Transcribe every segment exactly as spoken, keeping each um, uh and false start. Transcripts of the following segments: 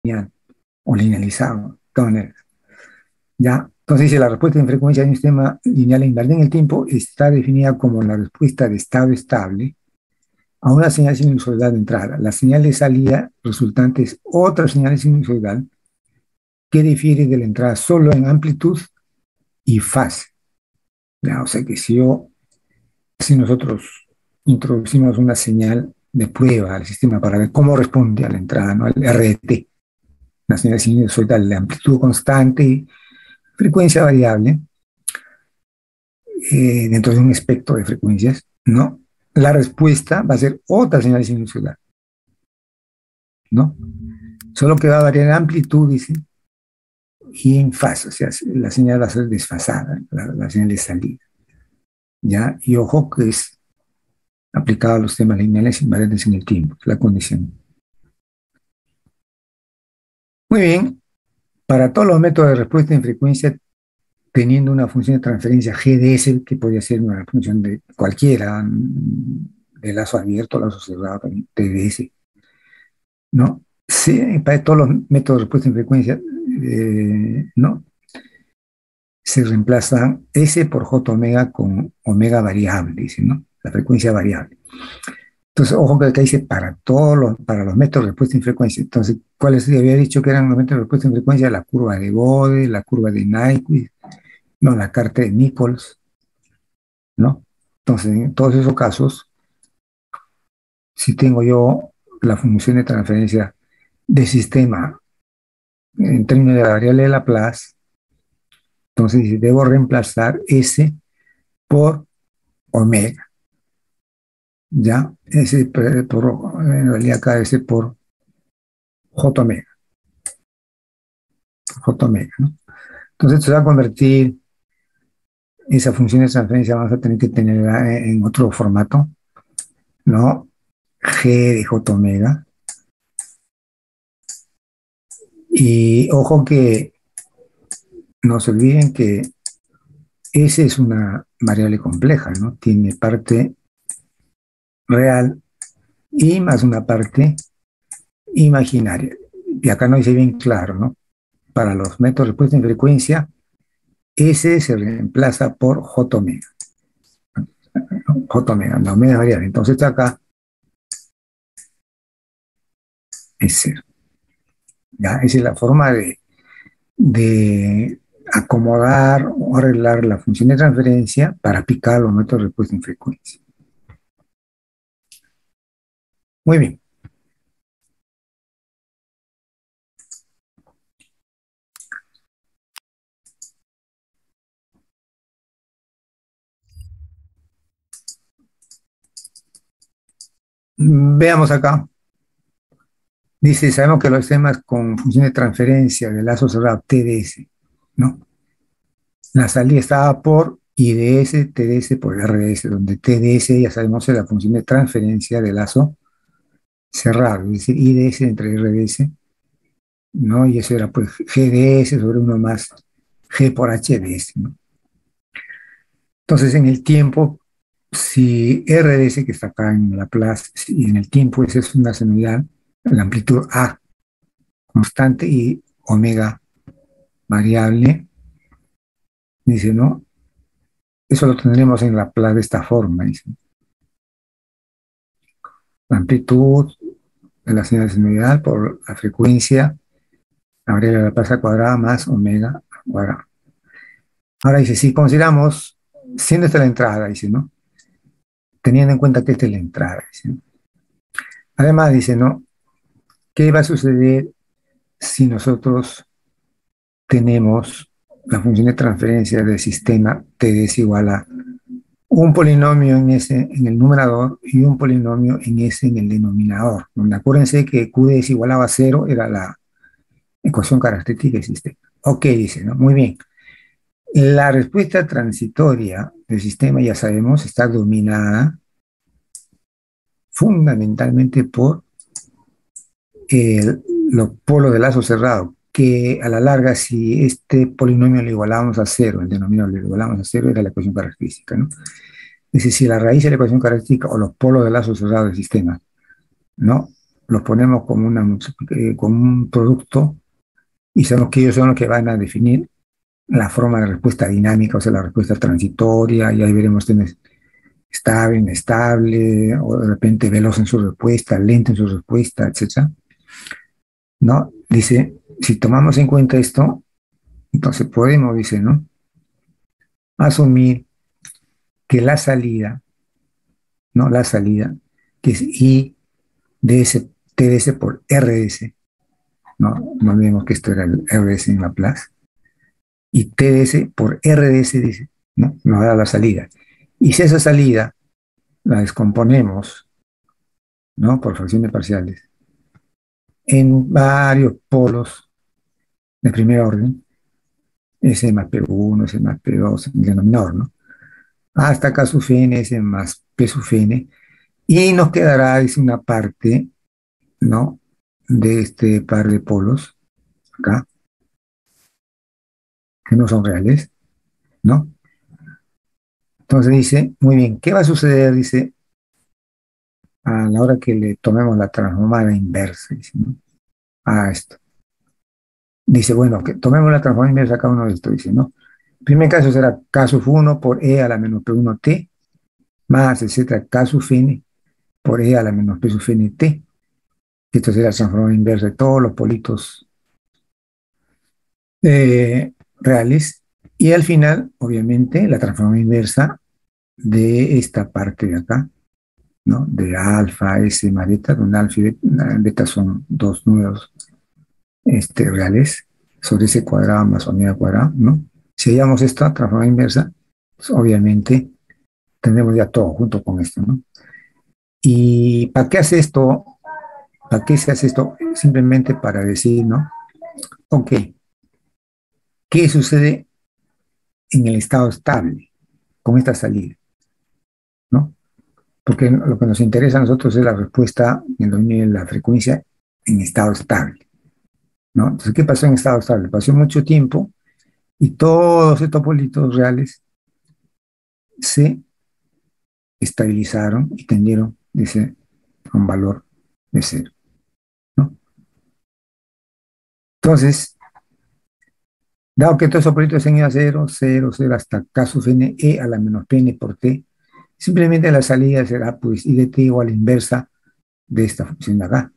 lineal o linealizado, de todas maneras. ¿Ya? Entonces dice, la respuesta en frecuencia de un sistema lineal invariante en el tiempo está definida como la respuesta de estado estable a una señal sinusoidal de entrada. La señal de salida resultante es otra señal sinusoidal que difiere de la entrada solo en amplitud y fase. ¿Ya? O sea que si yo, si nosotros introducimos una señal de prueba al sistema para ver cómo responde a la entrada, ¿no? Al R T, una señal sinusoidal de amplitud constante y frecuencia variable, eh, dentro de un espectro de frecuencias, ¿no? La respuesta va a ser otra señal sinusoidal, ¿no? Solo que va a variar en amplitud, dice, y en fase, o sea, la señal va a ser desfasada, la, la señal de salida, ¿ya? Y ojo que es aplicado a los temas lineales invariantes en el tiempo, la condición. Muy bien, para todos los métodos de respuesta en frecuencia, teniendo una función de transferencia G D S, que podría ser una función de cualquiera, de lazo abierto, lazo cerrado, también T D S, ¿no? Sí, para todos los métodos de respuesta en frecuencia, eh, ¿no? Se reemplaza S por J omega con omega variable, dice, ¿no? La frecuencia variable. Entonces, ojo que acá dice para todos los, para los métodos de respuesta en frecuencia. Entonces, ¿cuáles había dicho que eran los métodos de respuesta en frecuencia? La curva de Bode, la curva de Nyquist, no, la carta de Nichols, ¿no? Entonces, en todos esos casos, si tengo yo la función de transferencia de sistema en términos de la variable de Laplace, entonces debo reemplazar S por omega, ¿ya? S por, en realidad acá S por J omega, J omega, ¿no? Entonces esto se va a convertir, esa función de transferencia vamos a tener que tenerla en otro formato, ¿no? G de J omega. Y ojo que no se olviden que S es una variable compleja, ¿no? Tiene parte real y más una parte imaginaria. Y acá no dice bien claro, ¿no? Para los métodos de respuesta en frecuencia, S se reemplaza por J omega. J omega, la omega variable. Entonces acá es cero. ¿Ya? Esa es la forma de, de acomodar o arreglar la función de transferencia para aplicar los métodos de respuesta en frecuencia. Muy bien. Veamos acá. Dice, sabemos que los sistemas con función de transferencia de lazo cerrado T D S, ¿no? La salida estaba por I D S, T D S por R D S, donde T D S ya sabemos es la función de transferencia de lazo cerrado, es decir, I D S entre R D S, ¿no? Y eso era pues G D S sobre uno más G por H D S, ¿no? Entonces en el tiempo, si R D S que está acá en Laplace, y en el tiempo esa es una señal, la amplitud A constante y omega variable, dice, ¿no? Eso lo tendremos en Laplace de esta forma, dice. La amplitud de la señal de sinusoidal por la frecuencia, la variable de Laplace al cuadrado más omega al cuadrado. Ahora dice, si consideramos, siendo esta la entrada, dice, ¿no? Teniendo en cuenta que esta es la entrada, dice, ¿no? Además, dice, ¿no? ¿Qué va a suceder si nosotros tenemos la función de transferencia del sistema T es igual a un polinomio en S en el numerador y un polinomio en S en el denominador? Donde acuérdense que Q es igual a cero era la ecuación característica del sistema. Ok, dice, ¿no? Muy bien. La respuesta transitoria del sistema, ya sabemos, está dominada fundamentalmente por el, los polos de lazo cerrado, que a la larga, si este polinomio lo igualamos a cero, el denominador lo igualamos a cero, era la ecuación característica, ¿no? Es decir, si la raíz de la ecuación característica o los polos de lazo cerrado del sistema, ¿no? los ponemos como, una, eh, como un producto y sabemos que ellos son los que van a definir la forma de respuesta dinámica, o sea, la respuesta transitoria, y ahí veremos si es estable, inestable, o de repente veloz en su respuesta, lento en su respuesta, etcétera. ¿No? Dice, si tomamos en cuenta esto, entonces podemos, dice, ¿no? Asumir que la salida, ¿no? La salida, que es I ds, T ds por R ds, ¿no? No olvidemos que esto era el R ds en Laplace, y T ds por R ds, dice, ¿no? Nos da la salida. Y si esa salida la descomponemos, ¿no? Por fracciones parciales, en varios polos de primer orden, S más P uno, S más P dos, el denominador, ¿no? Hasta K sub n, S más P sub n, y nos quedará, dice, una parte, ¿no? De este par de polos, acá, que no son reales, ¿no? Entonces dice, muy bien, ¿qué va a suceder? Dice, a la hora que le tomemos la transformada inversa, dice, ¿no? A esto. Dice, bueno, que tomemos la transformada inversa a cada uno de estos, dice, ¿no? El primer caso será K sub uno por E a la menos P uno T, más, etcétera, K sub n por E a la menos P sub nt. Esto será la transformada inversa de todos los politos eh, reales. Y al final, obviamente, la transformada inversa de esta parte de acá, ¿no? De alfa, S más beta, donde alfa y beta son dos números este, reales, sobre ese cuadrado más omega cuadrado, ¿no? Si hallamos esta transformada inversa, pues obviamente tendremos ya todo junto con esto, ¿no? ¿Y para qué hace esto? ¿Para qué se hace esto? Simplemente para decir, ¿no? Ok, ¿qué sucede en el estado estable con esta salida? ¿No? Porque lo que nos interesa a nosotros es la respuesta en el dominio de la frecuencia en estado estable, ¿no? Entonces, ¿qué pasó en estado estable? Pasó mucho tiempo y todos estos politos reales se estabilizaron y tendieron de ser a un valor de cero, ¿no? Entonces, dado que todos esos politos se han ido a cero, cero, cero, hasta K sub n, E a la menos P n por T, simplemente la salida será pues I de t igual a la inversa de esta función de acá,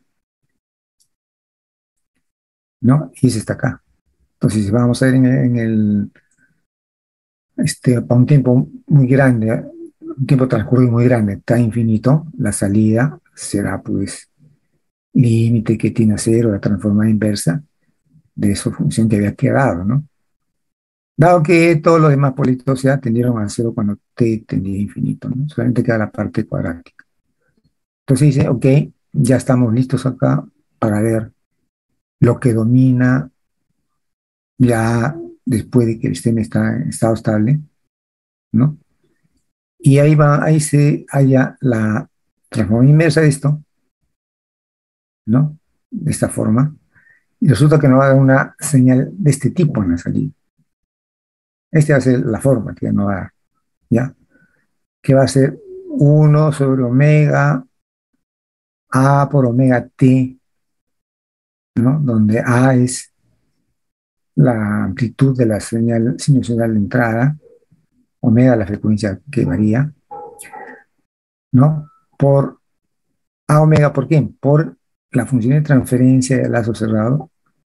¿no? Y es esta acá. Entonces, vamos a ver en el, en el este, para un tiempo muy grande, un tiempo transcurrido muy grande, está infinito, la salida será pues límite que tiene a cero, la transformada inversa de esa función que había quedado, ¿no? Dado que todos los demás politos ya tendieron a cero cuando t tendía a infinito, ¿no? Solamente queda la parte cuadrática. Entonces dice, ok, ya estamos listos acá para ver lo que domina ya después de que el sistema está en estado estable, ¿no? Y ahí va, ahí se halla la transformación inversa de esto, ¿no? De esta forma. Y resulta que nos va a dar una señal de este tipo en la salida. Esta va a ser la forma que nos va a dar, ¿ya? Que va a ser uno sobre omega A por omega T, ¿no? Donde A es la amplitud de la señal sinusoidal de entrada, omega la frecuencia que varía, ¿no? Por A omega, ¿por qué? Por la función de transferencia de lazo cerrado,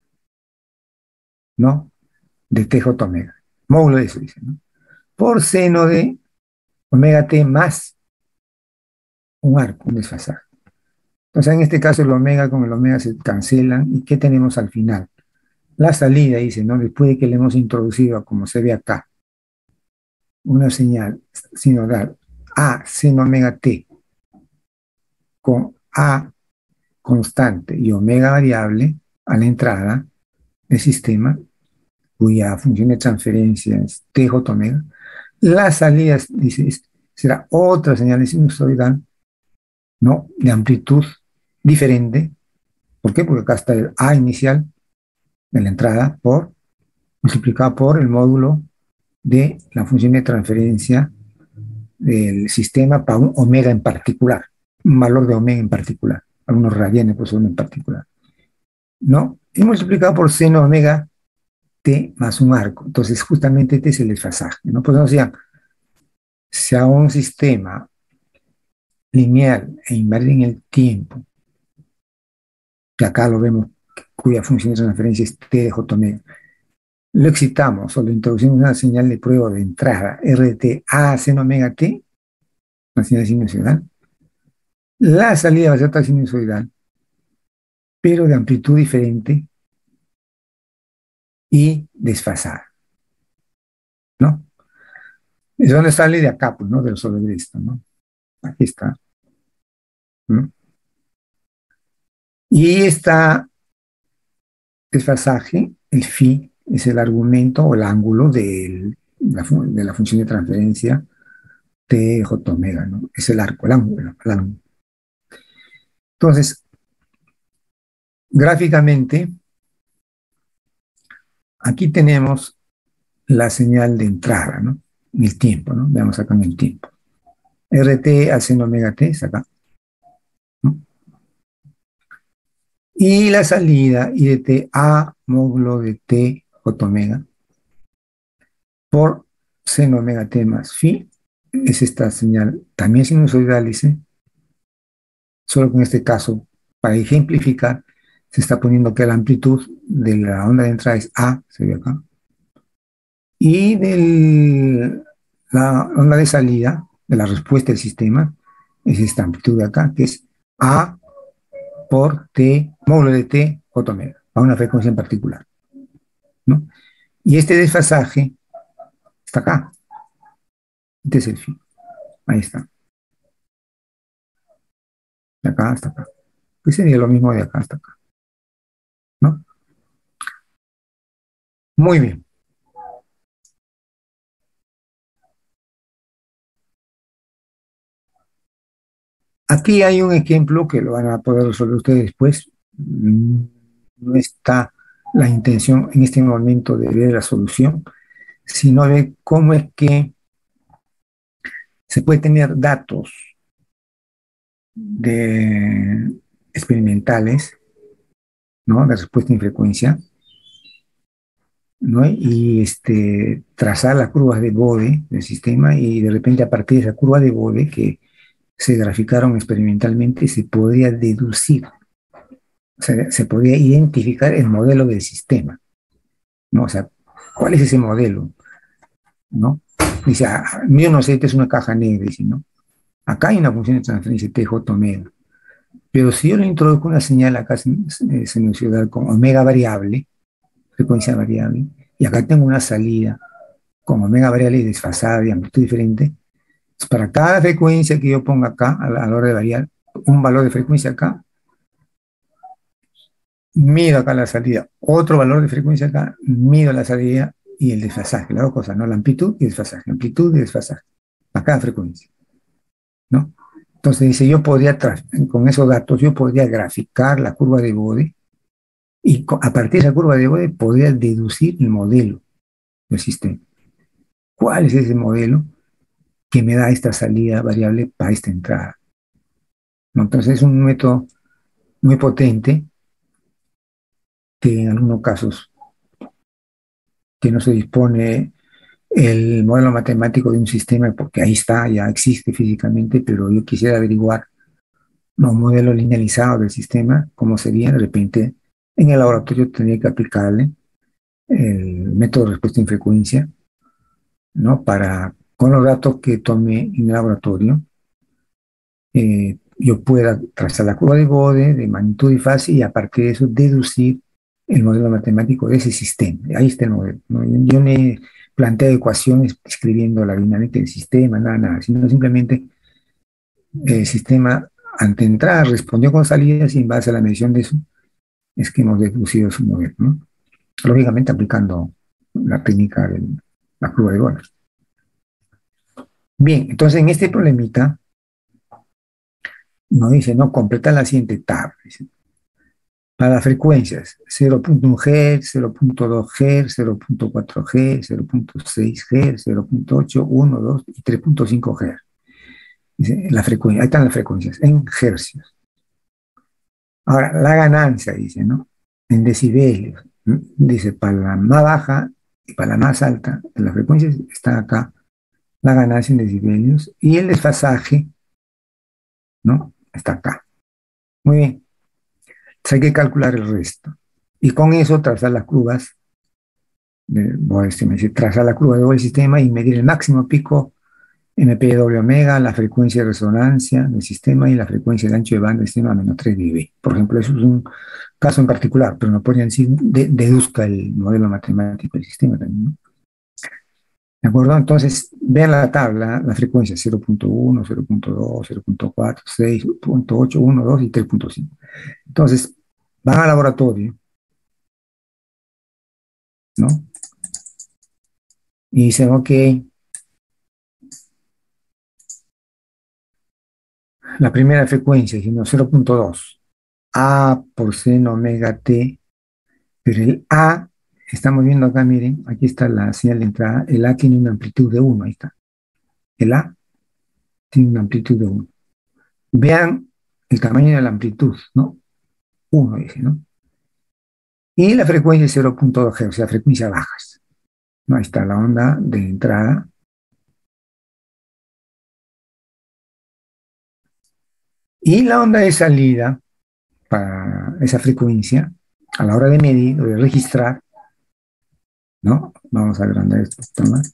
¿no? De T J omega. Módulo de eso, dice, ¿no? Por seno de omega T más un arco, un desfasaje. Entonces, en este caso, el omega con el omega se cancelan. ¿Y qué tenemos al final? La salida, dice, ¿no? Después de que le hemos introducido, como se ve acá, una señal sinodal A seno omega T con A constante y omega variable a la entrada del sistema, cuya función de transferencia es T J omega. La salida, dice, será otra señal de sinusoidal, ¿no? De amplitud diferente. ¿Por qué? Porque acá está el A inicial de la entrada por multiplicado por el módulo de la función de transferencia del sistema para un omega en particular, un valor de omega en particular. algunos radianes por segundo en particular, ¿no? Y multiplicado por seno omega t más un arco. Entonces, justamente este es el desfasaje, ¿no? Pues, o sea, si a un sistema lineal e invariante en el tiempo, que acá lo vemos, cuya función de transferencia es t de j omega, lo excitamos o le introducimos una señal de prueba de entrada, R de t a seno omega t, una señal sinusoidal, la salida va a ser otra sinusoidal, pero de amplitud diferente y desfasada, ¿no? ¿Es donde sale de acá, pues, ¿no? De los sobre esto, ¿no? Aquí está. ¿No? Y esta desfasaje, el phi, es el argumento o el ángulo de la, de la función de transferencia de j omega, ¿no? Es el arco, el ángulo, el ángulo. Entonces, gráficamente, aquí tenemos la señal de entrada, ¿no? En el tiempo, ¿no? Veamos acá en el tiempo. R T a seno omega t es acá, ¿no? Y la salida I de t a módulo de t j omega por seno omega t más phi es esta señal también sinusoidal, dice, solo que en este caso, para ejemplificar, se está poniendo que la amplitud de la onda de entrada es A, se ve acá, y de la onda de salida, de la respuesta del sistema, es esta amplitud de acá, que es A por T, módulo de T, j omega, a una frecuencia en particular, ¿no? Y este desfasaje está acá. Este es el fin. Ahí está. De acá hasta acá. Que sería lo mismo de acá hasta acá, ¿no? Muy bien. Aquí hay un ejemplo que lo van a poder resolver ustedes después. No está la intención en este momento de ver la solución, sino de cómo es que se puede tener datos de experimentales, ¿no? De respuesta en frecuencia, ¿no? Y este, trazar las curvas de Bode del sistema y de repente a partir de esa curva de Bode que se graficaron experimentalmente se podría deducir, o sea, se podría identificar el modelo del sistema, ¿no? O sea, ¿cuál es ese modelo? ¿No? Dice, ah, mío no sé, esta es una caja negra, dice, ¿no? Acá hay una función de transferencia T J omega, pero si yo le introduzco una señal acá sinusoidal con omega variable, frecuencia variable, y acá tengo una salida con omega variable desfasada de amplitud diferente, pues para cada frecuencia que yo ponga acá, a la, a la hora de variar, un valor de frecuencia acá, mido acá la salida, otro valor de frecuencia acá, mido la salida y el desfasaje, las dos cosas, ¿no? La amplitud y desfasaje, amplitud y desfasaje, a cada frecuencia, ¿no? Entonces dice, yo podría, con esos datos, yo podría graficar la curva de Bode y a partir de esa curva de Bode podría deducir el modelo del sistema. ¿Cuál es ese modelo que me da esta salida variable para esta entrada? ¿No? Entonces es un método muy potente que en algunos casos que no se dispone el modelo matemático de un sistema, porque ahí está, ya existe físicamente, pero yo quisiera averiguar los modelos linealizados del sistema, cómo sería de repente. En el laboratorio tendría que aplicarle el método de respuesta en frecuencia, ¿no? Para, con los datos que tome en el laboratorio, eh, yo pueda trazar la curva de Bode de magnitud y fase y a partir de eso deducir el modelo matemático de ese sistema. Ahí está el modelo, ¿no? Yo no he planteado ecuaciones escribiendo la dinámica del sistema, nada, nada, sino simplemente el sistema ante entrada respondió con salidas y en base a la medición de eso es que hemos deducido su modelo, ¿no? Lógicamente aplicando la técnica de la curva de Bode. Bien, entonces en este problemita nos dice, no, completa la siguiente tabla. Dice, para las frecuencias cero punto uno Hz, cero punto dos Hz, cero punto cuatro Hz, cero punto seis Hz, cero punto ocho, uno, dos y tres punto cinco Hz. Dice, la frecuencia, ahí están las frecuencias en hercios. Ahora, la ganancia, dice, ¿no? En decibelios. ¿No? Dice, para la más baja y para la más alta de las frecuencias está acá la ganancia en decibelios y el desfasaje, ¿no? Está acá. Muy bien. Entonces hay que calcular el resto. Y con eso trazar las curvas, de, voy a decir, trazar la curva de todo el sistema y medir el máximo pico M P W omega, la frecuencia de resonancia del sistema y la frecuencia de ancho de banda del sistema a menos tres dB. Por ejemplo, eso es un caso en particular, pero no podrían decir, de, deduzca el modelo matemático del sistema también, ¿no? ¿De acuerdo? Entonces, vean la tabla, la frecuencia cero punto uno, cero punto dos, cero punto cuatro, seis punto ocho, uno, dos y tres punto cinco. Entonces, van al laboratorio, ¿no? Y dicen, ok, la primera frecuencia, diciendo cero punto dos, A por seno omega T, pero el A, estamos viendo acá, miren, aquí está la señal de entrada, el A tiene una amplitud de uno, ahí está. El A tiene una amplitud de uno. Vean el tamaño de la amplitud, ¿no? uno, dice, ¿no? Y la frecuencia es cero punto dos Hz, o sea, frecuencias bajas. ¿No? Ahí está la onda de entrada. Y la onda de salida para esa frecuencia, a la hora de medir o de registrar, ¿no? Vamos a agrandar esto más.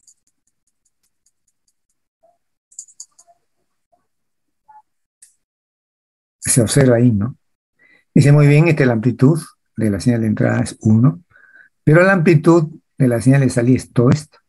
Se observa ahí, ¿no? Dice muy bien, esta es la amplitud de la señal de entrada es uno, pero la amplitud de la señal de salida es todo esto,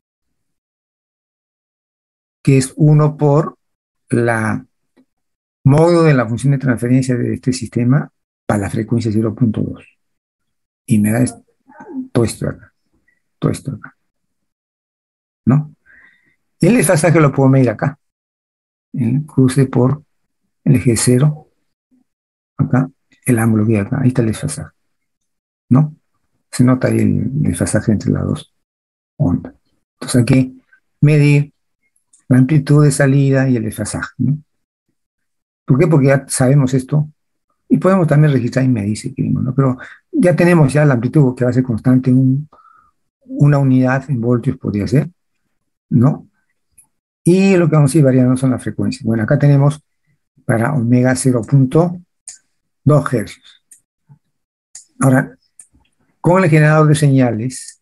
que es uno por la módulo de la función de transferencia de este sistema para la frecuencia cero punto dos. Y me da esto, todo esto acá, todo esto acá, ¿no? Y el desfasaje lo puedo medir acá, el cruce por el eje cero, acá, el ángulo que hay acá, ahí está el desfasaje, ¿no? Se nota ahí el desfasaje entre las dos ondas. Entonces hay que medir la amplitud de salida y el desfasaje, ¿no? ¿Por qué? Porque ya sabemos esto y podemos también registrar y medir si queremos, ¿no? Pero ya tenemos ya la amplitud que va a ser constante en un, una unidad en voltios, podría ser, ¿no? Y lo que vamos a ir variando son las frecuencias. Bueno, acá tenemos para omega cero punto dos Hz. Ahora, con el generador de señales,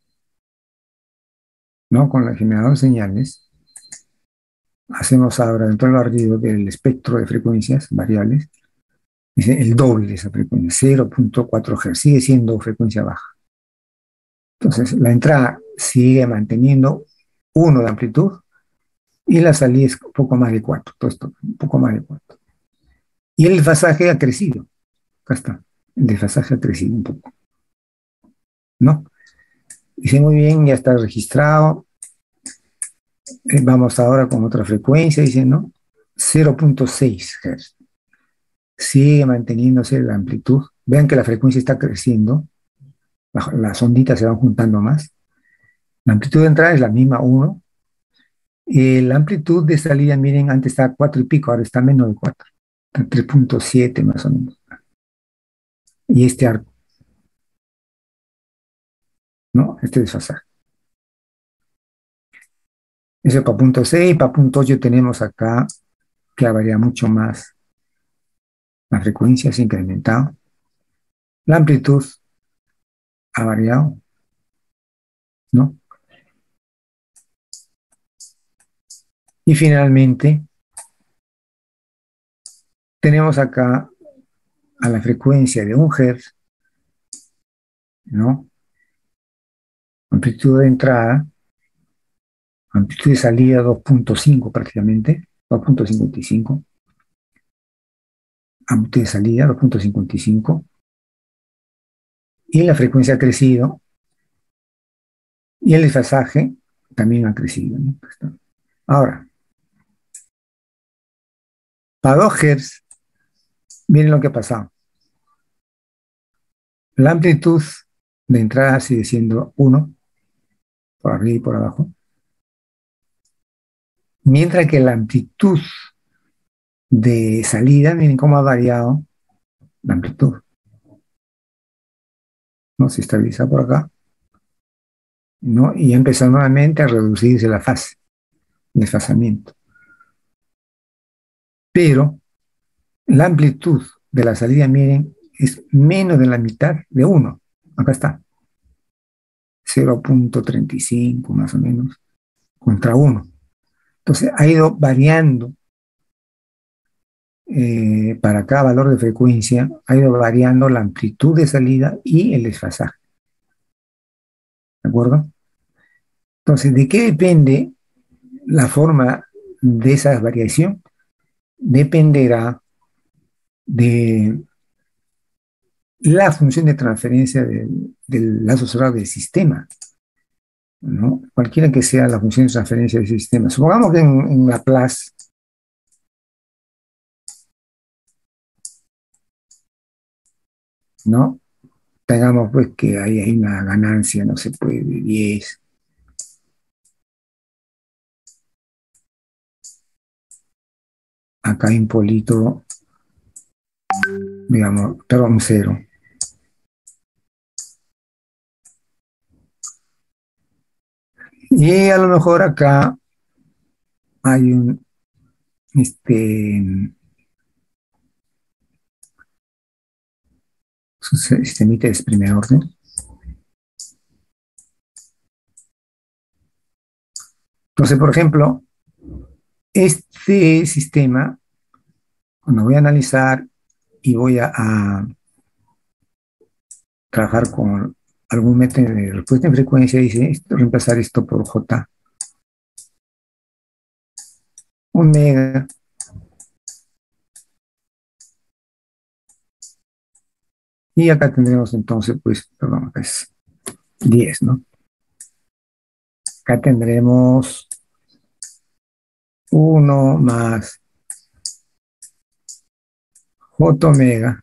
¿no? Con el generador de señales, hacemos ahora dentro del barrido del espectro de frecuencias variables, dice el doble de esa frecuencia, cero punto cuatro Hz, sigue siendo frecuencia baja. Entonces, la entrada sigue manteniendo uno de amplitud y la salida es un poco más de cuatro, todo esto, un poco más de cuatro. Y el desfasaje ha crecido, acá está, el desfasaje ha crecido un poco, ¿no? Dice muy bien, ya está registrado. Eh, vamos ahora con otra frecuencia, dice, ¿no? cero punto seis Hz. Sigue manteniéndose la amplitud. Vean que la frecuencia está creciendo, las onditas se van juntando más. La amplitud de entrada es la misma, uno. Y la amplitud de salida, miren, antes estaba cuatro y pico, ahora está menos de cuatro. Está tres punto siete más o menos. Y este arco, ¿no? Este desfasaje. Eso para punto seis, para punto ocho tenemos acá que varía mucho más. La frecuencia se ha incrementado. La amplitud ha variado, ¿no? Y finalmente tenemos acá a la frecuencia de un Hz, ¿no? Amplitud de entrada, amplitud de salida dos punto cinco prácticamente, dos punto cincuenta y cinco, amplitud de salida dos punto cincuenta y cinco, y la frecuencia ha crecido, y el desfasaje también ha crecido, ¿no? Ahora, para dos Hz, miren lo que ha pasado. La amplitud de entrada sigue siendo uno, por arriba y por abajo, mientras que la amplitud de salida, miren cómo ha variado la amplitud, ¿no? Se estabiliza por acá, ¿no? Y empieza nuevamente a reducirse la fase, el desfasamiento. Pero la amplitud de la salida, miren, es menos de la mitad de uno. Acá está, cero punto treinta y cinco más o menos, contra uno. Entonces ha ido variando eh, para cada valor de frecuencia, ha ido variando la amplitud de salida y el desfasaje. ¿De acuerdo? Entonces, ¿de qué depende la forma de esa variación? Dependerá de la función de transferencia del, del lazo cerrado del sistema, ¿no? Cualquiera que sea la función de transferencia del sistema. Supongamos que en, en Laplace, ¿no? Tengamos pues que hay, hay una ganancia, no se puede, de diez. Acá hay un polito, digamos, perdón, un cero. Y a lo mejor acá hay un, este, sistemita de primer orden. Entonces, por ejemplo, este sistema, cuando voy a analizar y voy a, a trabajar con algún método de respuesta en frecuencia, dice esto, reemplazar esto por J omega, y acá tendremos entonces, pues, perdón, acá es diez, ¿no? Acá tendremos uno más J omega,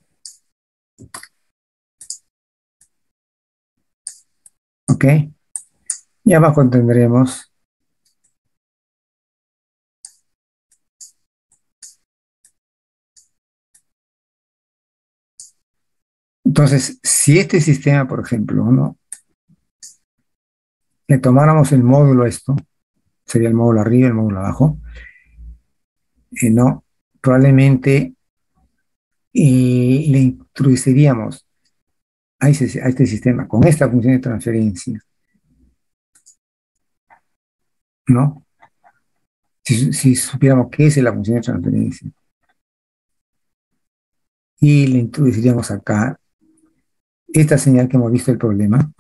¿ok? Y abajo tendremos, entonces, si este sistema, por ejemplo, ¿no? Le tomáramos el módulo a esto, sería el módulo arriba, el módulo abajo, eh, no, probablemente y le introduciríamos a, ese, a este sistema con esta función de transferencia, ¿no? Si, si supiéramos qué es la función de transferencia y le introduciríamos acá esta señal que hemos visto el problema,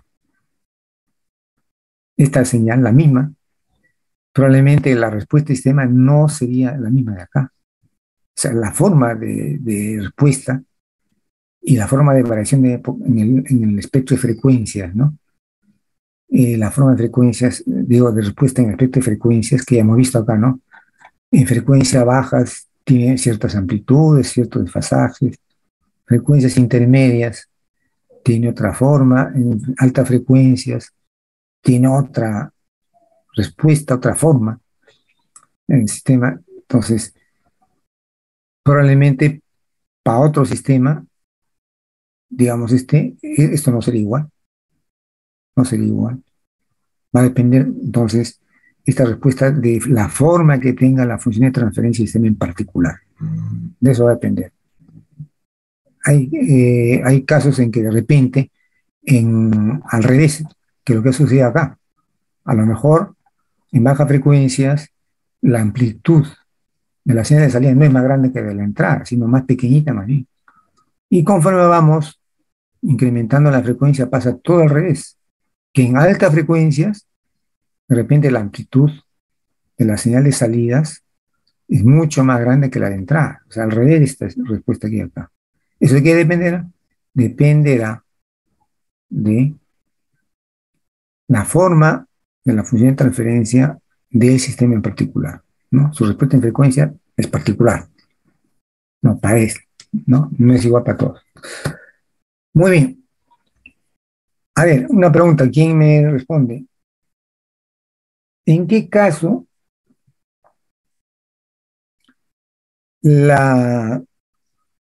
esta señal, la misma, probablemente la respuesta del sistema no sería la misma de acá. O sea, la forma de, de respuesta y la forma de variación de, en, el, en, el, espectro de frecuencias, ¿no? Eh, la forma de frecuencias, digo, de respuesta en el espectro de frecuencias que ya hemos visto acá, ¿no? En frecuencias bajas tiene ciertas amplitudes, ciertos desfasajes, frecuencias intermedias tiene otra forma, en altas frecuencias tiene otra respuesta, otra forma en el sistema. Entonces, probablemente para otro sistema, digamos, este, esto no sería igual, no sería igual. Va a depender, entonces, esta respuesta de la forma que tenga la función de transferencia del sistema en particular. De eso va a depender. Hay, eh, hay casos en que de repente, en, al revés, que lo que sucede acá, a lo mejor en bajas frecuencias, la amplitud de la señal de salida no es más grande que de la entrada, sino más pequeñita más bien. Y conforme vamos incrementando la frecuencia, pasa todo al revés, que en altas frecuencias, de repente la amplitud de la señal de salidas es mucho más grande que la de entrada. O sea, al revés de esta respuesta aquí acá. ¿Eso de qué dependerá? Dependerá de la forma de la función de transferencia del sistema en particular, ¿no? Su respuesta en frecuencia es particular, no parece, ¿no? No es igual para todos. Muy bien. A ver, una pregunta, ¿quién me responde? ¿En qué caso la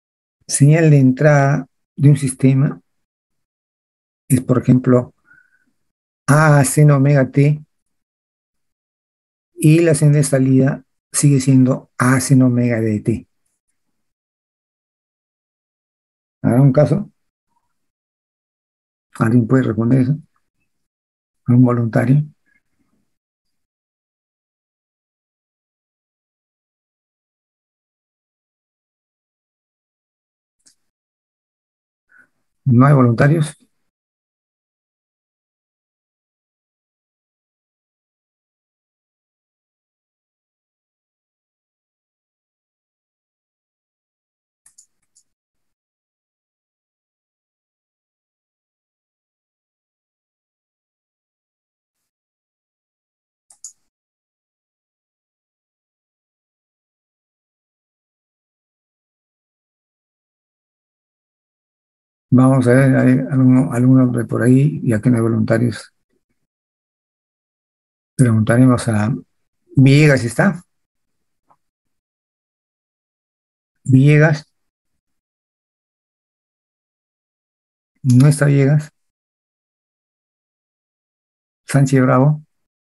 señal de entrada de un sistema es, por ejemplo, A seno omega t, y la señal de salida sigue siendo A seno omega de t. ¿Habrá un caso? ¿Alguien puede responder eso? ¿Un voluntario? ¿No hay voluntarios? Vamos a ver, hay alguno, alguno de por ahí, ya que no hay voluntarios. Preguntaremos a Villegas, ¿está? Villegas, no está Villegas. Sánchez Bravo,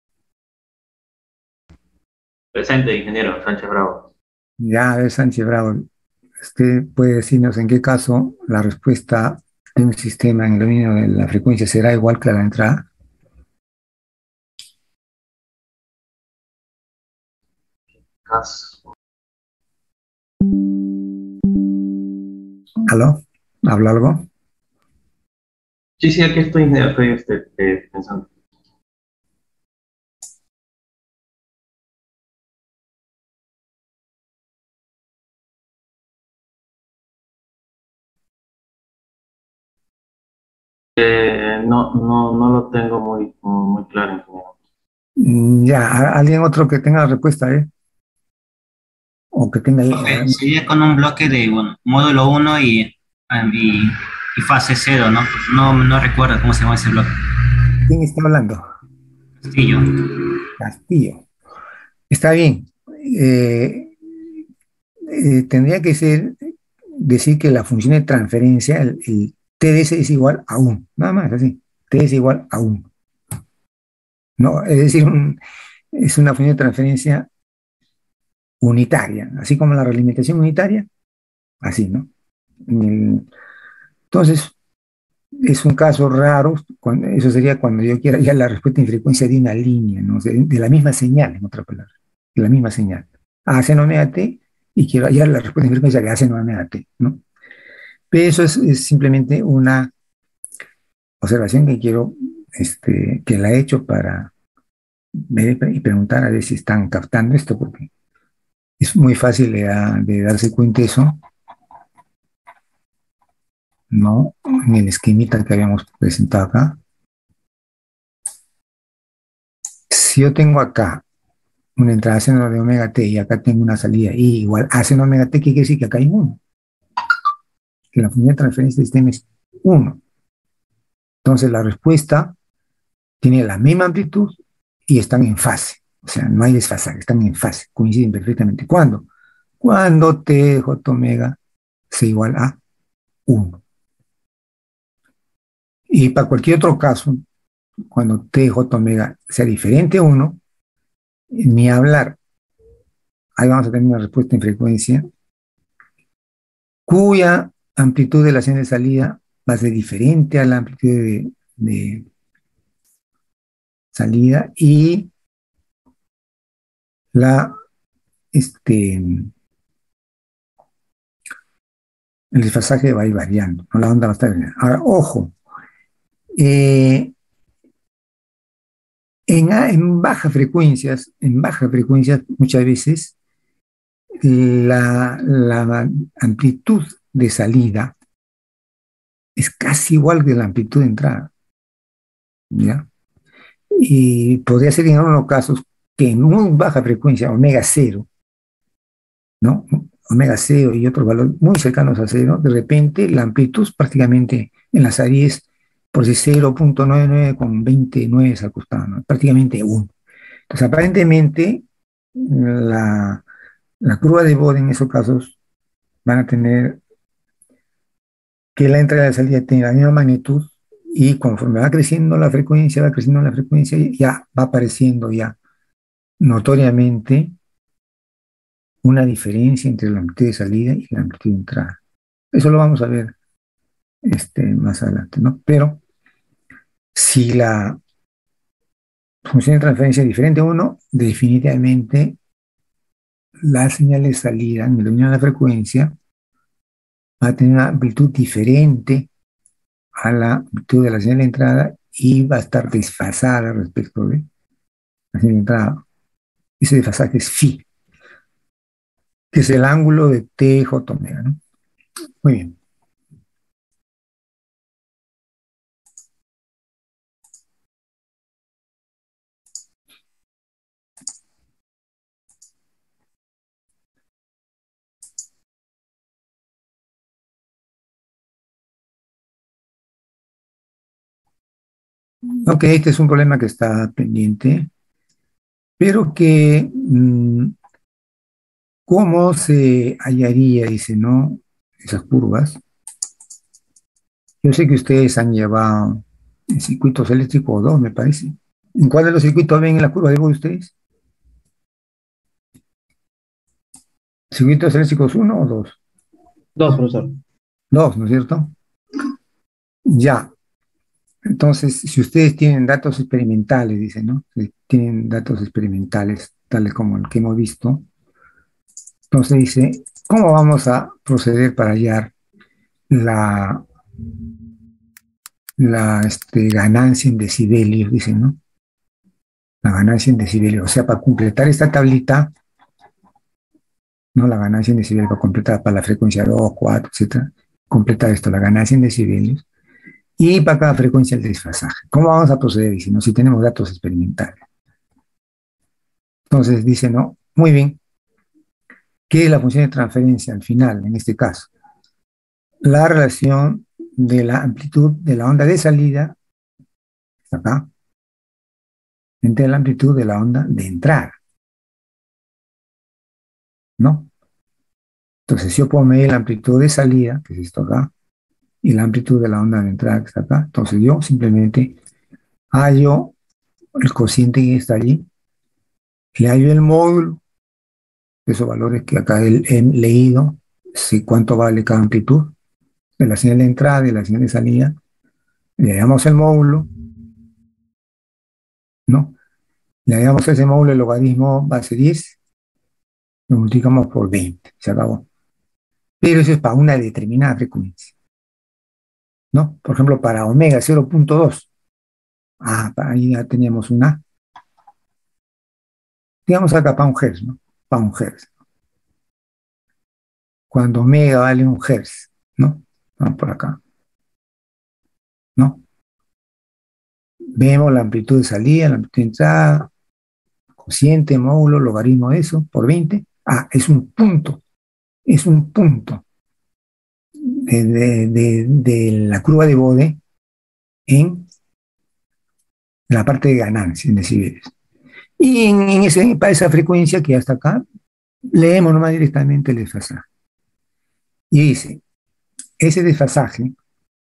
Presente, ingeniero Sánchez Bravo. ya a ver, Sánchez Bravo, usted puede decirnos en qué caso la respuesta de un sistema en el dominio de la frecuencia será igual que la entrada. Caso. ¿Aló? ¿Habla algo? Sí, sí, aquí estoy, ingeniero, estoy este, eh, pensando. Eh, no, no, no lo tengo muy, muy claro, ingeniero. Mm, Ya, ¿a- ¿alguien otro que tenga la respuesta, eh? O que tenga ahí, Profe, ah, sería con un bloque de, bueno, módulo uno y, ah, y, y fase cero, ¿no? ¿no? No recuerdo cómo se llama ese bloque. ¿quién está hablando? Castillo. Castillo. Está bien. Eh, eh, tendría que ser, decir que la función de transferencia, el, el T D S es igual a uno, nada más así. T D S es igual a uno. ¿No? Es decir, un- es una función de transferencia unitaria, así como la realimentación unitaria, así, ¿no? El- entonces, es un caso raro, cuando- eso sería cuando yo quiera ya la respuesta en frecuencia de una línea, ¿no? O sea, de la misma señal, en otra palabra, de la misma señal. A seno omega t, y quiero hallar la respuesta en frecuencia de A seno omega t, ¿no? Pero eso es, es simplemente una observación que quiero, este, que la he hecho para ver y preguntar a ver si están captando esto, porque es muy fácil de, de darse cuenta eso, ¿no? En el esquemita que habíamos presentado acá. Si yo tengo acá una entrada seno de omega t y acá tengo una salida y igual a seno omega t, ¿qué quiere decir? Que acá hay uno, que la función de transferencia de sistema es uno. Entonces la respuesta tiene la misma amplitud y están en fase. O sea, no hay desfasaje, están en fase, coinciden perfectamente. ¿Cuándo? Cuando t j omega sea igual a uno. Y para cualquier otro caso, cuando t j omega sea diferente a uno, ni hablar. Ahí vamos a tener una respuesta en frecuencia cuya amplitud de la señal de salida va a ser diferente a la amplitud de, de salida, y la, este, el desfasaje va a ir variando, ¿no? La onda va a estar variando. Ahora, ojo, eh, en, en bajas frecuencias, en bajas frecuencias muchas veces la, la amplitud de salida es casi igual que la amplitud de entrada, ¿ya? Y podría ser en algunos casos que en muy baja frecuencia, omega cero, ¿no? Omega cero y otros valores muy cercanos a cero, de repente la amplitud prácticamente en las áreas por si cero punto noventa y nueve con veintinueve al costado, ¿no? Prácticamente uno. Entonces, aparentemente, la, la curva de Bode en esos casos van a tener que la entrada y la salida tienen la misma magnitud y conforme va creciendo la frecuencia, va creciendo la frecuencia, ya va apareciendo ya notoriamente una diferencia entre la amplitud de salida y la amplitud de entrada. Eso lo vamos a ver este, más adelante, ¿no? Pero si la función de transferencia es diferente a uno, definitivamente la señal de salida en la unión de la frecuencia va a tener una amplitud diferente a la amplitud de la señal de entrada y va a estar desfasada respecto de la señal de entrada. Ese desfasaje es phi, que es el ángulo de T, J, omega, ¿no? Muy bien. Ok, este es un problema que está pendiente, pero que, mmm, ¿cómo se hallaría, dice, no? Esas curvas. Yo sé que ustedes han llevado en circuitos eléctricos dos, me parece. ¿En cuál de los circuitos ven en la curva de voz ustedes? ¿Circuitos eléctricos uno o dos? Dos, profesor. Dos, ¿no es cierto? Ya. Entonces, si ustedes tienen datos experimentales, dice, ¿no? Si tienen datos experimentales, tales como el que hemos visto, entonces dice, ¿cómo vamos a proceder para hallar la, la este, ganancia en decibelios, dice, ¿no? La ganancia en decibelios. O sea, para completar esta tablita, ¿no? La ganancia en decibelios, para completar para la frecuencia dos, cuatro, etcétera. Completar esto, la ganancia en decibelios. Y para cada frecuencia el desfasaje. ¿Cómo vamos a proceder? Dice, ¿no? Si tenemos datos experimentales. Entonces dice, no, muy bien. ¿Qué es la función de transferencia al final, en este caso? La relación de la amplitud de la onda de salida, está acá, entre la amplitud de la onda de entrada, ¿no? Entonces, si yo puedo medir la amplitud de salida, que es esto acá, y la amplitud de la onda de entrada, que está acá, entonces yo simplemente hallo el cociente que está allí, le hallo el módulo, esos valores que acá he, he leído, sé cuánto vale cada amplitud de la señal de entrada y de la señal de salida, le hallamos el módulo, ¿no? Le hallamos ese módulo el logaritmo base diez, lo multiplicamos por veinte, se acabó. Pero eso es para una determinada frecuencia, ¿no? Por ejemplo, para omega cero punto dos, ah, ahí ya teníamos una, digamos acá para un hertz, ¿no? Para un hertz. Cuando omega vale un hertz, ¿no? Vamos por acá, ¿no? Vemos la amplitud de salida, la amplitud de entrada, cociente, módulo, logaritmo de eso, por veinte. Ah, es un punto, es un punto de, de, de, de la curva de Bode en la parte de ganancia en decibelios. Y en, en ese, para esa frecuencia que hasta acá, leemos nomás directamente el desfasaje. Y dice, ese desfasaje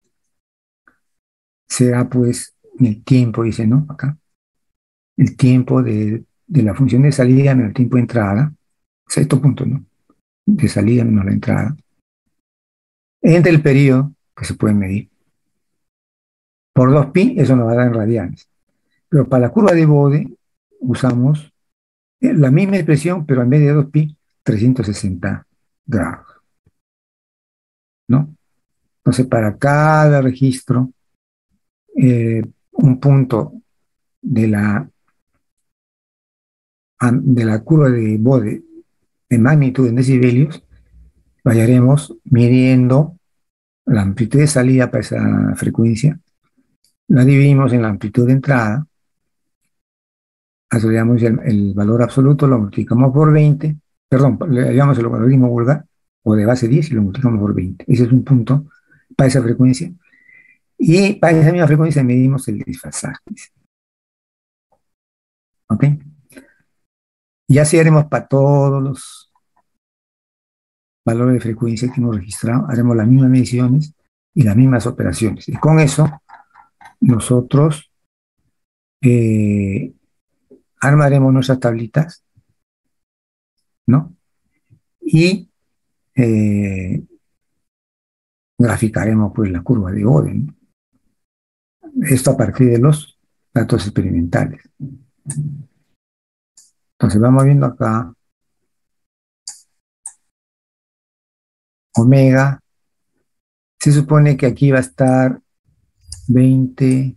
será pues en el tiempo, dice, ¿no? Acá, el tiempo de, de la función de salida menos el tiempo de entrada, sexto punto, ¿no? De salida menos la entrada, entre el periodo que se puede medir. Por dos pi, eso nos va a dar en radianes. Pero para la curva de Bode usamos la misma expresión, pero en vez de dos pi, trescientos sesenta grados, ¿no? Entonces, para cada registro, eh, un punto de la, de la curva de Bode de magnitud en decibelios, vayaremos midiendo la amplitud de salida para esa frecuencia, la dividimos en la amplitud de entrada, asociamos el, el valor absoluto, lo multiplicamos por veinte, perdón, le llamamos el logaritmo vulgar, o de base diez y lo multiplicamos por veinte. Ese es un punto para esa frecuencia. Y para esa misma frecuencia medimos el desfasaje. ¿Ok? Y así haremos para todos los valores de frecuencia que hemos registrado. Haremos las mismas mediciones y las mismas operaciones. Y con eso nosotros eh, armaremos nuestras tablitas, ¿no? Y eh, graficaremos pues la curva de Ode, ¿no? Esto a partir de los datos experimentales. Entonces vamos viendo acá omega. Se supone que aquí va a estar veinte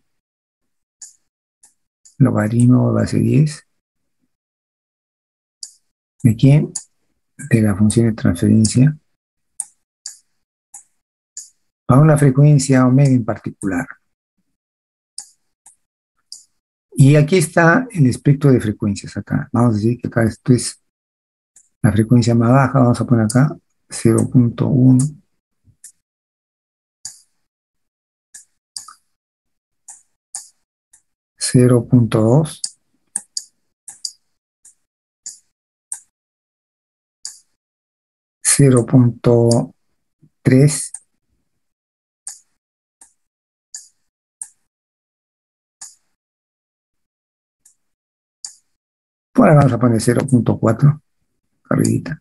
logaritmo de base diez. ¿De quién? De la función de transferencia a una frecuencia omega en particular. Y aquí está el espectro de frecuencias acá. Vamos a decir que acá esto es la frecuencia más baja. Vamos a poner acá cero punto uno. cero punto dos. cero punto tres. Por ahora vamos a poner cero punto cuatro. Arribita.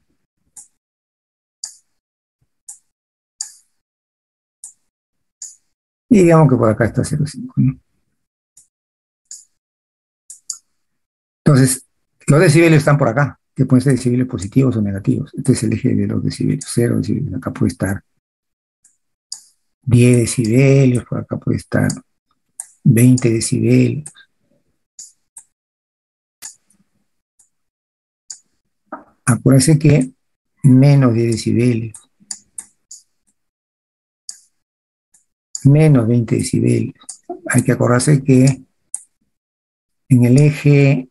Y digamos que por acá está cero punto cinco, ¿no? Entonces, los decibeles están por acá, que pueden ser decibeles positivos o negativos. Este es el eje de los decibelios, cero decibelios. Acá puede estar diez decibelios, por acá puede estar veinte decibelios. Acuérdense que menos diez decibelios, menos veinte decibelios. Hay que acordarse que en el eje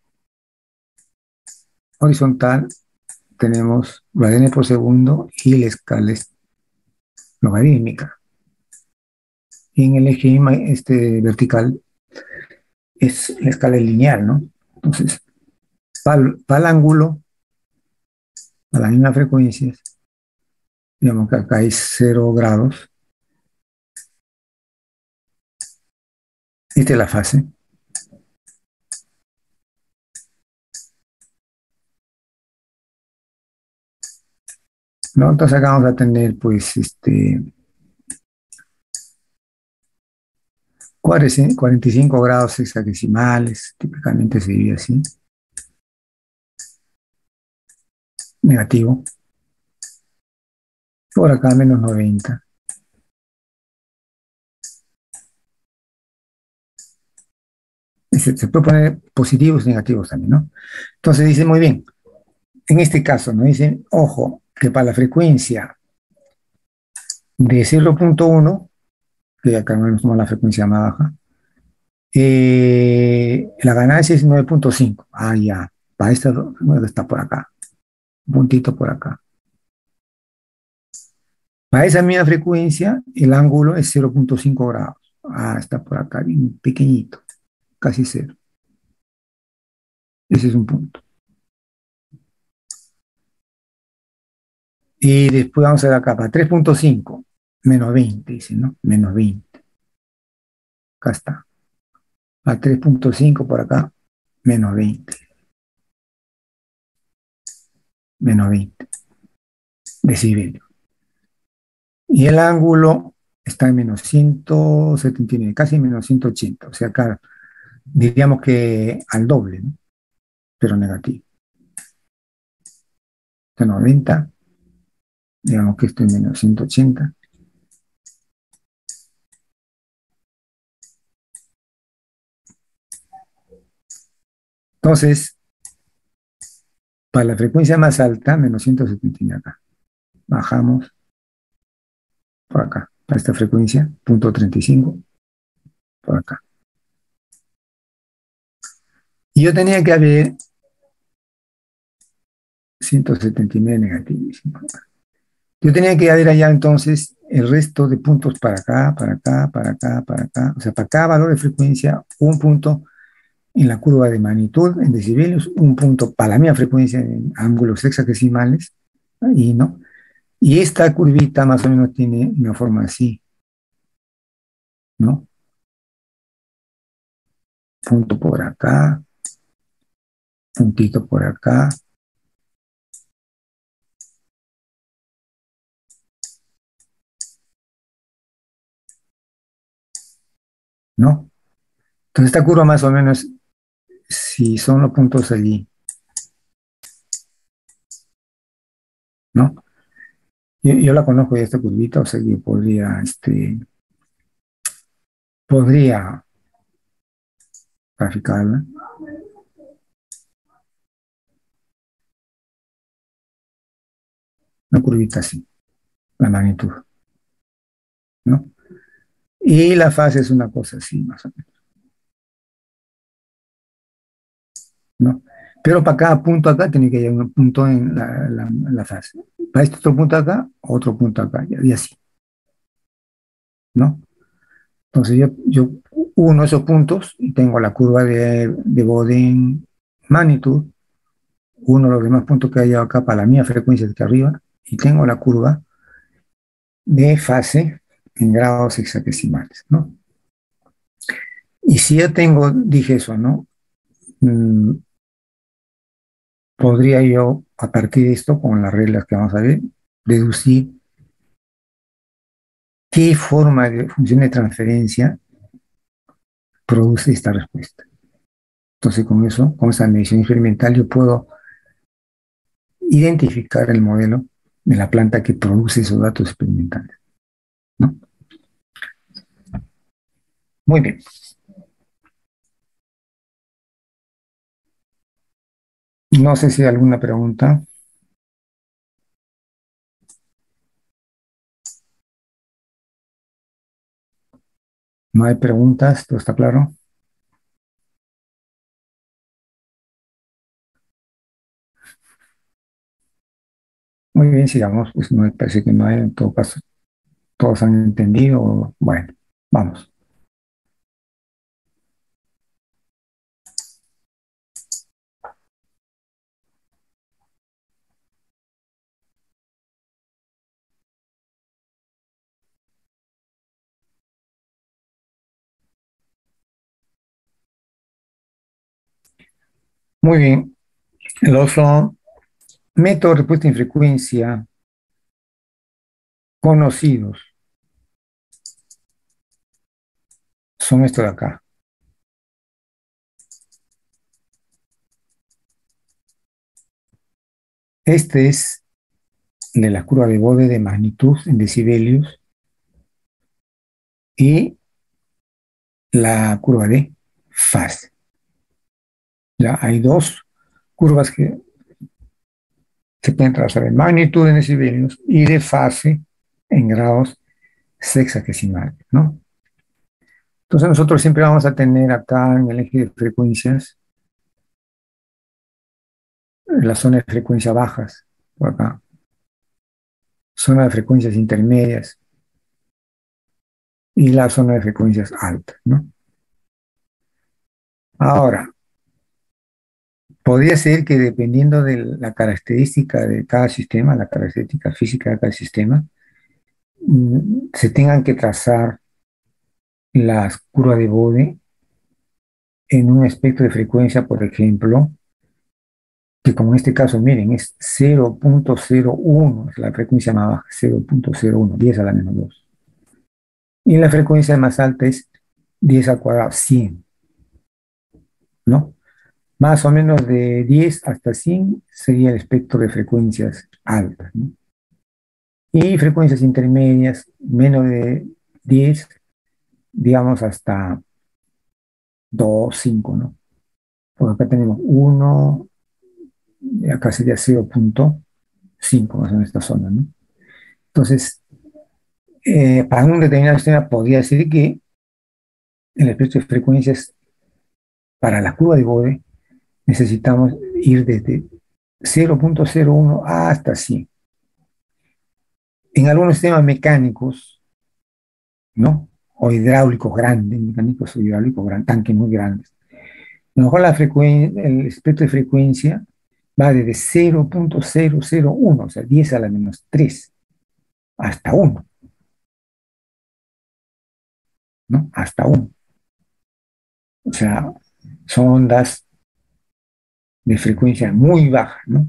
horizontal tenemos radianes por segundo y la escala es logarítmica. Y en el eje este, vertical es la escala es lineal, ¿no? Entonces, para, para el ángulo, a las mismas frecuencias, digamos que acá hay cero grados. Esta es la fase. ¿No? Entonces acá vamos a tener, pues, este, cuarenta y cinco grados hexadesimales, típicamente se divide así. Negativo. Por acá menos noventa. Se, se puede poner positivos y negativos también, ¿no? Entonces dice, muy bien, en este caso nos dicen, ojo, que para la frecuencia de cero punto uno, que acá nos tomamos la frecuencia más baja, eh, la ganancia es nueve punto cinco. Ah, ya, para esta está por acá, un puntito por acá. Para esa misma frecuencia, el ángulo es cero punto cinco grados. Ah, está por acá, bien pequeñito, casi cero. Ese es un punto. Y después vamos a ver acá, para tres punto cinco, menos veinte, dice, ¿no? Menos veinte. Acá está. A tres punto cinco por acá, menos veinte. Menos veinte decibelios. Y el ángulo está en menos ciento setenta y nueve, casi menos ciento ochenta. O sea, acá diríamos que al doble, ¿no? Pero negativo. De noventa, digamos que esto es menos ciento ochenta. Entonces, para la frecuencia más alta, menos ciento setenta y nueve acá. Bajamos por acá, para esta frecuencia, punto treinta y cinco, por acá. Y yo tenía que haber ciento setenta y nueve negativísimo. Yo tenía que haber allá entonces el resto de puntos para acá, para acá, para acá, para acá. O sea, para cada valor de frecuencia, un punto en la curva de magnitud, en decibelios, un punto para la misma frecuencia en ángulos hexadesimales, y no. Y esta curvita más o menos tiene una forma así. ¿no? Punto por acá, puntito por acá, ¿no? Entonces esta curva más o menos, si son los puntos allí, ¿no? Yo, yo la conozco ya esta curvita, o sea que podría, este, podría graficarla. Una curvita así, la magnitud, ¿no? Y la fase es una cosa así, más o menos, ¿no? Pero para cada punto acá tiene que llegar un punto en la, la, la fase. Para este otro punto acá, otro punto acá, y así, ¿no? Entonces yo, yo uno esos puntos y tengo la curva de, de Boden magnitud, uno de los demás puntos que hay acá para la mía frecuencia de aquí arriba, y tengo la curva de fase en grados hexadesimales, ¿no? Y si ya tengo, dije eso, ¿no? Mm, podría yo, a partir de esto, con las reglas que vamos a ver, deducir qué forma de función de transferencia produce esta respuesta. Entonces, con eso, con esa medición experimental, yo puedo identificar el modelo de la planta que produce esos datos experimentales, ¿no? Muy bien. No sé si hay alguna pregunta. No hay preguntas, ¿todo está claro? Muy bien, sigamos, pues no parece que no hay, en todo caso, todos han entendido. Bueno, vamos. Muy bien. Los uh, métodos de respuesta en frecuencia conocidos son estos de acá. Este es de la curva de Bode de magnitud en decibelios y la curva de fase. Ya hay dos curvas que se pueden trazar de magnitud en decibelios y de fase en grados sexagesimales, ¿no? Entonces nosotros siempre vamos a tener acá en el eje de frecuencias la zona de frecuencias bajas, por acá, zona de frecuencias intermedias y la zona de frecuencias altas, ¿no? Ahora, podría ser que dependiendo de la característica de cada sistema, la característica física de cada sistema, mm, se tengan que trazar las curvas de Bode en un espectro de frecuencia, por ejemplo, que como en este caso, miren, es cero punto cero uno, es la frecuencia más baja, cero punto cero uno, diez a la menos dos. Y la frecuencia más alta es diez al cuadrado, cien, ¿no? Más o menos de diez hasta cien sería el espectro de frecuencias altas, ¿no? Y frecuencias intermedias, menos de diez, digamos hasta dos, cinco, ¿no? Porque acá tenemos uno, y acá sería cero punto cinco más en esta zona, ¿no? Entonces, eh, para un determinado sistema podría decir que el espectro de frecuencias para la curva de Bode necesitamos ir desde cero punto cero uno hasta cien. En algunos sistemas mecánicos, ¿no? O hidráulicos grandes, mecánicos o hidráulicos grandes, tanques muy grandes. A lo mejor la frecuencia, el espectro de frecuencia va desde cero punto cero cero uno, o sea, diez a la menos tres, hasta uno. ¿no? Hasta uno. O sea, son ondas de frecuencia muy baja, ¿no?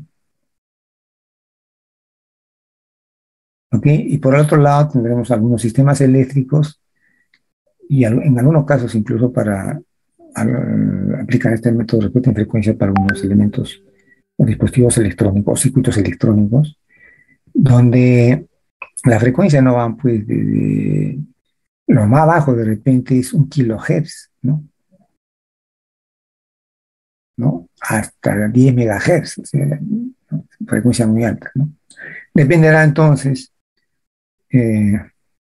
¿Ok? Y por el otro lado tendremos algunos sistemas eléctricos y en algunos casos incluso para al, aplicar este método de respuesta en frecuencia para unos elementos o dispositivos electrónicos o circuitos electrónicos, donde la frecuencia no va pues de, de lo más bajo de repente es un kilohertz, ¿no? ¿No? Hasta diez megahertz, o sea, ¿no? Frecuencia muy alta, ¿no? Dependerá entonces eh,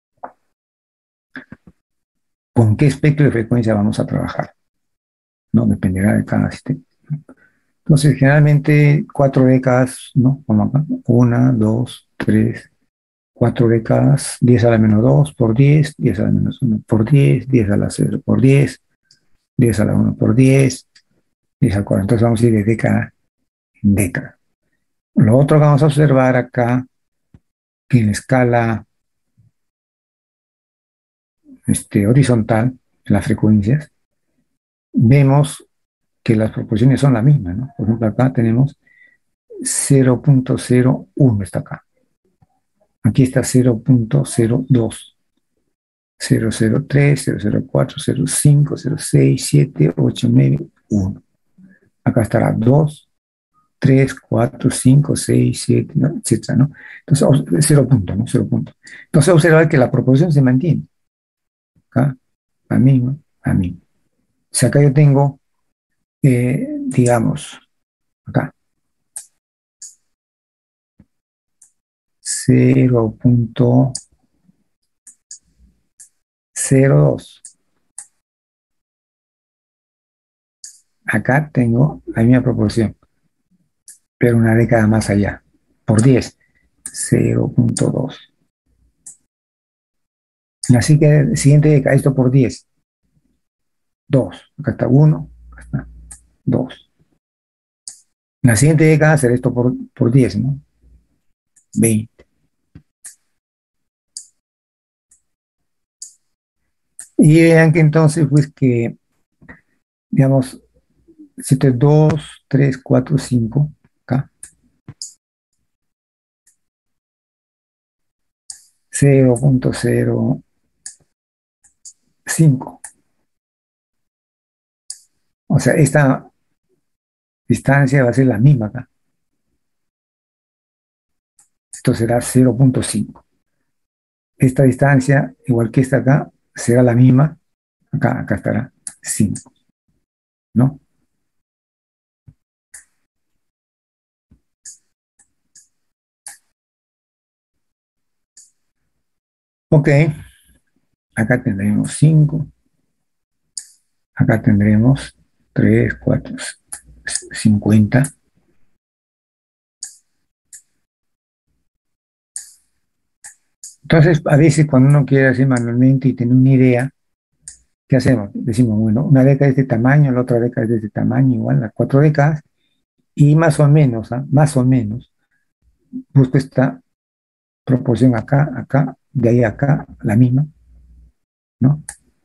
con qué espectro de frecuencia vamos a trabajar, ¿no? Dependerá de cada sistema. Entonces, generalmente cuatro décadas, ¿no? Como acá, una, dos, tres, cuatro décadas, diez a la menos dos por diez, diez a la menos uno por diez, diez a la cero por diez, diez a la uno por diez, diez al cuatro. Entonces vamos a ir de década en década. Lo otro que vamos a observar acá, que en la escala este, horizontal, las frecuencias, vemos que las proporciones son las mismas, ¿no? Por ejemplo, acá tenemos cero punto cero uno, está acá. Aquí está cero punto cero dos, cero punto cero tres, cero punto cero cuatro, cero punto cinco, cero punto seis, siete, ocho, nueve, uno. Acá estará dos, tres, cuatro, cinco, seis, siete, ¿no? Etcétera, ¿no? Entonces, cero punto, ¿no? cero punto. Entonces, observar que la proporción se mantiene. Acá, la misma, la misma. O sea, acá yo tengo, eh, digamos, acá, cero punto cero dos. Acá tengo la misma proporción, pero una década más allá, por diez, cero punto dos. Así que el siguiente década, esto por diez, dos. Acá está uno, acá está dos. La siguiente década será esto por, por diez, ¿no? veinte. Y vean que entonces, pues que, digamos, si esto es dos, tres, cuatro, cinco, acá, cero punto cero cinco. O sea, esta distancia va a ser la misma acá. Esto será cero punto cinco. Esta distancia, igual que esta acá, será la misma. Acá, acá estará cinco, ¿no? Ok, acá tendremos cinco. Acá tendremos tres, cuatro, cincuenta. Entonces, a veces cuando uno quiere hacer manualmente y tener una idea, ¿qué hacemos? Decimos, bueno, una década es de este tamaño, la otra década es de este tamaño, igual, las cuatro décadas, y más o menos, ¿ah? Más o menos, busco esta proporción acá, acá, de ahí a acá, la misma, ¿no?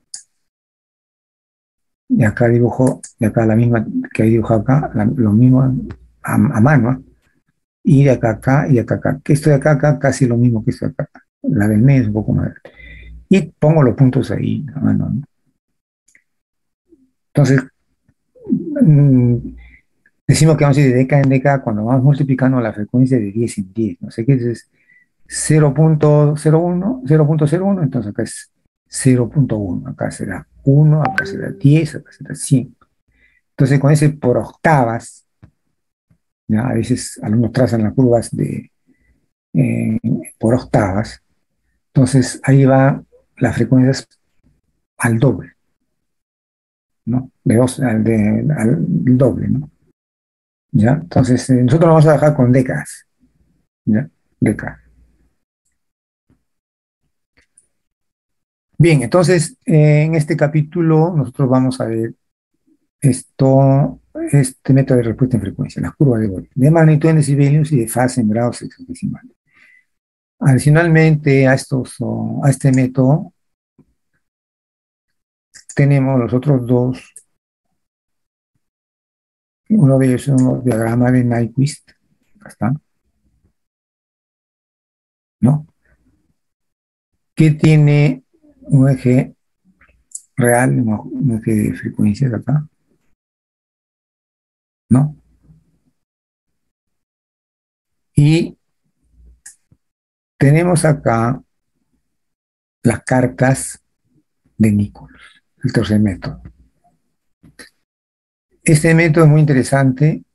Y acá dibujo, de acá la misma que he dibujado acá, la, lo mismo a, a mano, ¿eh? Y de acá a acá y de acá a acá. Que esto de acá a acá casi lo mismo que esto de acá. La del medio es un poco más. Y pongo los puntos ahí a mano, ¿no? Entonces, mmm, decimos que vamos a ir de década en década cuando vamos multiplicando la frecuencia de diez en diez. No sé qué es cero punto cero uno, cero punto cero uno, entonces acá es cero punto uno, acá será uno, acá será diez, acá será cien. Entonces, con ese por octavas, ¿ya? A veces alumnos trazan las curvas de, eh, por octavas, entonces ahí va las frecuencias al doble, ¿no? De dos al, de, al doble, ¿no? ¿Ya? Entonces, eh, nosotros lo vamos a dejar con décadas, ¿ya? Décadas. Bien, entonces, eh, en este capítulo nosotros vamos a ver esto, este método de respuesta en frecuencia, las curvas de Bode, de magnitud en decibelios y de fase en grados hexadecimales. Adicionalmente a, estos, a este método, tenemos los otros dos. Uno de ellos es un diagrama de Nyquist. Acá está. ¿No? Que tiene un eje real, un eje de frecuencias acá. ¿No? Y tenemos acá las cartas de Nichols, el tercer método. Este método es muy interesante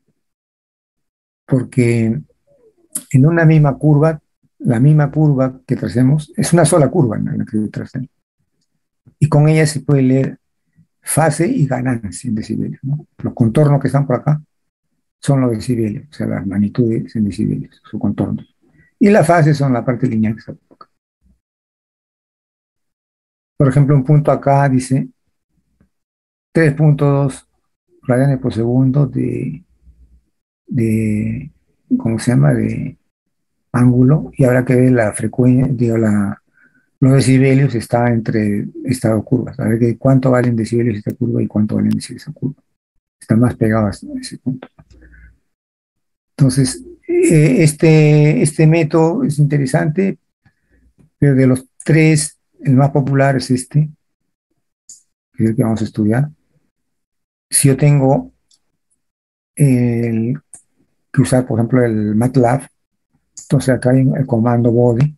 porque en una misma curva, la misma curva que tracemos, es una sola curva en la que tracemos. Y con ella se puede leer fase y ganancia en decibelios, ¿no? Los contornos que están por acá son los decibelios, o sea, las magnitudes en decibelios, su contorno. Y las fases son la parte lineal que está por acá. Por ejemplo, un punto acá dice tres punto dos radianes por segundo de, de, ¿cómo se llama?, de ángulo, y habrá que ver la frecuencia, digo, la, los decibelios está entre estas dos curvas, a ver que cuánto valen decibelios esta curva y cuánto valen decibelios esa curva. Están más pegadas a ese punto. Entonces, eh, este, este método es interesante, pero de los tres, el más popular es este, que es el que vamos a estudiar. Si yo tengo el, que usar, por ejemplo, el MATLAB, entonces acá hay el comando body,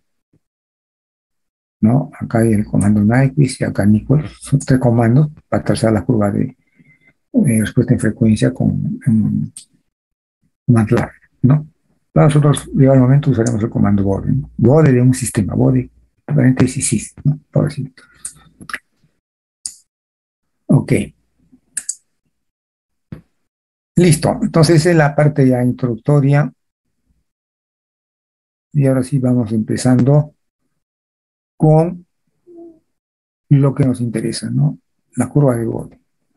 ¿no? Acá hay el comando Nyquist y acá Nichols. Son tres comandos para trazar la curva de, de respuesta en frecuencia con en MATLAB, ¿no? Para nosotros, llegado el momento, usaremos el comando body, ¿no? Body de un sistema, body, paréntesis, sys, ¿no? Por así. Ok. Listo. Entonces, esa es la parte ya introductoria. Y ahora sí vamos empezando con lo que nos interesa, ¿no? La curva de body.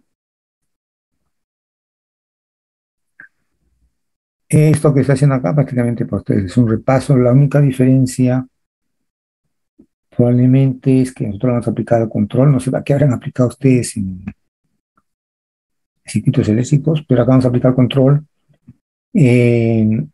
Esto que está haciendo acá prácticamente para ustedes es un repaso. La única diferencia probablemente es que nosotros hemos aplicado control. No sé a qué habrán aplicado ustedes en circuitos eléctricos, pero acá vamos a aplicar control. Eh,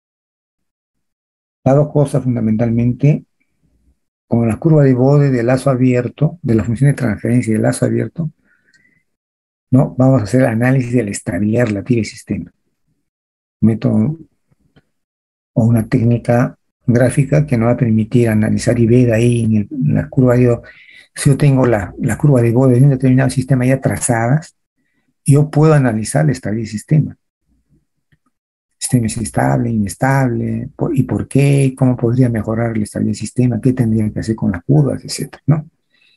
las dos cosas fundamentalmente, con la curva de bode de lazo abierto, de la función de transferencia de lazo abierto, ¿no? Vamos a hacer análisis de la estabilidad relativa del sistema. Un método o una técnica gráfica que nos va a permitir analizar y ver ahí en, el, en la curva de bode. Si yo tengo la, la curva de bode de un determinado sistema ya trazadas, yo puedo analizar la estabilidad del sistema. El sistema es estable, inestable, por, y por qué, cómo podría mejorar la estabilidad del sistema, qué tendría que hacer con las curvas, etcétera, ¿no?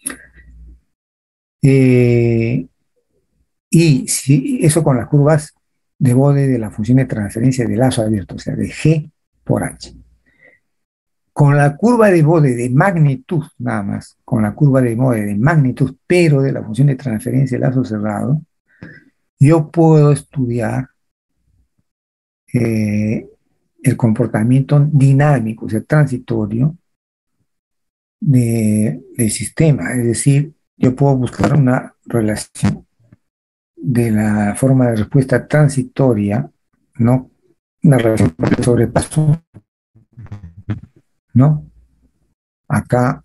Eh, y si eso con las curvas de bode de la función de transferencia de lazo abierto, o sea, de G por H. Con la curva de bode de magnitud, nada más, con la curva de bode de magnitud, pero de la función de transferencia de lazo cerrado, yo puedo estudiar eh, el comportamiento dinámico, o sea, transitorio de, del sistema. Es decir, yo puedo buscar una relación de la forma de respuesta transitoria, ¿no? Una relación de sobrepaso, ¿no? Acá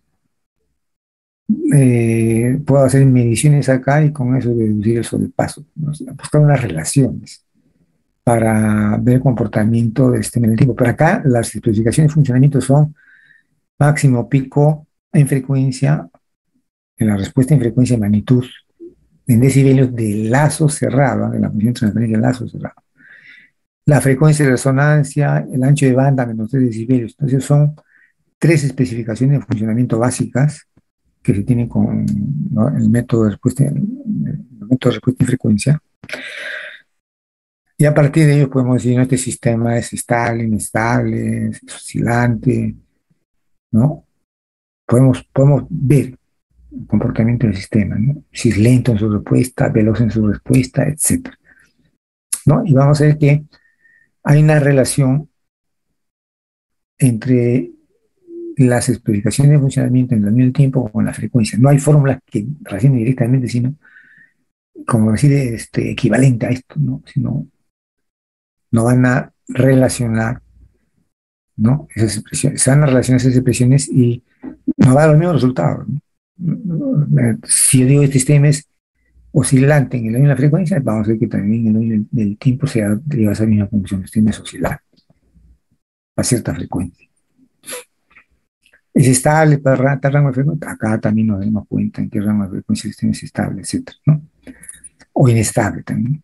eh, puedo hacer mediciones acá y con eso deducir el sobrepaso, ¿no? O sea, buscar unas relaciones para ver el comportamiento de este tipo. Pero acá las especificaciones de funcionamiento son máximo pico en frecuencia, en la respuesta en frecuencia de magnitud, en decibelios de lazo cerrado, de la función de transferencia de lazo cerrado. La frecuencia de resonancia, el ancho de banda menos tres decibelios. Entonces son tres especificaciones de funcionamiento básicas que se tienen con, ¿no?, el método de respuesta, el método de respuesta en frecuencia. Y a partir de ello podemos decir, ¿no?, este sistema es estable, inestable, es oscilante, ¿no? Podemos, podemos ver el comportamiento del sistema, ¿no? Si es lento en su respuesta, veloz en su respuesta, etcétera, ¿no? Y vamos a ver que hay una relación entre las especificaciones de funcionamiento en el mismo tiempo con la frecuencia. No hay fórmulas que relacionen directamente, sino como decir este, equivalente a esto, ¿no? Sino no van a relacionar, ¿no? Esas expresiones, se van a relacionar esas expresiones y no va a dar los mismos resultados, ¿no? Si yo digo este sistema es oscilante en la misma frecuencia, vamos a ver que también en el mismo del tiempo se va a esa misma función, el sistema es oscilante a cierta frecuencia. Es estable para tal rango de frecuencia, acá también nos damos cuenta en qué rango de frecuencia el sistema es estable, etcétera, ¿no? O inestable también.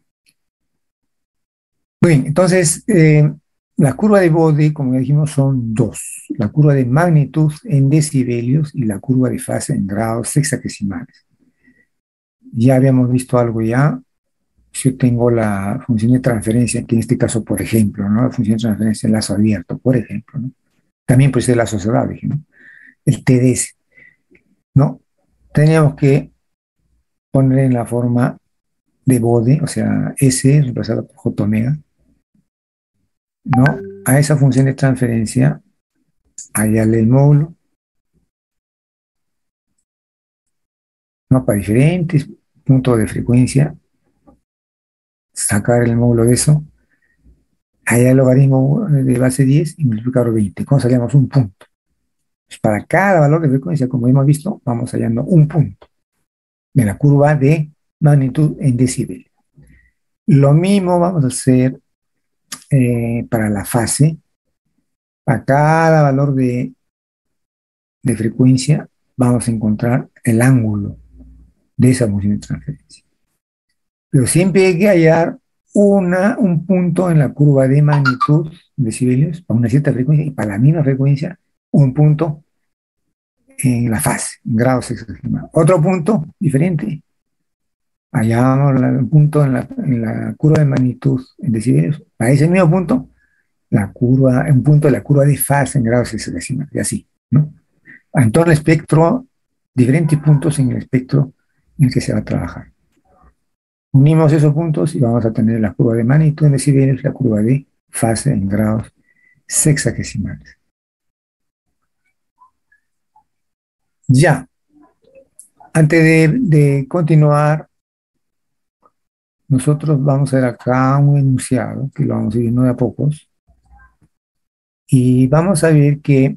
Bien, entonces, eh, la curva de Bode, como ya dijimos, son dos. La curva de magnitud en decibelios y la curva de fase en grados sexagesimales. Ya habíamos visto algo ya. Yo tengo la función de transferencia, que en este caso, por ejemplo, ¿no? La función de transferencia en lazo abierto, por ejemplo, ¿no? También puede ser lazo cerrado, dije, ¿no? El T D S, ¿no? Teníamos que poner en la forma de Bode, o sea, S reemplazado por J omega, ¿no? A esa función de transferencia, hallarle el módulo, ¿no? Para diferentes puntos de frecuencia, sacar el módulo de eso, hallar el logaritmo de base diez y multiplicar por veinte. ¿Cómo salíamos? Un punto. Pues para cada valor de frecuencia, como hemos visto, vamos hallando un punto de la curva de magnitud en decibel. Lo mismo vamos a hacer eh, para la fase. Para cada valor de, de frecuencia vamos a encontrar el ángulo de esa función de transferencia. Pero siempre hay que hallar una, un punto en la curva de magnitud de decibelios para una cierta frecuencia y para la misma frecuencia un punto en la fase, en grados sexagesimales. Otro punto diferente, hallamos un punto en la, en la curva de magnitud en decibelios, para ese mismo punto, la curva, un punto de la curva de fase en grados sexagesimales, y así, ¿no? En todo el espectro, diferentes puntos en el espectro en el que se va a trabajar. Unimos esos puntos y vamos a tener la curva de magnitud en decibelios, la curva de fase en grados sexagesimales. Ya, antes de, de continuar, nosotros vamos a ver acá un enunciado, que lo vamos a ir viendo de a pocos, y vamos a ver que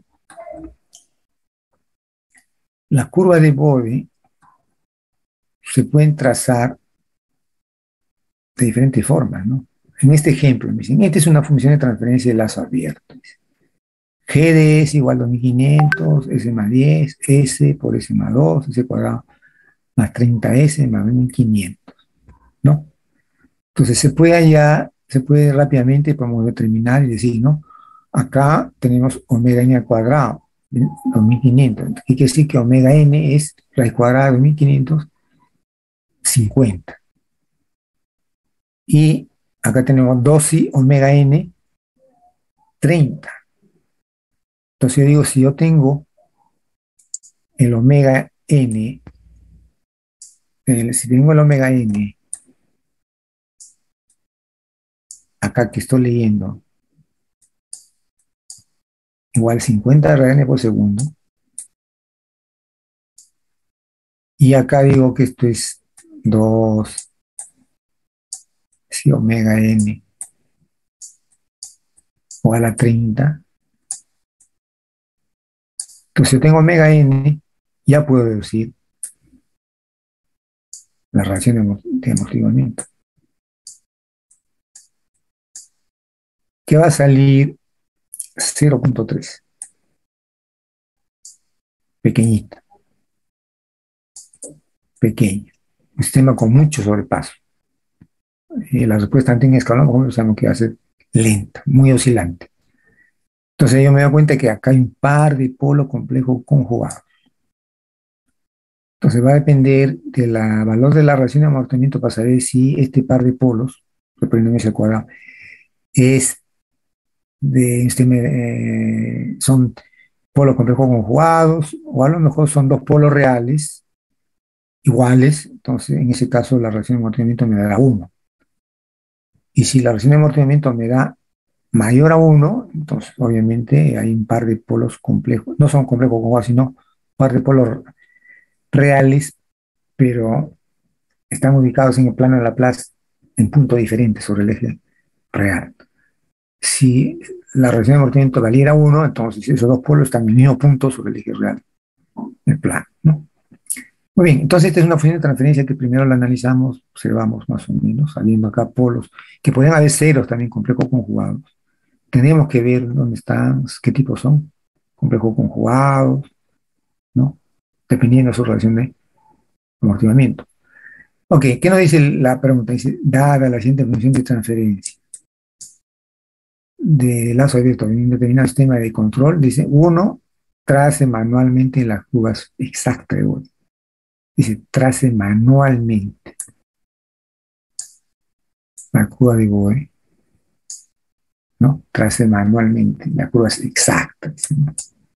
las curvas de Bode se pueden trazar de diferentes formas, ¿no? En este ejemplo, me dicen, esta es una función de transferencia de lazo abierto. G de S igual a dos mil quinientos, S más diez, S por S más dos, S cuadrado más treinta S más mil quinientos, ¿no? Entonces se puede hallar, se puede rápidamente, podemos determinar y decir, ¿no? Acá tenemos omega n al cuadrado, dos mil quinientos. ¿Qué quiere decir? Que omega n es raíz cuadrada de dos mil quinientos, cincuenta. Y acá tenemos dos y omega n, treinta. Entonces yo digo, si yo tengo el omega n, el, si tengo el omega n, acá que estoy leyendo, igual cincuenta radianes por segundo, y acá digo que esto es dos, si omega n igual a treinta, entonces yo tengo omega n, ya puedo deducir la relación de amortiguamiento, que va a salir cero punto tres, pequeñita, pequeña, un sistema con mucho sobrepaso. Y la respuesta en escalón, como sabemos que va a ser lenta, muy oscilante. Entonces yo me doy cuenta que acá hay un par de polos complejos conjugados. Entonces va a depender del valor de la relación de amortiguamiento para saber si este par de polos, el polinomio al cuadrado, es de este, eh, son polos complejos conjugados, o a lo mejor son dos polos reales iguales. Entonces en ese caso la relación de amortiguamiento me dará uno. Y si la relación de amortiguamiento me da mayor a uno, entonces obviamente hay un par de polos complejos, no son complejos conjugados, sino un par de polos reales, pero están ubicados en el plano de Laplace en puntos diferentes sobre el eje real. Si la relación de amortiguamiento valiera uno, entonces esos dos polos están en el mismo punto sobre el eje real, el plano, ¿no? Muy bien, entonces esta es una función de transferencia que primero la analizamos, observamos más o menos, saliendo acá polos, que pueden haber ceros también complejos conjugados. Tenemos que ver dónde están, qué tipos son, complejos conjugados, ¿no? Dependiendo de su relación de amortiguamiento. Ok, ¿qué nos dice la pregunta? Dice, dada la siguiente función de transferencia de lazo abierto en un determinado sistema de control, dice, uno, trace manualmente las curvas exactas de Bode. Dice, trace manualmente la curva de Bode, ¿no? Trace manualmente las curvas exactas, ¿no?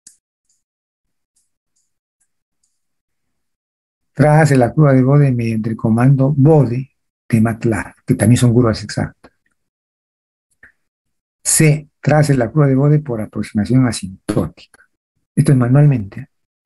Trace la curva de Bode mediante el comando Bode de MATLAB, que también son curvas exactas. C, trace la curva de Bode por aproximación asintótica. Esto es manualmente.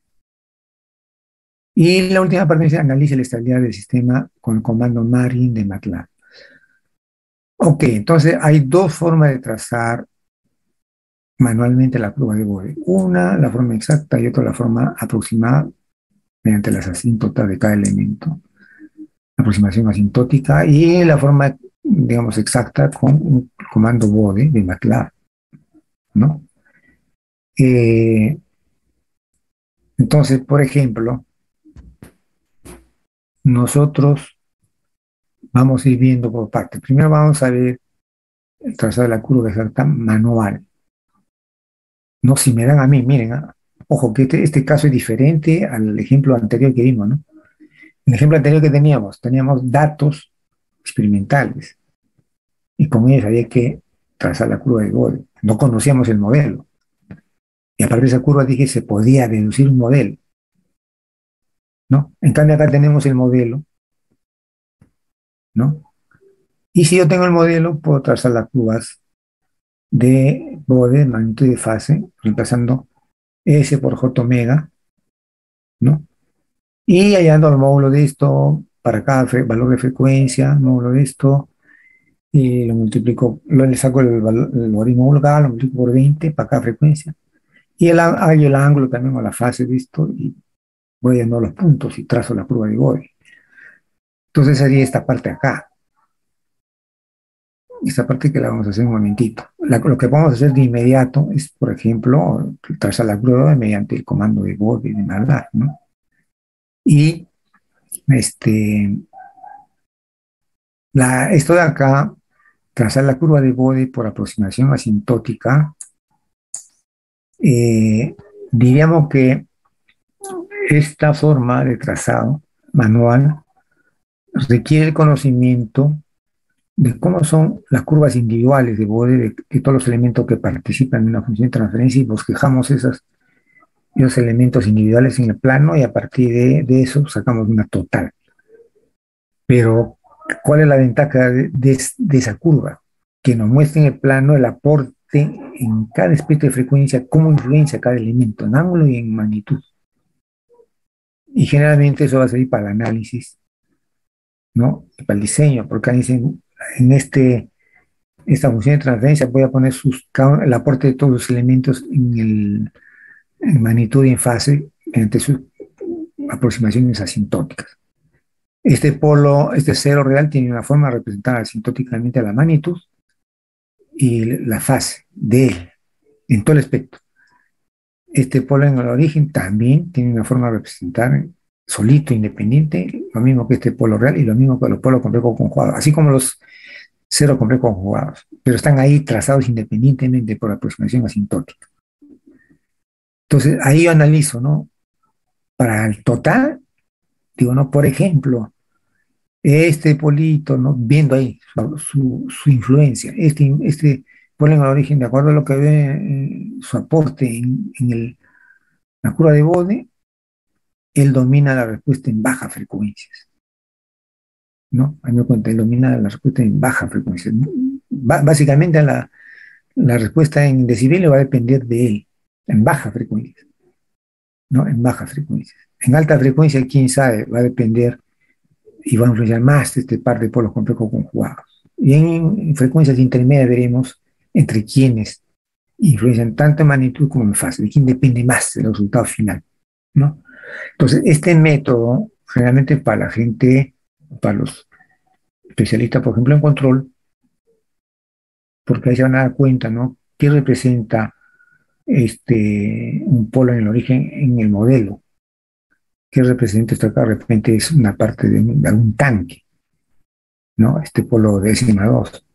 Y la última parte dice, analice la estabilidad del sistema con el comando Margin de MATLAB. Ok, entonces hay dos formas de trazar manualmente la curva de Bode. Una, la forma exacta, y otra, la forma aproximada mediante las asíntotas de cada elemento. Aproximación asintótica y la forma, digamos, exacta con un comando Bode de MATLAB, ¿no? Eh, entonces, por ejemplo, nosotros vamos a ir viendo por partes. Primero vamos a ver el trazado de la curva exacta manual. No, si me dan a mí, miren, ah, ojo, que este, este caso es diferente al ejemplo anterior que vimos, ¿no? En el ejemplo anterior que teníamos, teníamos datos experimentales y con ellos había que trazar la curva de Bode. No conocíamos el modelo. Y a partir de esa curva dije, se podía deducir un modelo, ¿no? En cambio acá tenemos el modelo, ¿no? Y si yo tengo el modelo, puedo trazar las curvas de Bode, magnitud y de fase, reemplazando S por J omega, ¿no? Y hallando el módulo de esto para cada valor de frecuencia, módulo de esto, y lo multiplico, lo, le saco el, valor, el logaritmo vulgar, lo multiplico por veinte para cada frecuencia. Y el, hallo el ángulo también o la fase de esto y voy dando los puntos y trazo la curva de Bode. Entonces sería esta parte acá. Esta parte que la vamos a hacer un momentito. La, lo que vamos a hacer de inmediato es, por ejemplo, trazar la curva mediante el comando de Bode de MATLAB, ¿no? Y este, la, esto de acá, trazar la curva de Bode por aproximación asintótica, eh, diríamos que esta forma de trazado manual requiere el conocimiento de cómo son las curvas individuales de Bode, de, de todos los elementos que participan en una función de transferencia y bosquejamos esas, esos elementos individuales en el plano y a partir de, de eso sacamos una total. Pero, ¿cuál es la ventaja de, de, de esa curva? Que nos muestra en el plano el aporte en cada espectro de frecuencia, cómo influencia cada elemento en ángulo y en magnitud. Y generalmente eso va a servir para el análisis, ¿no? Y para el diseño, porque dicen, en este, esta función de transferencia voy a poner sus, el aporte de todos los elementos en, el, en magnitud y en fase mediante sus aproximaciones asintóticas. Este polo, este cero real tiene una forma de representar asintóticamente a la magnitud y la fase de él en todo el espectro. Este polo en el origen también tiene una forma de representar solito, independiente, lo mismo que este polo real y lo mismo que los polos complejos conjugados, así como los ceros complejos conjugados, pero están ahí trazados independientemente por aproximación asintótica. Entonces, ahí yo analizo, ¿no? Para el total, digo, ¿no? Por ejemplo, este polito, ¿no? Viendo ahí su, su, su influencia, este, este polo en el origen, de acuerdo a lo que ve eh, su aporte en, en el, la curva de Bode, él domina la respuesta en bajas frecuencias, ¿no? A mí me cuenta, él domina la respuesta en bajas frecuencias. Básicamente la, la respuesta en decibeles va a depender de él, en baja frecuencia, ¿no? En baja frecuencia. En alta frecuencia, quién sabe, va a depender y va a influenciar más este par de polos complejos conjugados. Y en, en frecuencias intermedias veremos entre quiénes influencian tanto en magnitud como en fase, de quién depende más del resultado final, ¿no? Entonces, este método, generalmente para la gente, para los especialistas, por ejemplo, en control, porque ahí se van a dar cuenta, ¿no? ¿Qué representa este, un polo en el origen en el modelo? ¿Qué representa esto acá? De repente es una parte de, un, de algún tanque, ¿no? Este polo décima dos.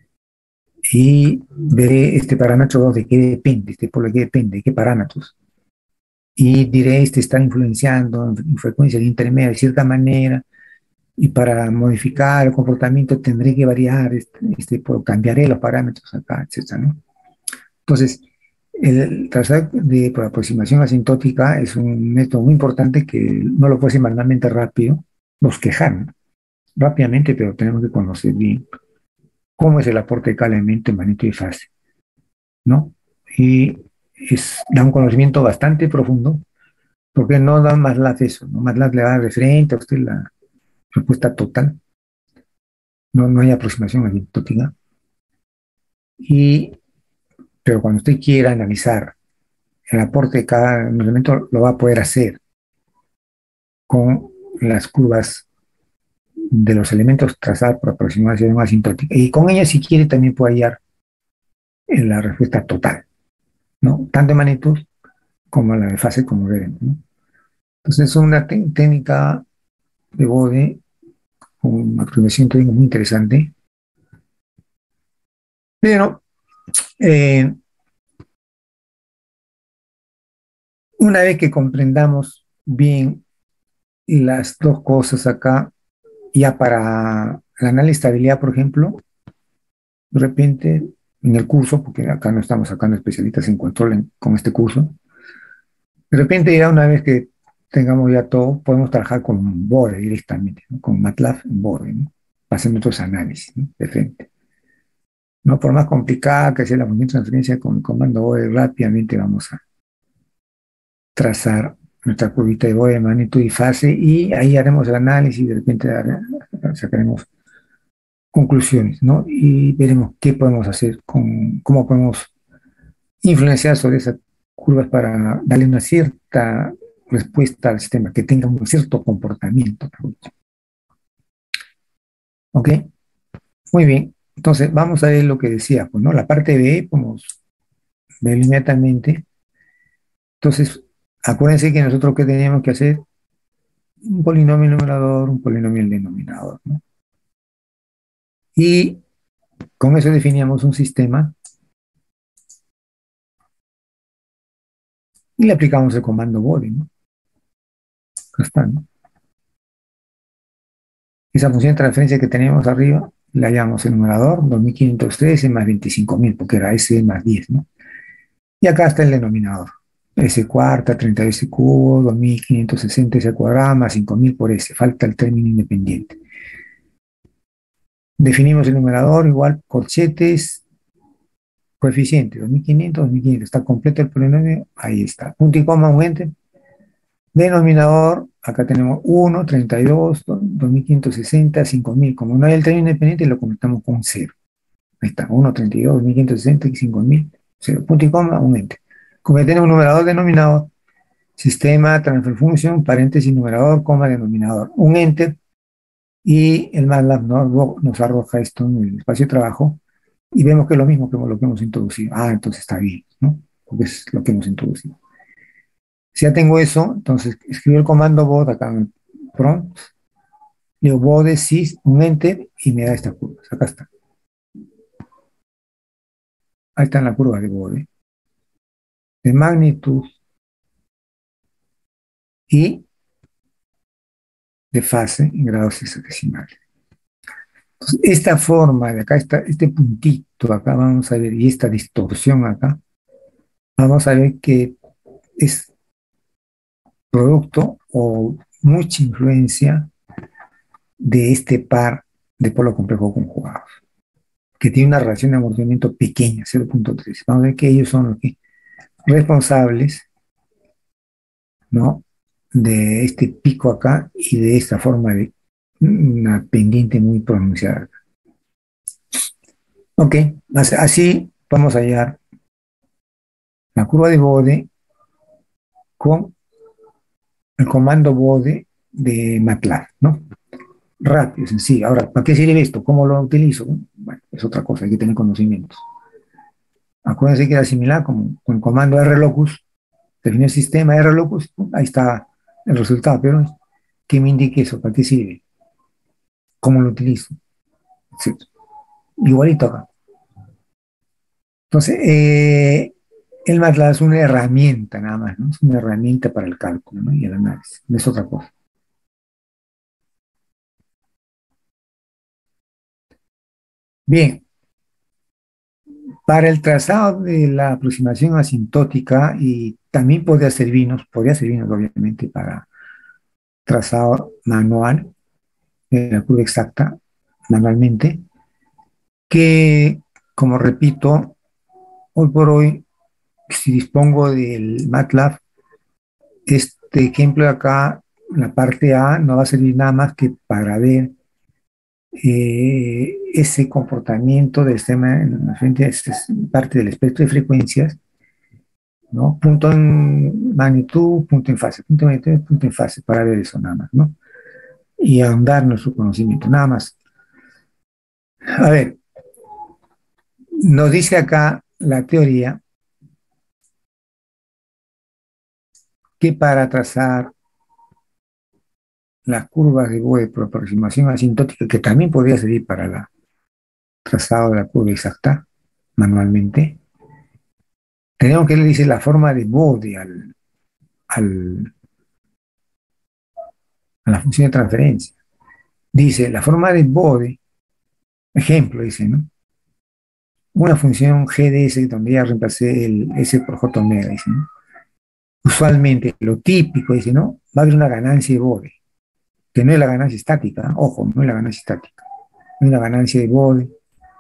Y veré este parámetro dos de qué depende, este polo de qué depende, de qué parámetros. Y diré, este está influenciando en frecuencia intermedia de cierta manera, y para modificar el comportamiento tendré que variar, este, este, cambiaré los parámetros acá, etcétera, ¿no? Entonces, el trazado de por aproximación asintótica es un método muy importante que no lo puede ser manualmente rápido, bosquejar, ¿no? Rápidamente, pero tenemos que conocer bien cómo es el aporte de cada elemento en magnitud y fase, ¿no? Y es, da un conocimiento bastante profundo, porque no da MATLAB eso, ¿no? MATLAB le da referente a usted la respuesta total, no, no hay aproximación asintótica, y, pero cuando usted quiera analizar el aporte de cada elemento, lo va a poder hacer con las curvas de los elementos trazadas por aproximación asintótica. Y con ella, si quiere, también puede hallar en la respuesta total, ¿no? Tanto en magnitud como la de fase, como veremos, ¿no? Entonces, es una técnica de Bode con una aproximación técnica muy interesante. Pero, eh, una vez que comprendamos bien las dos cosas acá, ya para el análisis de estabilidad, por ejemplo, de repente en el curso, porque acá no estamos sacando especialistas en control en, con este curso, de repente ya una vez que tengamos ya todo, podemos trabajar con Bode directamente, ¿no? Con MATLAB en Bode, ¿no? Hacer nuestros análisis, ¿no? De frente. No por más complicada que sea la función de transferencia, con el comando Bode rápidamente vamos a trazar nuestra curvita de Bode de magnitud y fase, y ahí haremos el análisis y de repente sacaremos conclusiones, ¿no? Y veremos qué podemos hacer, con, cómo podemos influenciar sobre esas curvas para darle una cierta respuesta al sistema, que tenga un cierto comportamiento. ¿Ok? Muy bien. Entonces, vamos a ver lo que decía, pues, ¿no? La parte B, podemos ver inmediatamente. Entonces, acuérdense que nosotros que teníamos que hacer un polinomio numerador, un polinomio denominador, ¿no? Y con eso definíamos un sistema y le aplicamos el comando Bode, ¿no? Acá está, ¿no? Esa función de transferencia que teníamos arriba, la llamamos el numerador, dos mil quinientos trece más veinticinco mil, porque era S más diez, ¿no? Y acá está el denominador. S cuarta, treinta y S cubo, dos mil quinientos sesenta S cuadrada más cinco mil por S. Falta el término independiente. Definimos el numerador igual, corchetes, coeficiente, dos mil quinientos, dos mil quinientos. Está completo el polinomio, ahí está. Punto y coma, un enter. Denominador, acá tenemos uno, treinta y dos, dos mil quinientos sesenta, cinco mil. Como no hay el término independiente, lo conectamos con cero. Ahí está, uno, treinta y dos, dos mil quinientos sesenta y cinco mil. cero. Punto y coma, un enter. Como ya tenemos un numerador, denominador, sistema, transfer function, paréntesis, numerador, coma, denominador. Un enter. Y el MATLAB nos, nos arroja esto en el espacio de trabajo y vemos que es lo mismo que lo que hemos introducido. Ah, entonces está bien, ¿no? Porque es lo que hemos introducido. Si ya tengo eso, entonces escribo el comando Bode acá en el prompt, digo Bode sys, un enter, y me da esta curva. Acá está. Ahí está en la curva de Bode. De magnitud y de fase en grados hexadecimales. Entonces, esta forma de acá, está, este puntito acá, vamos a ver, y esta distorsión acá, vamos a ver que es producto o mucha influencia de este par de polo complejo conjugados. que tiene una relación de amortiguamiento pequeña, cero punto tres. Vamos a ver que ellos son los que, responsables, ¿no?, de este pico acá y de esta forma de una pendiente muy pronunciada. Ok, así vamos a hallar la curva de Bode con el comando Bode de MATLAB, ¿no? Rápido, sencillo. Ahora, ¿para qué sirve esto? ¿Cómo lo utilizo? Bueno, es otra cosa, hay que tener conocimientos. Acuérdense que era similar con, con el comando rlocus, define el sistema rlocus, ahí está el resultado, pero ¿qué me indique eso? ¿Para qué sirve? ¿Cómo lo utilizo? Sí. Igualito acá. Entonces, eh, el MATLAB es una herramienta nada más, ¿no? Es una herramienta para el cálculo, ¿no?, y el análisis, no es otra cosa. Bien, para el trazado de la aproximación asintótica, y también podría servirnos, podría servirnos obviamente para trazado manual, de la curva exacta, manualmente, que, como repito, hoy por hoy, si dispongo del MATLAB, este ejemplo de acá, la parte A, no va a servir nada más que para ver eh, ese comportamiento del sistema en la frente, esta es parte del espectro de frecuencias, ¿no? Punto en magnitud, punto en fase, punto en magnitud, punto en fase, para ver eso nada más, ¿no? Y ahondar nuestro conocimiento, nada más. A ver, nos dice acá la teoría que para trazar las curvas de Bode por aproximación asintótica, que también podría servir para el trazado de la curva exacta manualmente, tenemos que le dice la forma de Bode al, al, a la función de transferencia. Dice, la forma de Bode, ejemplo, dice, ¿no?, una función G de S donde ya reemplacé el S por J omega, dice, ¿no? Usualmente, lo típico, dice, ¿no?, va a haber una ganancia de Bode, que no es la ganancia estática, ¿no? Ojo, no es la ganancia estática, no es la ganancia de Bode.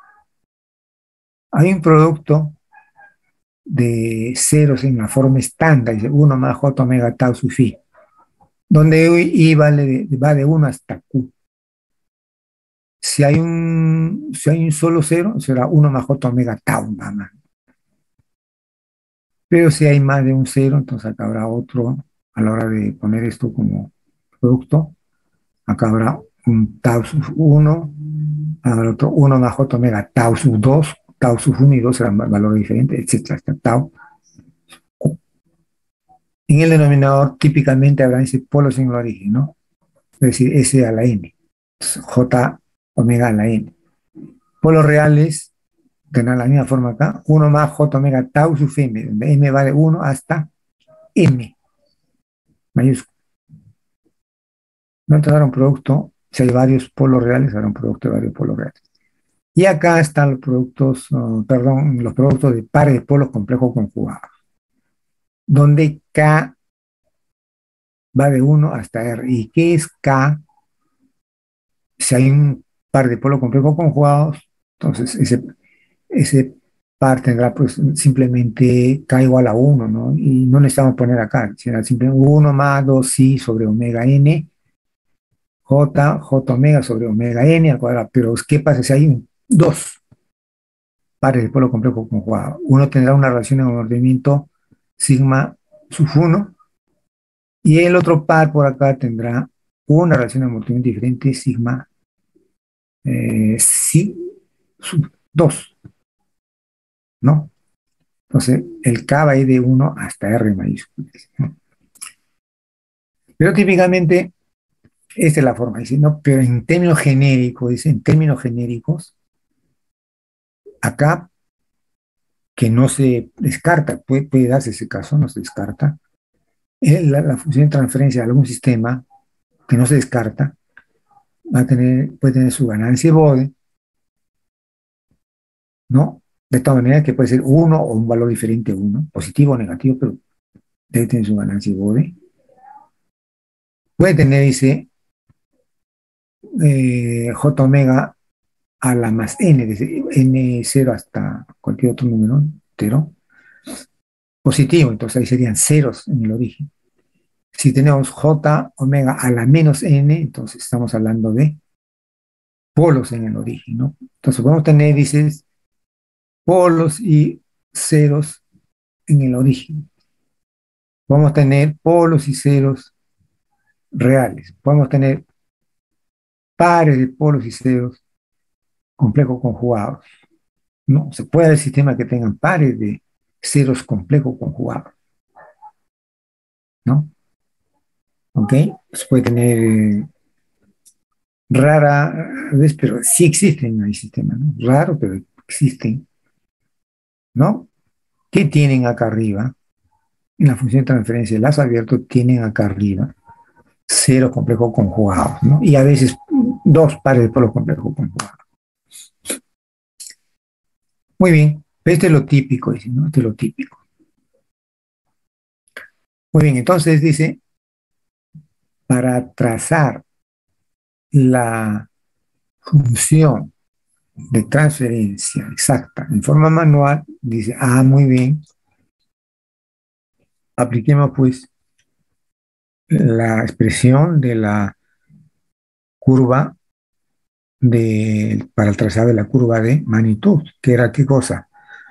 Hay un producto de ceros en la forma estándar, dice uno más J omega tau su phi, donde I vale, va de uno hasta Q. Si hay un, si hay un solo cero, será uno más J omega tau, nada más. Pero si hay más de un cero, entonces acá habrá otro, a la hora de poner esto como producto, acá habrá un tau sub uno, habrá otro uno más J omega tau sub dos, tau sub uno y dos serán valores diferentes, etcétera, hasta tau. En el denominador típicamente habrá ese polo sin el origen, ¿no? Es decir, S a la N, J omega a la N. Polos reales tendrán la misma forma acá, uno más J omega tau sub M, donde M va de uno hasta M, mayúsculo. No te dará un producto, si hay varios polos reales, hará un producto de varios polos reales. Y acá están los productos, uh, perdón, los productos de pares de polos complejos conjugados, donde K va de uno hasta R. ¿Y qué es K? Si hay un par de polos complejos conjugados, entonces ese, ese par tendrá pues simplemente K igual a uno, ¿no? Y no necesitamos poner acá, será simplemente uno más dos psi sobre omega n, J, J omega sobre omega n al cuadrado. Pero ¿qué pasa si hay un, dos pares de polo complejo conjugado? Uno tendrá una relación de amortiguamiento sigma sub uno y el otro par por acá tendrá una relación de amortiguamiento diferente sigma eh, si sub dos, ¿no? Entonces, el K va a ir de uno hasta R mayúscula, ¿no? Pero típicamente, esta es la forma, dice, ¿no? Pero en términos genéricos, dice, en términos genéricos, acá, que no se descarta, puede, puede darse ese caso, no se descarta, la, la función de transferencia de algún sistema, que no se descarta, va a tener, puede tener su ganancia de Bode, ¿no? De todas maneras que puede ser uno o un valor diferente a uno, positivo o negativo, pero debe tener su ganancia de Bode. Puede tener, dice, eh, J omega a la más n, desde n cero hasta cualquier otro número entero, positivo, entonces ahí serían ceros en el origen. Si tenemos j omega a la menos n, entonces estamos hablando de polos en el origen, ¿no? Entonces podemos tener, dices, polos y ceros en el origen. Podemos tener polos y ceros reales. Podemos tener pares de polos y ceros complejos conjugados. No, se puede haber sistemas que tengan pares de ceros complejos conjugados, ¿no? ¿Ok? Se puede tener eh, rara vez, pero sí existen hay sistemas, ¿no? Raro, pero existen, ¿no? ¿Qué tienen acá arriba? En la función de transferencia de lazo abierto tienen acá arriba ceros complejos conjugados, ¿no? Y a veces dos pares de polos complejos conjugados. Muy bien, este es lo típico, dice, ¿no? Este es lo típico. Muy bien, entonces dice, para trazar la función de transferencia exacta en forma manual, dice, ah, muy bien, apliquemos pues la expresión de la curva de, para el trazado de la curva de magnitud, que era qué cosa,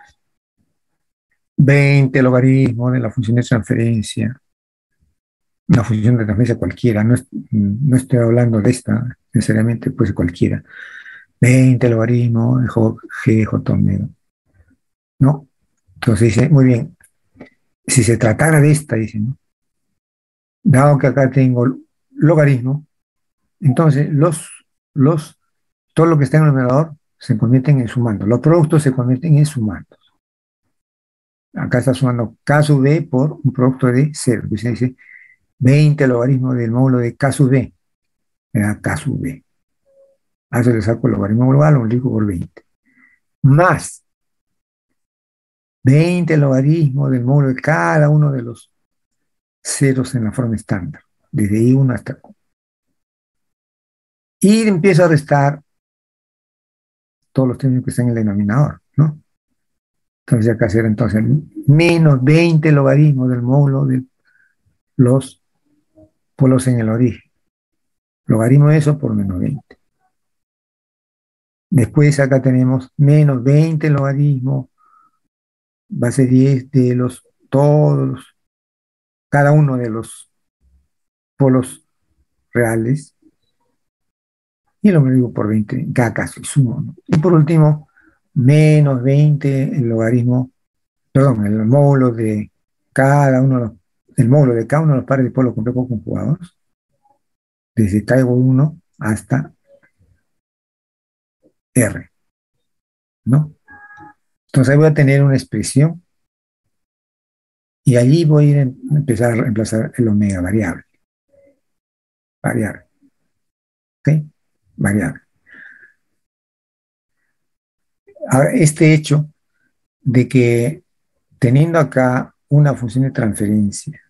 veinte logaritmos de la función de transferencia, una función de transferencia cualquiera, no, es, no estoy hablando de esta necesariamente, pues cualquiera, veinte logaritmos de G, J omega, ¿no? Entonces dice, muy bien, si se tratara de esta, dice, ¿no? Dado que acá tengo logaritmo, entonces los, los, todo lo que está en el numerador se convierten en sumando, los productos se convierten en sumandos. Acá está sumando K sub B por un producto de cero, que se dice veinte logaritmos del módulo de K sub B, me da K sub B. A eso le saco el logaritmo global, lo multiplico por veinte. Más veinte logaritmos del módulo de cada uno de los ceros en la forma estándar, desde I uno hasta Q. Y empiezo a restar todos los términos que están en el denominador, ¿no? Entonces acá será entonces menos veinte logaritmos del módulo de los polos en el origen. Logaritmo de eso por menos veinte. Después acá tenemos menos veinte logaritmos base diez de los todos, cada uno de los polos reales. Y lo digo por veinte en cada caso, sumo, ¿no? Y por último, menos veinte el logaritmo, perdón, el módulo de cada uno de los, el módulo de cada uno de los pares de polos complejos conjugados, desde K igual uno hasta R, ¿no? Entonces ahí voy a tener una expresión y allí voy a ir a empezar a reemplazar el omega variable. Variable. ¿Ok? Variable. Ahora, este hecho de que teniendo acá una función de transferencia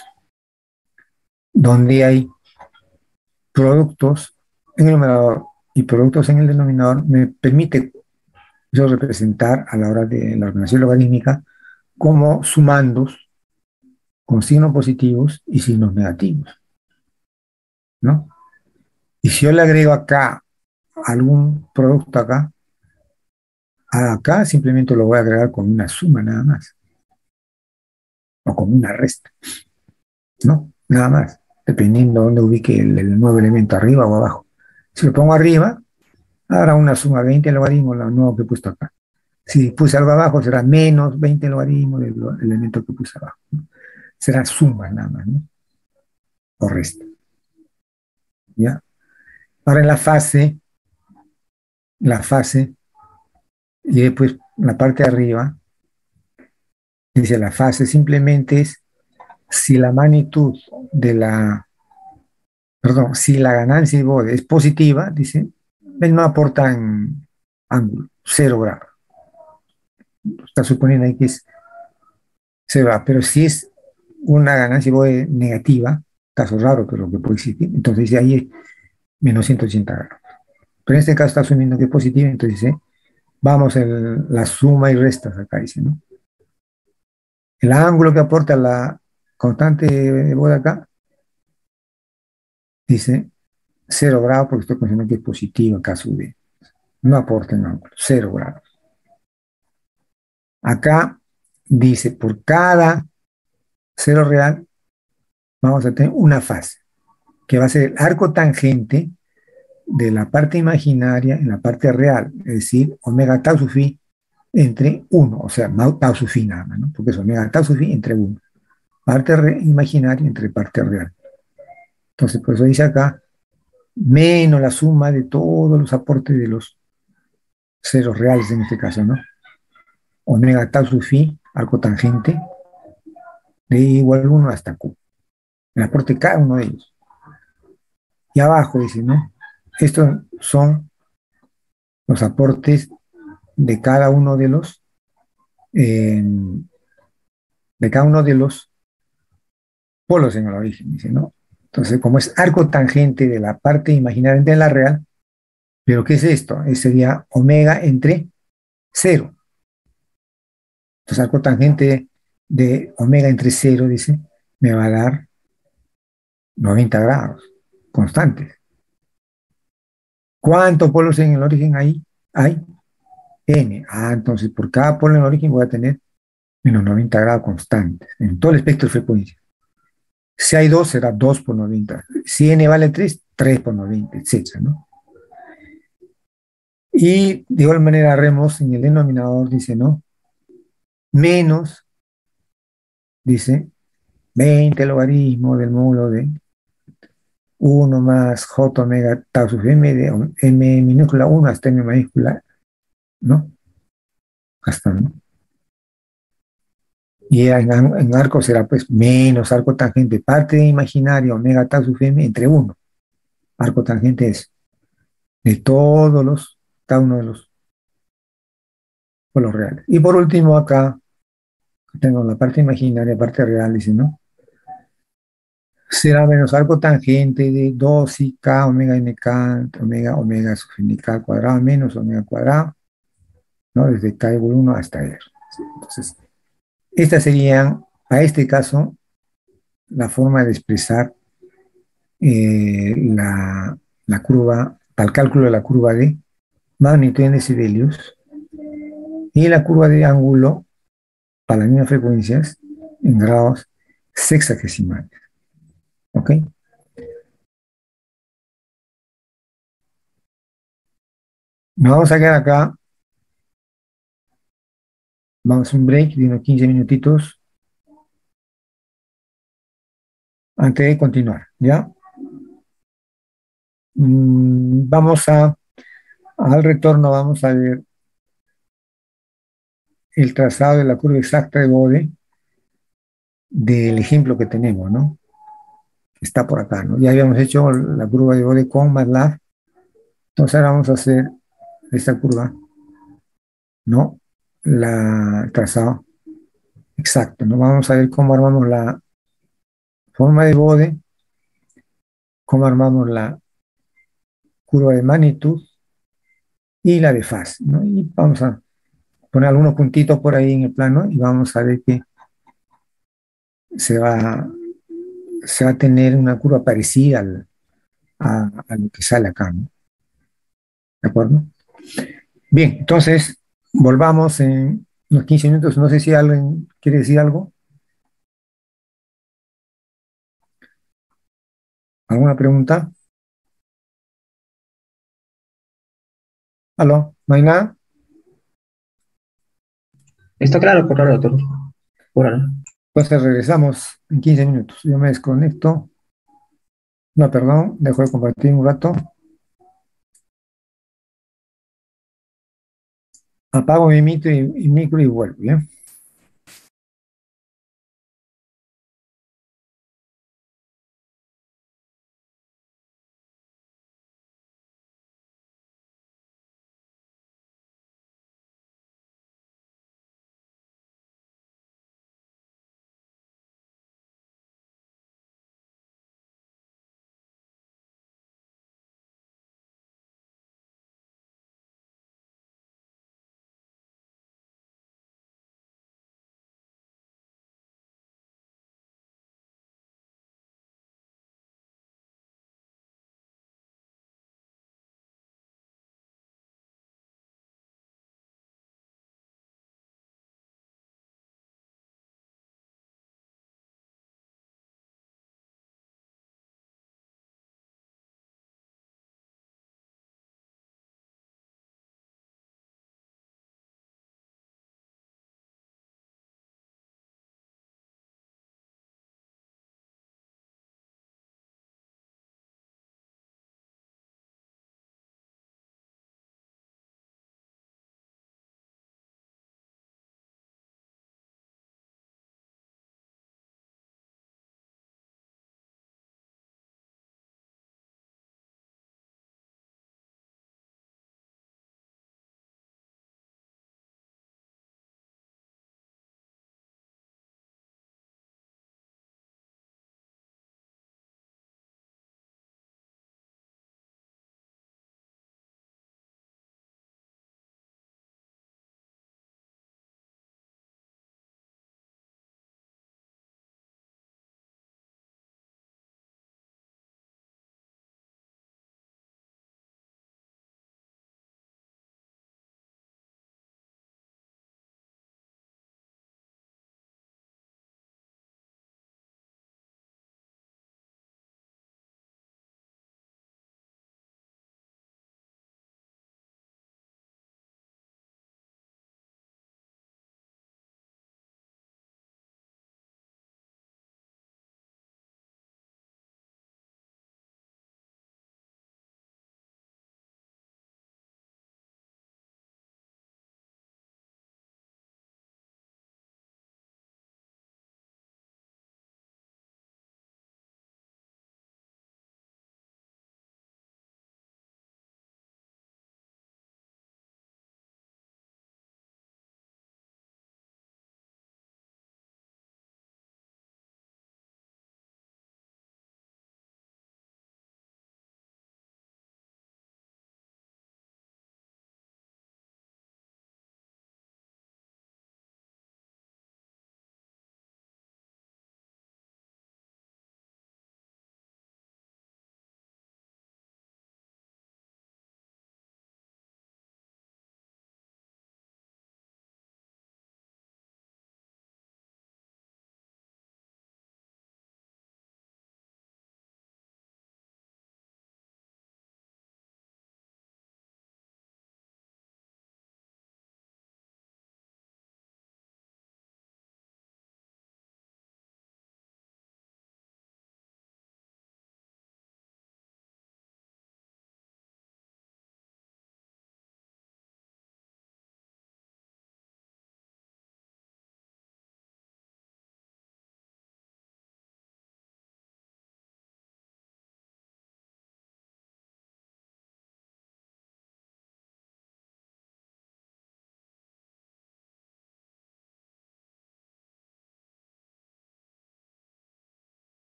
donde hay productos en el numerador y productos en el denominador, me permite yo representar a la hora de la ordenación logarítmica como sumandos con signos positivos y signos negativos, ¿no? Y si yo le agrego acá algún producto acá, acá simplemente lo voy a agregar con una suma nada más, o con una resta, ¿no? Nada más, dependiendo de dónde ubique el, el nuevo elemento, arriba o abajo. Si lo pongo arriba, habrá una suma veinte logaritmos, lo nuevo que he puesto acá. Si puse algo abajo, será menos veinte logaritmos del elemento que puse abajo, ¿no? Será suma nada más, ¿no? O resta. ¿Ya? Ahora en la fase, la fase, y después la parte de arriba, dice la fase simplemente es si la magnitud de la, perdón, si la ganancia de Bode es positiva, dice, él no aporta en ángulo, cero grados. Está suponiendo ahí que es cero grados, pero si es una ganancia de Bode negativa, caso raro, pero que puede existir, entonces dice ahí es menos ciento ochenta grados. Pero en este caso está asumiendo que es positiva, entonces dice, vamos, el, la suma y restas acá, dice, ¿no? El ángulo que aporta la constante de Bode acá, dice cero grados, porque estoy considerando que es positivo acá su D. No aporta en ángulo, cero grados. Acá dice, por cada cero real, vamos a tener una fase, que va a ser el arco tangente de la parte imaginaria en la parte real, es decir, omega tau sub phi entre uno, o sea, tau sub phi nada más, ¿no? Porque es omega tau sub phi entre uno. Parte re, imaginaria entre parte real. Entonces, por eso dice acá, menos la suma de todos los aportes de los ceros reales en este caso, ¿no? Omega tau sub phi, arco tangente, de igual uno hasta Q. El aporte de cada uno de ellos. Y abajo dice, ¿no? Estos son los aportes de cada uno de los eh, de cada uno de los polos en el origen, dice, ¿no? Entonces, como es arco tangente de la parte imaginaria de la real, ¿pero qué es esto? Ese sería omega entre cero. Entonces, arco tangente de omega entre cero, dice, me va a dar noventa grados constantes. ¿Cuántos polos en el origen hay? Hay n. Ah, entonces por cada polo en el origen voy a tener menos noventa grados constantes en todo el espectro de frecuencia. Si hay dos, será dos por noventa. Si n vale tres, tres por noventa, etcétera, ¿no? Y de igual manera haremos en el denominador, dice, ¿no? Menos, dice, veinte logaritmo del módulo de uno más j omega tau sub m de m minúscula uno hasta m mayúscula, ¿no? Hasta, ¿no? Y en, en arco será pues menos arco tangente, parte imaginaria omega tau sub m entre uno. Arco tangente es de todos los, cada uno de los polos reales. Y por último acá tengo la parte imaginaria, parte real, dice, ¿no? Será menos arco tangente de dos i k omega nk, omega, omega sub nk cuadrado menos omega cuadrado, ¿no? Desde k igual uno hasta r. Entonces, estas serían, a este caso, la forma de expresar eh, la, la curva, para el cálculo de la curva de magnitud en decibelios y la curva de ángulo para las mismas frecuencias en grados sexagesimales. ¿Ok? Nos vamos a quedar acá. Vamos a un break de unos quince minutitos antes de continuar, ¿ya? Mm, vamos a, al retorno, vamos a ver el trazado de la curva exacta de Bode del ejemplo que tenemos, ¿no? Está por acá, ¿no? Ya habíamos hecho la curva de Bode con MATLAB, entonces ahora vamos a hacer esta curva, ¿no? La el trazado exacto, ¿no? Vamos a ver cómo armamos la forma de Bode, cómo armamos la curva de magnitud y la de fase, ¿no? Y vamos a poner algunos puntitos por ahí en el plano y vamos a ver que se va, se va a tener una curva parecida al, a, a, lo que sale acá, ¿no? ¿De acuerdo? Bien, entonces volvamos en unos quince minutos. No sé si alguien quiere decir algo. ¿Alguna pregunta? ¿Aló? ¿No hay nada? Está claro, por ahora, doctor. Por ahora. Entonces regresamos en quince minutos. Yo me desconecto. No, perdón, dejo de compartir un rato. Apago mi micro y, y micro y vuelvo, ¿bien?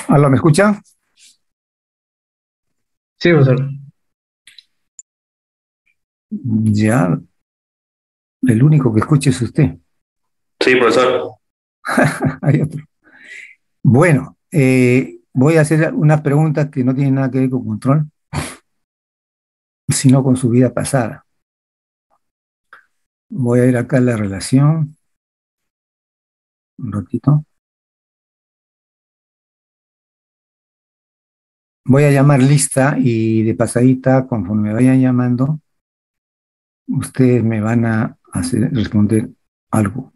¿Aló, me escucha? Sí, profesor. Ya, el único que escuche es usted. Sí, profesor. Hay otro. Bueno, eh, voy a hacer unas preguntas que no tienen nada que ver con control, sino con su vida pasada. Voy a ir acá a la relación, un ratito. Voy a llamar lista y de pasadita, conforme me vayan llamando, ustedes me van a hacer responder algo.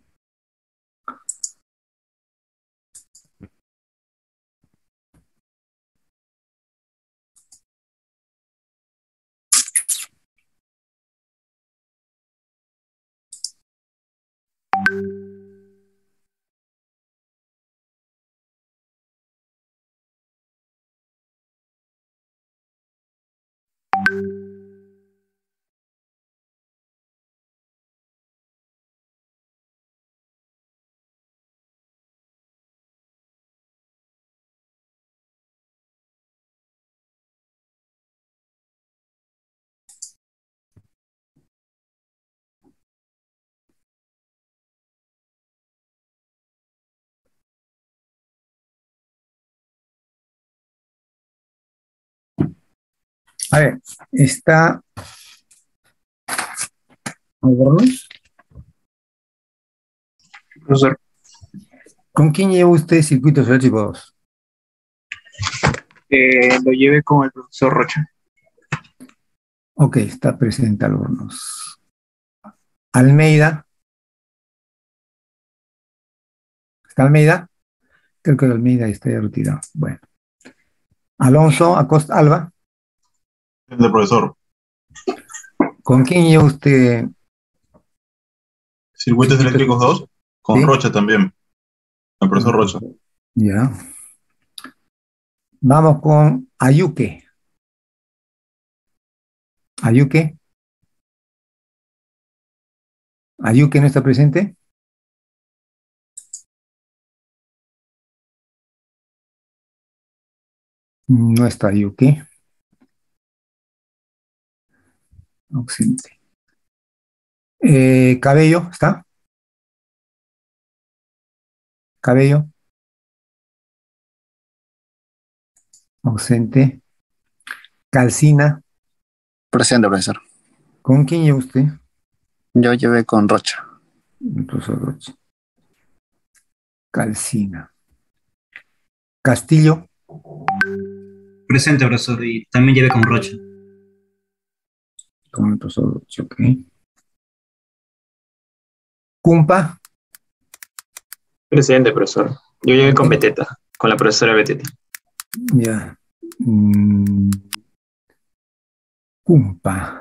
A ver, está Albornoz. Profesor. ¿Con quién lleva usted circuitos eléctricos? Eh, lo lleve con el profesor Rocha. Ok, está presente Albornoz. Almeida. ¿Está Almeida? Creo que Almeida está ya retirado. Bueno. Alonso Acosta Alba. El profesor. ¿Con quién lleva usted? Circuitos eléctricos dos, con ¿Sí? Rocha también. El profesor Rocha. Ya. Vamos con Ayuque. Ayuque. Ayuque no está presente. No está Ayuque. Ausente. Eh, Cabello, ¿está? Cabello. Ausente. Calcina. Presente, profesor. ¿Con quién lleva usted? Yo llevé con Rocha. El profesor Rocha. Calcina. Castillo. Presente, profesor, y también llevé con Rocha. Con el profesor Rocha, ok. Cumpa. Presente, profesor. Yo llegué con Beteta, con la profesora Beteta. Ya. Mm, Cumpa.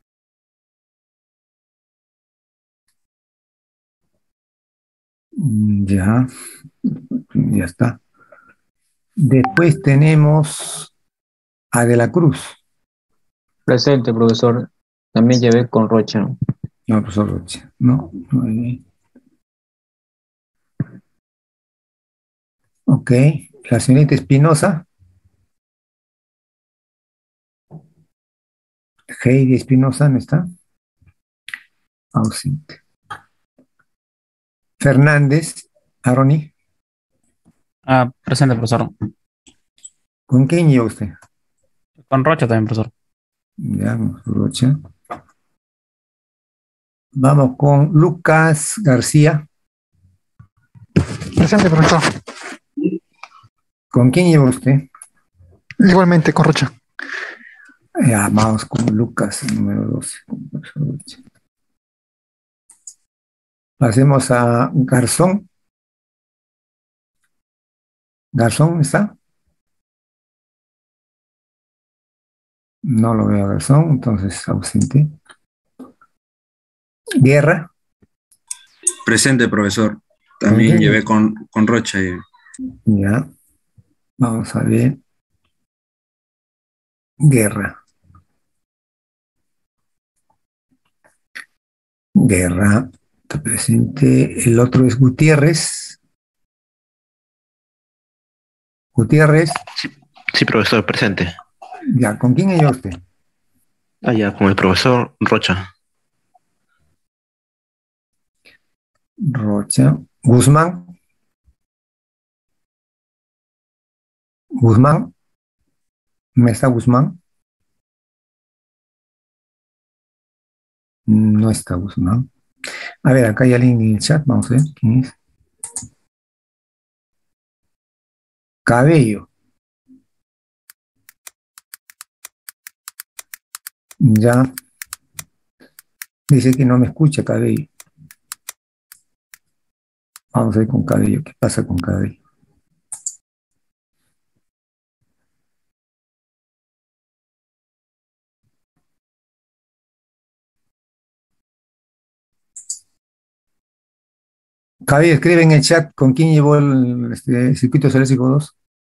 Mm, Ya. Ya está. Después tenemos a De la Cruz. Presente, profesor. También llevé con Rocha. No, profesor Rocha. No. Muy bien. Ok. La señorita Espinosa. Heidi Espinosa, ¿no está? Ausente. Fernández. Aroni. Ah, presente, profesor. ¿Con quién lleva usted? Con Rocha también, profesor. Ya, Rocha. Vamos con Lucas García. Presente, profesor. ¿Con quién lleva usted? Igualmente, con Rocha. Ya, vamos con Lucas, número doce. Pasemos a Garzón. ¿Garzón está? No lo veo a Garzón, entonces ausente. Guerra. Presente, profesor. También llevé con, con Rocha. Y... Ya. Vamos a ver. Guerra. Guerra. Está presente. El otro es Gutiérrez. Gutiérrez. Sí, sí, profesor, presente. Ya, ¿con quién lleva usted? Ah, ya, con el profesor Rocha. Rocha. Guzmán. Guzmán. ¿Me está Guzmán? No está Guzmán. A ver, acá hay alguien en el chat, vamos a ver quién es. Cabello. Ya. Dice que no me escucha Cabello. Vamos a ver con Cabello, ¿qué pasa con Cabello? Cabello, escribe en el chat con quién llevó el este, circuito eléctrico dos.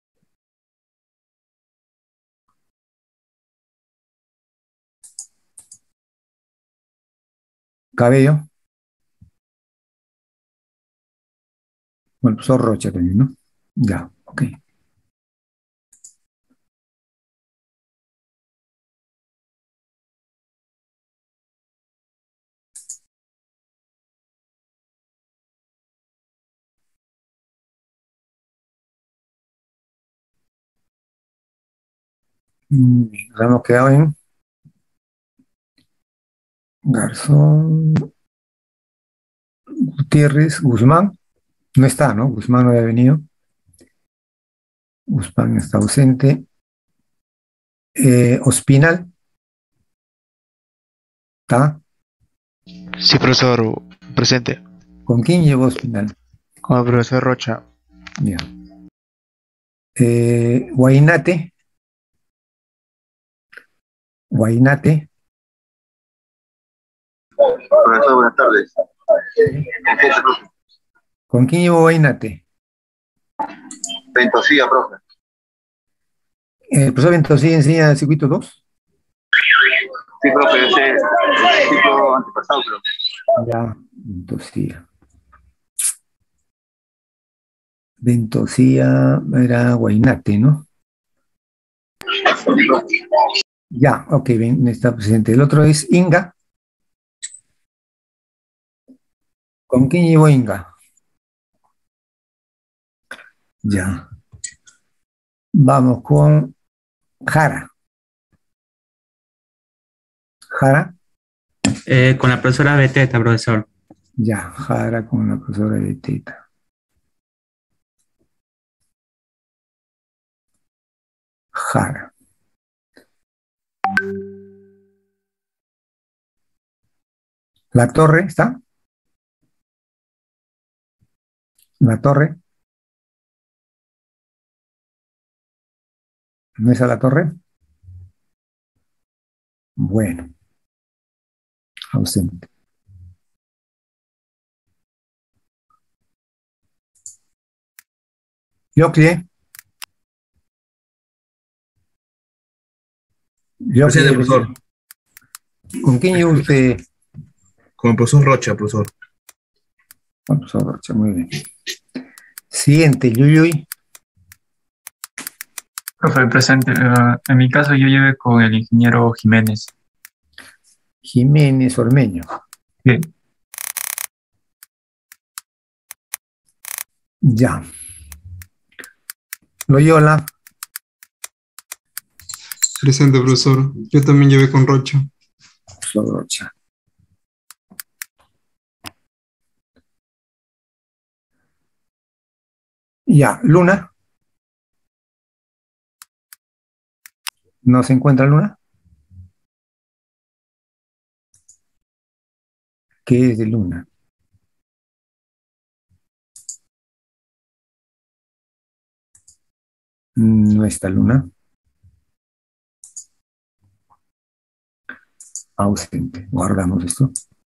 Cabello. Bueno, pues Rocha también, ¿no? Ya, ok. Mm, Nos hemos quedado en Garzón, Gutiérrez, Guzmán. No está, ¿no? Guzmán no había venido. Guzmán está ausente. Eh, Ospinal. ¿Está? Sí, profesor, presente. ¿Con quién llevó Ospinal? Con el profesor Rocha. Ya. Eh, Guainate. Guainate. Profesor, buenas tardes. ¿Con quién llevó Guainate? Ventosía, profe. ¿El profesor Ventosía enseña el circuito dos? Sí, profe, yo sé el ciclo antepasado, pero... Ya, Ventosía. Ventosía era Guainate, ¿no? Ya, ok, bien, está presente. El otro es Inga. ¿Con quién llevó Inga? Ya. Vamos con Jara. Jara. Eh, con la profesora Beteta, profesor. Ya, Jara con la profesora Beteta. Jara. La Torre, ¿está? La Torre. ¿No es a La Torre? Bueno. Ausente. Yoclie. Presente, profesor. ¿Con quién lleva usted? Con el profesor Rocha, profesor. Con el profesor Rocha, muy bien. Siguiente, Yuyuy. Profe, presente. Uh, en mi caso yo llevé con el ingeniero Jiménez. Jiménez Ormeño. Sí. Ya. Loyola. Presente, profesor. Yo también llevé con Rocha. Profesor Rocha. Ya, Luna. ¿No se encuentra Luna? ¿Qué es de Luna? No está Luna. Ausente. Guardamos esto.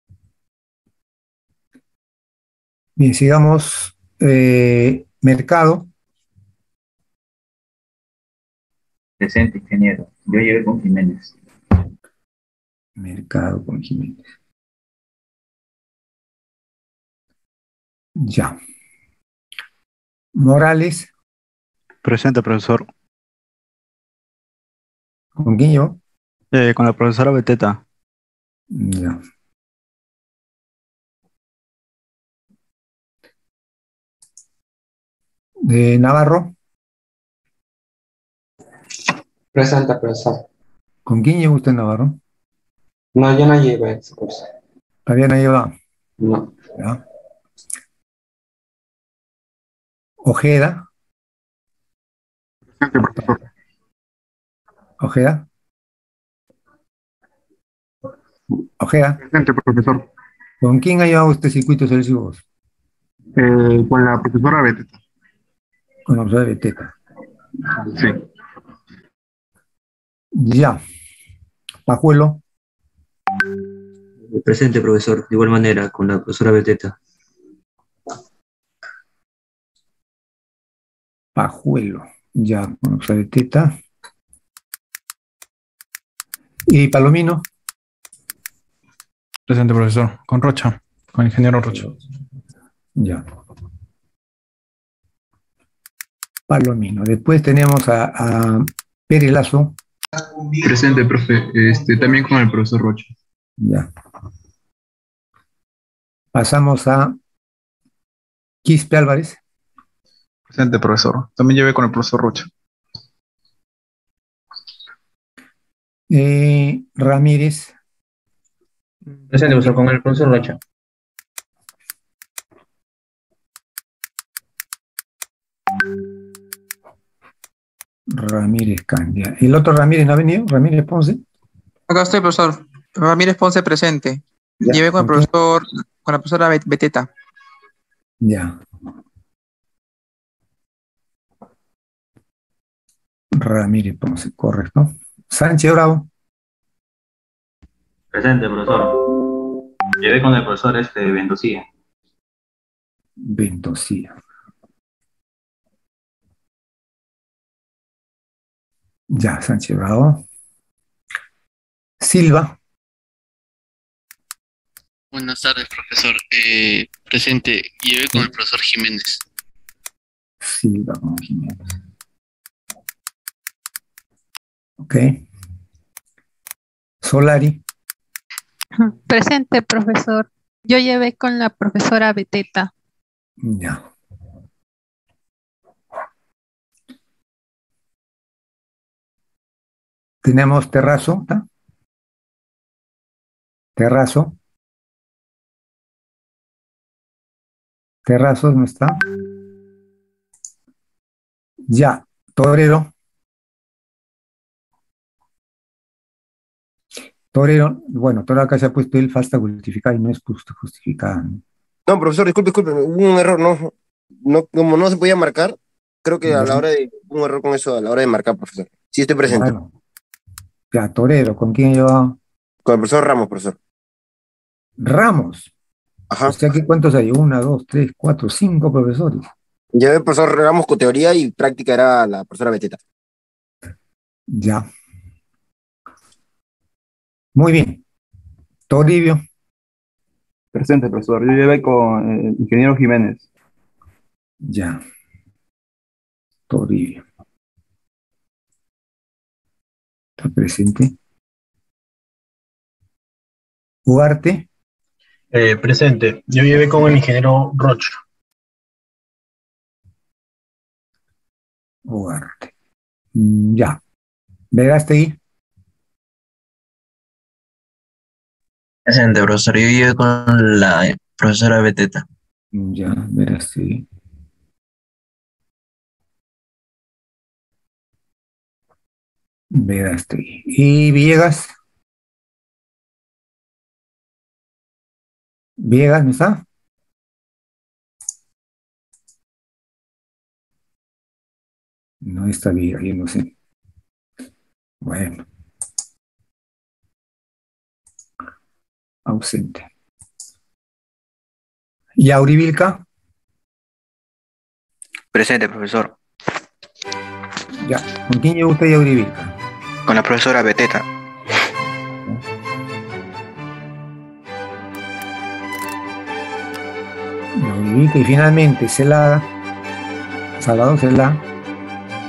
Bien, sigamos. Eh, mercado. Presente, ingeniero. Yo llevé con Jiménez. Mercado con Jiménez. Ya. Morales. Presente, profesor. ¿Con quién yo? Eh, con la profesora Beteta. Ya. De Navarro. Presente, profesor. ¿Con quién lleva usted Navarro? No, yo no llevé ese curso. ¿Todavía no lleva? No. Ya. Ojeda. Presente, profesor. Ojeda. Ojeda. Presente, profesor. ¿Con quién ha llevado usted circuitos selectivos? Eh, con la profesora Beteta. Con la profesora Beteta. Sí. Ya. Pajuelo. Presente, profesor. De igual manera, con la profesora Beteta. Pajuelo. Ya, con la profesora Beteta. ¿Y Palomino? Presente, profesor. Con Rocha. Con el ingeniero Rocha. Ya. Palomino. Después tenemos a, a Pérez Lazo. Presente, profe. Este, también con el profesor Rocha. Ya. Pasamos a Quispe Álvarez. Presente, profesor. También llevé con el profesor Rocha. Eh, Ramírez. Presente, profesor, con el profesor Rocha. Ramírez Candia. ¿El otro Ramírez no ha venido? ¿Ramírez Ponce? Acá estoy, profesor. Ramírez Ponce presente. Ya, Llevé con el ¿con quién? profesor, con la profesora Bet- Beteta. Ya. Ramírez Ponce, correcto. Sánchez Bravo. Presente, profesor. Llevé con el profesor este Bendocía. Ventosía. Ya, Sánchez Bravo. Silva. Buenas tardes, profesor. Eh, presente, llevé con el profesor Jiménez. Silva con Jiménez. Ok. Solari. Presente, profesor. Yo llevé con la profesora Beteta. Ya. Tenemos Terrazo. ¿tá? Terrazo. Terrazo, ¿no está? Ya. Torero. Torero, bueno, Torero acá se ha puesto el falta justificada y no es justo justificada. ¿no? No, profesor, disculpe, disculpe, hubo un error, no, no, como no se podía marcar, creo que a la hora de, hubo un error con eso a la hora de marcar, profesor. Sí, estoy presente. Bueno, ya, Torero, ¿con quién lleva? Con el profesor Ramos, profesor. Ramos. Ajá. O sea, ¿qué cuántos hay? Una, dos, tres, cuatro, cinco profesores. Llevé el profesor Ramos con teoría y práctica era la profesora Beteta. Ya. Muy bien. Toribio. Presente, profesor. Yo llevé con el ingeniero Jiménez. Ya. Toribio. Está presente. Ugarte. Eh, presente. Yo llevé con el ingeniero Rocha. Ugarte. Mm, Ya. Verástegui. Presente, profesor. Yo llevé con la profesora Beteta. Ya, Verástegui. Verástegui. ¿Y Villegas? ¿Villegas no está? No está Villegas, yo no sé. Bueno. Ausente. ¿Y Aurivilca? Presente, profesor. Ya. ¿Con quién lleva usted y Aurivilca? Con la profesora Beteta. Aurivilca y finalmente Celada. Salvador Celada.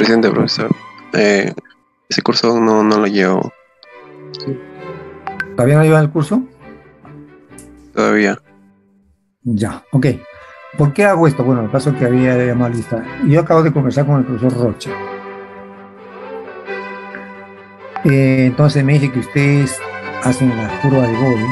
Presente, profesor. Eh, ese curso no, no lo llevo ¿Todavía no lleva el curso? todavía. Ya, ok. ¿Por qué hago esto? Bueno, el caso que había llamado a lista. Yo acabo de conversar con el profesor Rocha. Eh, entonces me dice que ustedes hacen la curva de Bode,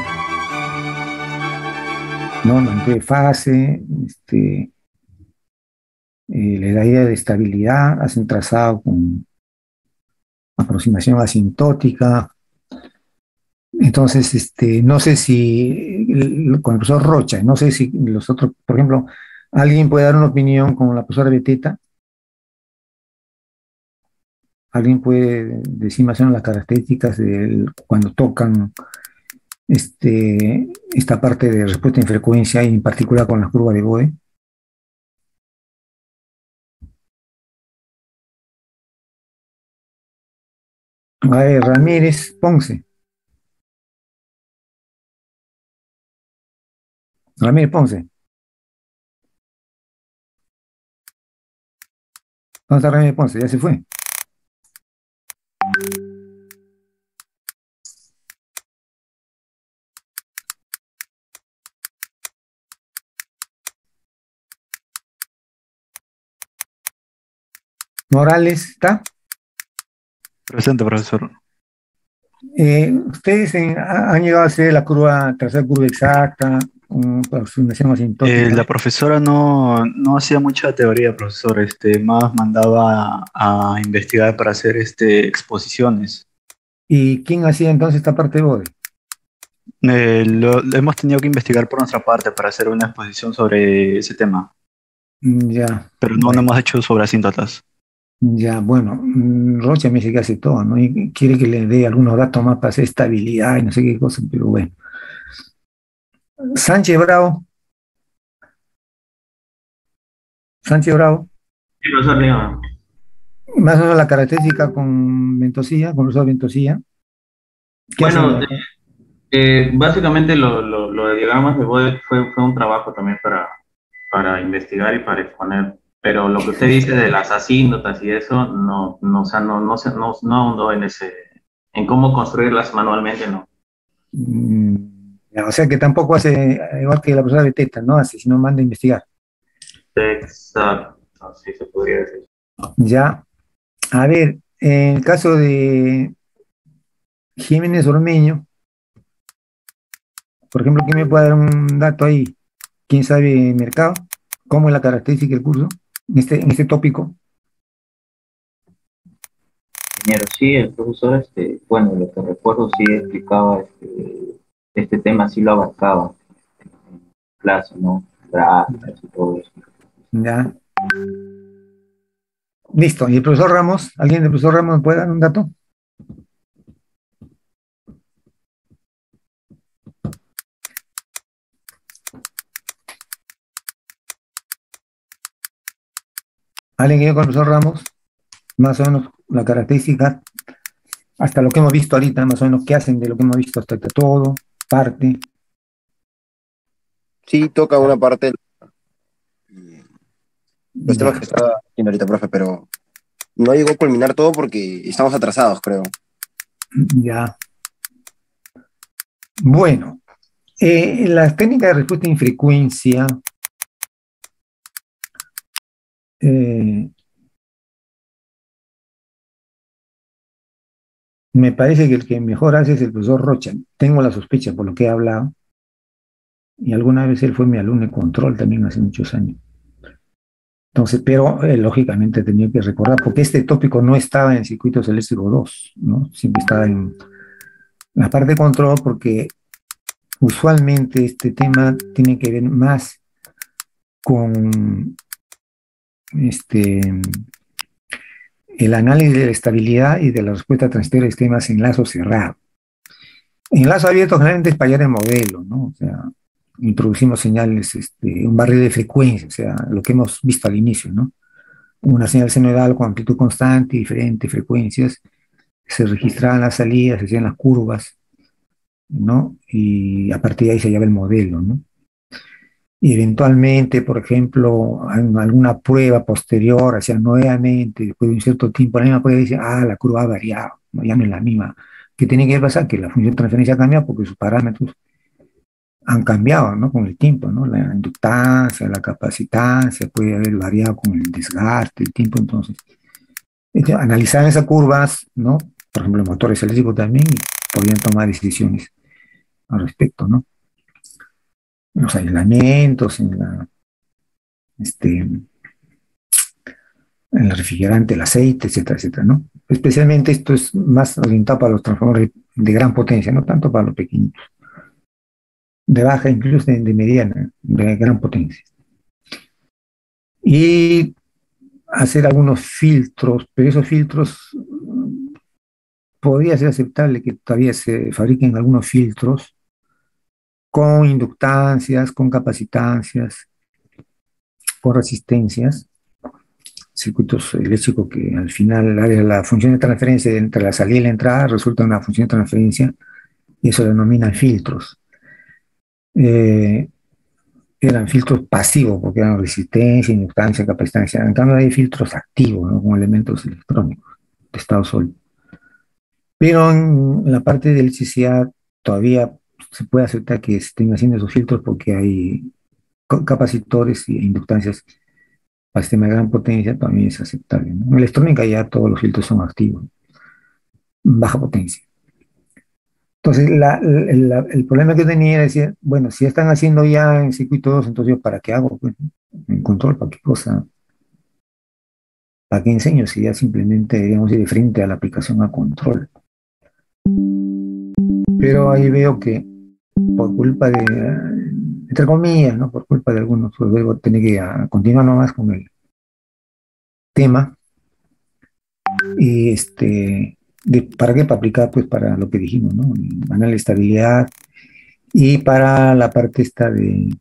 ¿no? Mantuve fase, este, eh, le da idea de estabilidad, hacen trazado con aproximación asintótica. Entonces, este, no sé si el- con el profesor Rocha, no sé si los otros, por ejemplo, alguien puede dar una opinión con la profesora Beteta. Alguien puede decir más o menos las características de cuando tocan este, esta parte de respuesta en frecuencia y en particular con la curva de Bode. A ver, Ramírez Ponce. Ramírez Ponce. ¿Dónde está Ramírez Ponce? Ya se fue. Morales, ¿está? Presente, profesor. Eh, ¿ustedes en- ha- han llegado a hacer la curva, trazar curva exacta, con aproximación asintótica? Eh, la profesora no, no hacía mucha teoría, profesor. Este, más mandaba a, a investigar para hacer este, exposiciones. ¿Y quién hacía entonces esta parte de Bode? Eh, lo, lo hemos tenido que investigar por nuestra parte para hacer una exposición sobre ese tema, Mm, Ya, pero no, no hemos hecho sobre asíntotas. ya, bueno, mm, Rocha me dice que hace todo, ¿no? Y quiere que le dé algunos datos más para hacer estabilidad y no sé qué cosa, pero bueno. Sánchez Bravo, Sánchez Bravo, Sí, profesor, dígame. más o menos la característica con Ventosilla, con los dos Ventosilla. ¿Qué Bueno, hacen? eh, básicamente lo, lo, lo de diagramas de Bode fue, fue un trabajo también para, para investigar y para exponer. Pero lo que usted dice de las asíntotas y eso, no, no, o sea, no, no, se- no, no ahondó en ese, en cómo construirlas manualmente, no. Mm, ya, o sea que tampoco hace, eh, igual que la profesora Beteta, no hace, sino manda a investigar. Exacto, así se podría decir. Ya, a ver, en el caso de Jiménez Ormeño, por ejemplo, ¿quién me puede dar un dato ahí? ¿Quién sabe mercado? ¿Cómo es la característica del curso en este, en este tópico? Ingeniero, sí, el profesor, este, bueno, lo que recuerdo sí explicaba este, este tema, sí lo abarcaba en clase, ¿no? Gráficas y todo eso. Ya. Listo. ¿Y el profesor Ramos? ¿Alguien del profesor Ramos me puede dar un dato? ¿Alguien que yo con el profesor Ramos? Más o menos la característica, hasta lo que hemos visto ahorita, más o menos qué hacen de lo que hemos visto hasta ahorita, todo, parte. Sí, toca una parte los Ya. temas que estaba haciendo ahorita, profe, pero no llegó a culminar todo porque estamos atrasados, creo. Ya. Bueno, eh, las técnicas de respuesta en frecuencia, eh, me parece que el que mejor hace es el profesor Rocha. Tengo la sospecha por lo que he hablado, y alguna vez él fue mi alumno de control también hace muchos años. Entonces, pero eh, lógicamente tenía que recordar, porque este tópico no estaba en circuitos eléctricos dos, ¿no? Siempre estaba en la parte de control, porque usualmente este tema tiene que ver más con este, el análisis de la estabilidad y de la respuesta transitoria de sistemas en lazo cerrado. En lazo abierto generalmente es para hallar el modelo, ¿no? O sea, introducimos señales, este, un barrido de frecuencia, o sea, lo que hemos visto al inicio, ¿no? Una señal senoidal con amplitud constante, diferentes frecuencias, se registraban las salidas, se hacían las curvas, ¿no? Y a partir de ahí se hallaba el modelo, ¿no? y eventualmente, por ejemplo, en alguna prueba posterior, o sea, nuevamente, después de un cierto tiempo, la misma prueba dice, ah, la curva ha variado, no, ya no es la misma. ¿Qué tiene que pasar? Que la función de transferencia cambia porque sus parámetros han cambiado, ¿no? Con el tiempo, ¿no? La inductancia, la capacitancia, puede haber variado con el desgaste, el tiempo, entonces. Este, analizar esas curvas, ¿no? Por ejemplo, motores eléctricos también, y podrían tomar decisiones al respecto, ¿no? Los aislamientos, en la, este, en el refrigerante, el aceite, etcétera, etcétera, ¿no? Especialmente esto es más orientado para los transformadores de gran potencia, no tanto para los pequeños, de baja, incluso de, de mediana, de gran potencia. Y hacer algunos filtros, pero esos filtros podría ser aceptable que todavía se fabriquen algunos filtros con inductancias, con capacitancias, con resistencias, circuitos eléctricos que al final la, la función de transferencia entre la salida y la entrada resulta una función de transferencia y eso lo denominan filtros. Eh, eran filtros pasivos porque eran resistencia, inductancia, capacitancia. En cambio hay filtros activos, ¿no? Con elementos electrónicos de estado sólido. Pero en la parte de electricidad todavía se puede aceptar que se estén haciendo esos filtros porque hay capacitores y inductancias para sistema de gran potencia, también es aceptable, ¿no? En electrónica ya todos los filtros son activos, baja potencia. Entonces, la, la, el problema que tenía era decir, bueno, si están haciendo ya en circuito dos, entonces yo, ¿para qué hago? Pues, en control, ¿para qué cosa? ¿Para qué enseño? Si ya simplemente deberíamos ir de frente a la aplicación a control. Pero ahí veo que por culpa de, entre comillas, ¿no? Por culpa de algunos, pues luego tener que a, continuar nomás con el tema. Y este, de, ¿para qué? Para aplicar, pues para lo que dijimos, ¿no? Ganar la estabilidad y para la parte esta de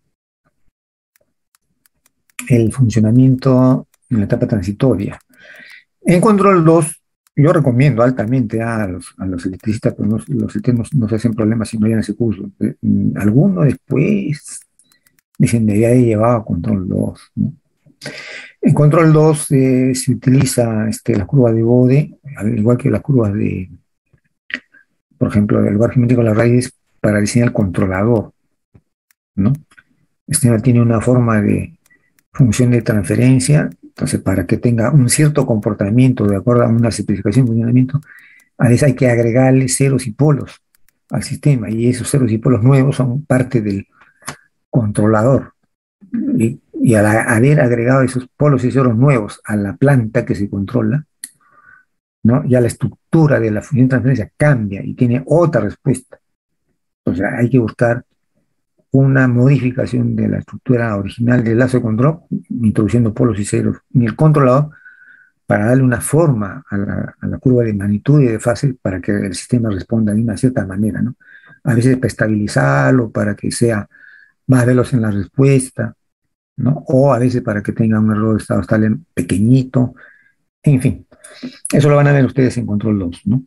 el funcionamiento en la etapa transitoria. En control dos, yo recomiendo altamente a los, a los electricistas, pero no, los electricistas no, no se hacen problemas si no llevan ese curso. Algunos después dicen de ya he llevado a control dos, ¿no? En control dos eh, se utiliza este, la curva de Bode, al igual que las curvas de, por ejemplo, del lugar geométrico de las raíces para diseñar el controlador, ¿no? Este tiene una forma de función de transferencia, entonces para que tenga un cierto comportamiento de acuerdo a una especificación de funcionamiento, a veces hay que agregarle ceros y polos al sistema, y esos ceros y polos nuevos son parte del controlador. Y, y al haber agregado esos polos y ceros nuevos a la planta que se controla, ¿no? Ya la estructura de la función de transferencia cambia y tiene otra respuesta. Entonces hay que buscar una modificación de la estructura original del lazo de control, introduciendo polos y ceros en el controlador para darle una forma a la, a la curva de magnitud y de fase para que el sistema responda de una cierta manera, ¿no? A veces para estabilizarlo, para que sea más veloz en la respuesta, ¿no? O a veces para que tenga un error de estado estable pequeñito, en fin. Eso lo van a ver ustedes en control dos, ¿no?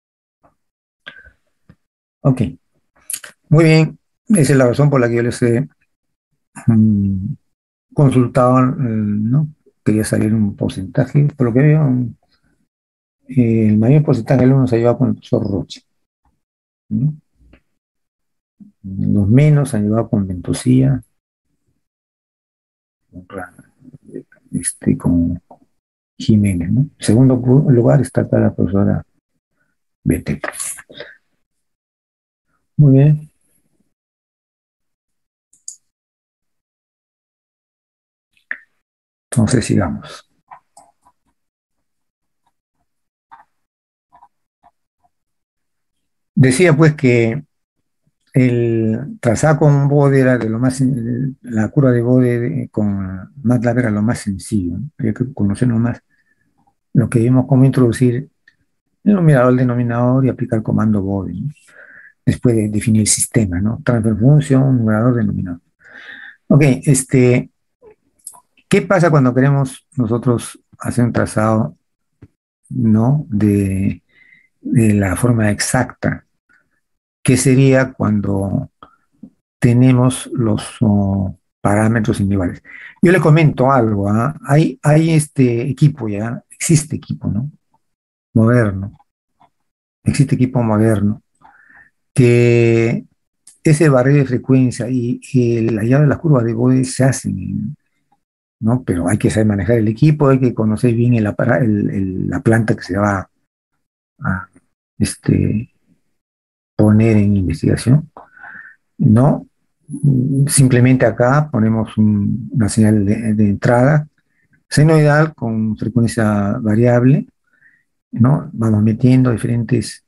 Ok. Muy bien. Esa es la razón por la que yo les he um, consultado, eh, ¿no? Quería salir un porcentaje, por lo que veo, eh, el mayor porcentaje de alumnos se ha llevado con el profesor Rocha, ¿no? Los menos han llevado con Ventosía, este, con Jiménez, ¿no? En segundo lugar está acá la profesora Beteta. Muy bien. Entonces sigamos. Decía pues que el trazado con Bode era de lo más, la curva de Bode con MATLAB era lo más sencillo, ¿no? Había que conocer nomás lo que vimos, cómo introducir el numerador, el denominador y aplicar el comando Bode, ¿no? Después de definir el sistema, ¿no? Transfer función, numerador, denominador. Ok, este, ¿qué pasa cuando queremos nosotros hacer un trazado, ¿no? de, de la forma exacta? ¿Qué sería cuando tenemos los, oh, parámetros individuales. Yo le comento algo, ¿ah? Hay, hay este equipo ya, existe equipo, ¿no? Moderno, existe equipo moderno, que ese barrido de frecuencia y, y la llave de las curvas de Bode se hacen, ¿no? Pero hay que saber manejar el equipo, hay que conocer bien el apara- el- el- la planta que se va a este, poner en investigación, ¿no? Simplemente acá ponemos un- una señal de, de entrada senoidal con frecuencia variable, ¿no? Vamos metiendo diferentes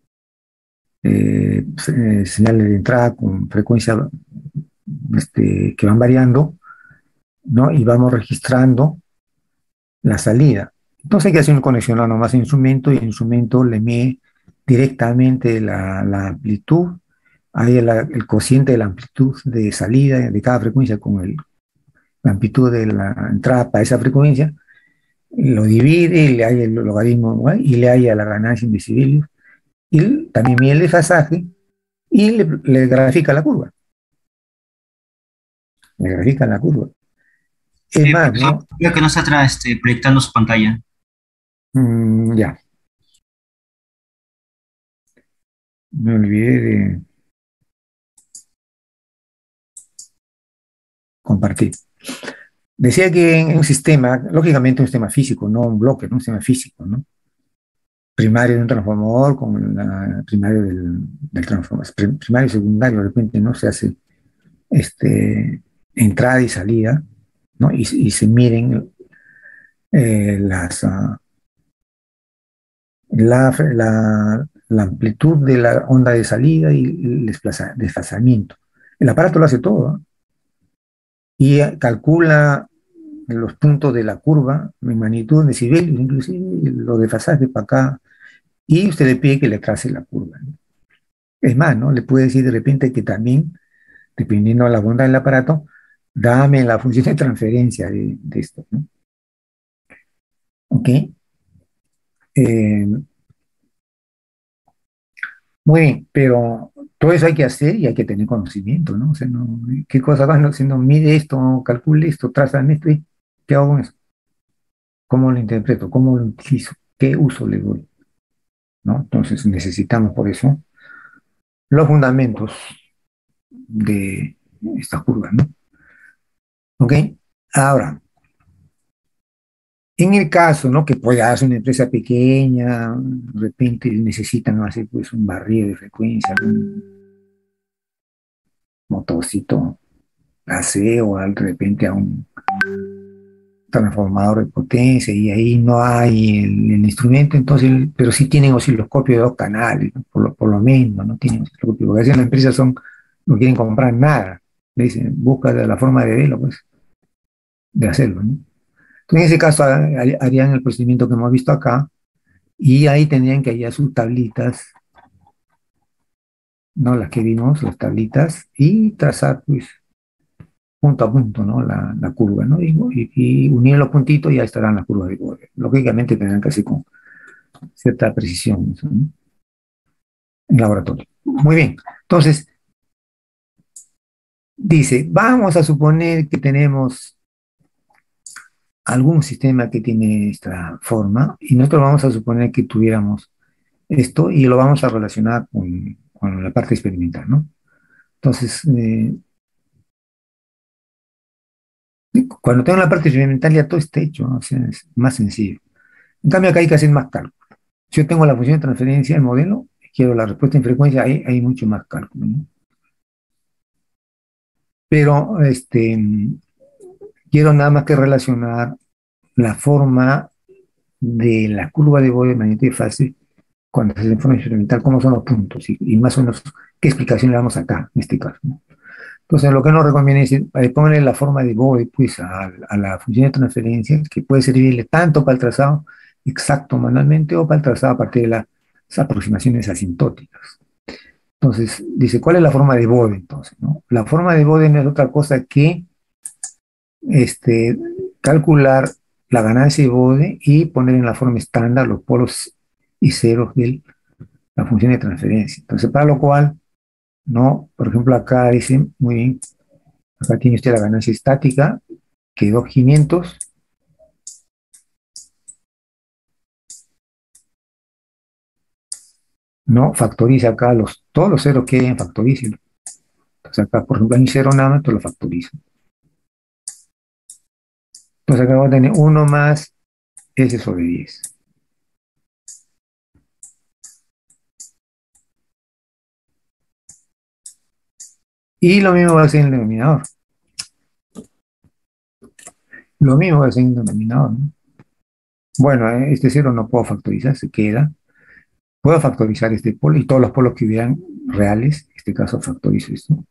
eh, se- eh, señales de entrada con frecuencia este, que van variando, ¿no? Y vamos registrando la salida. Entonces hay que hacer una conexión a nomás instrumento y el instrumento le mide directamente la, la amplitud, hay el, el cociente de la amplitud de salida de cada frecuencia con el, la amplitud de la entrada para esa frecuencia, lo divide y le hay el logaritmo, ¿no? Y le hay a la ganancia invisible y también mide el desfasaje y le, le grafica la curva. Le grafica la curva. Es Eh, más, profesor, ¿no? creo que no está atrás, este, proyectando su pantalla. Mm, ya, me olvidé de compartir. Decía que en un sistema, lógicamente un sistema físico, no un bloque, ¿no? Un sistema físico, ¿no? Primario de un transformador con la primario del, del transformador, primario y secundario, de repente no se hace este, entrada y salida, ¿no? Y, y se miden eh, las, uh, la, la, la, amplitud de la onda de salida y el desplaza, desfasamiento. El aparato lo hace todo, ¿no? Y calcula los puntos de la curva, en magnitud, decibelios, inclusive los desfasajes para acá, y usted le pide que le trace la curva, ¿no? Es más, ¿no? Le puede decir de repente que también, dependiendo de la bondad del aparato, dame la función de transferencia de, de esto, ¿no? ¿Ok? Eh, muy bien, pero todo eso hay que hacer y hay que tener conocimiento, ¿no? O sea, no, ¿qué cosa van? Si no mide esto, calcule esto, trazan esto, ¿qué hago con eso? ¿Cómo lo interpreto? ¿Cómo lo utilizo? ¿Qué uso le doy? ¿No? Entonces necesitamos por eso los fundamentos de esta curva, ¿no? ¿Ok? Ahora, en el caso, ¿no? Que pueda ser una empresa pequeña, de repente necesitan hacer pues un barrido de frecuencia, un motorcito A C o de repente a un transformador de potencia y ahí no hay el, el instrumento, entonces, pero sí tienen osciloscopio de dos canales, ¿no? por, lo, por lo menos, no tienen osciloscopio, porque a veces las empresas son, no quieren comprar nada, le dicen, busca la forma de verlo, pues, de hacerlo, ¿no? Entonces, en ese caso harían el procedimiento que hemos visto acá y ahí tendrían que hallar sus tablitas, ¿no? Las que vimos, las tablitas, y trazar, pues, punto a punto, ¿no? La, la curva, ¿no? Y, y, y unir los puntitos y ya estarán las curvas de Bode. Lógicamente tendrán que hacer con cierta precisión, ¿no? En laboratorio. Muy bien. Entonces, dice, vamos a suponer que tenemos algún sistema que tiene esta forma y nosotros vamos a suponer que tuviéramos esto y lo vamos a relacionar con, con la parte experimental, ¿no? Entonces, eh, cuando tengo la parte experimental ya todo está hecho, ¿no? O sea, es más sencillo. En cambio acá hay que hacer más cálculo. Si yo tengo la función de transferencia del modelo, quiero la respuesta en frecuencia, ahí hay mucho más cálculo, ¿no? Pero este, quiero nada más que relacionar la forma de la curva de Bode magnética de fase cuando se hace en forma experimental, cómo son los puntos y, y más o menos qué explicación le damos acá, en este caso, ¿no? Entonces, lo que nos recomienda es eh, ponerle la forma de Bode pues, a, a la función de transferencia, que puede servirle tanto para el trazado exacto manualmente o para el trazado a partir de las aproximaciones asintóticas. Entonces, dice, ¿cuál es la forma de Bode entonces, ¿no? La forma de Bode no es otra cosa que este, calcular la ganancia de Bode y poner en la forma estándar los polos y ceros de la función de transferencia. Entonces, para lo cual, ¿no? Por ejemplo, acá dice, muy bien, Acá tiene usted la ganancia estática, que dos mil quinientos. No, factoriza acá los, todos los ceros que hay en factorícelo. Entonces acá, por ejemplo, hay un cero nada más, entonces lo factorizo. Entonces acá voy a tener uno más S sobre diez. Y lo mismo va a ser en el denominador. Lo mismo va a ser en el denominador, ¿no? Bueno, eh, este cero no puedo factorizar, se queda. Puedo factorizar este polo y todos los polos que hubieran reales, en este caso factorizo esto.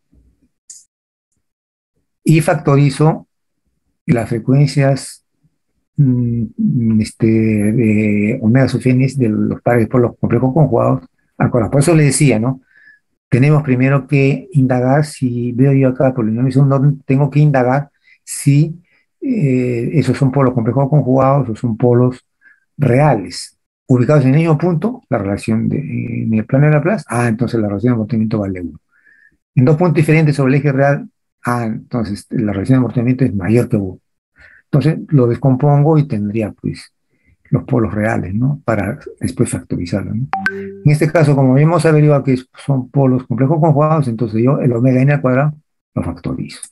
Y factorizo las frecuencias mm, este, de omega sub n de los pares de polos complejos conjugados al cuadrado. Por eso le decía, ¿no? Tenemos primero que indagar si veo yo acá polinomios uno, tengo que indagar si eh, esos son polos complejos conjugados o son polos reales. Ubicados en el mismo punto, la relación de, en el plano de Laplace, ah, entonces la relación de amortiguamiento vale uno. En dos puntos diferentes sobre el eje real, ah, entonces la relación de amortiguamiento es mayor que uno. Entonces lo descompongo y tendría pues los polos reales, ¿no? Para después factorizarlo, ¿no? En este caso, como hemos averiguado que son polos complejos conjugados, entonces yo el omega n al cuadrado lo factorizo.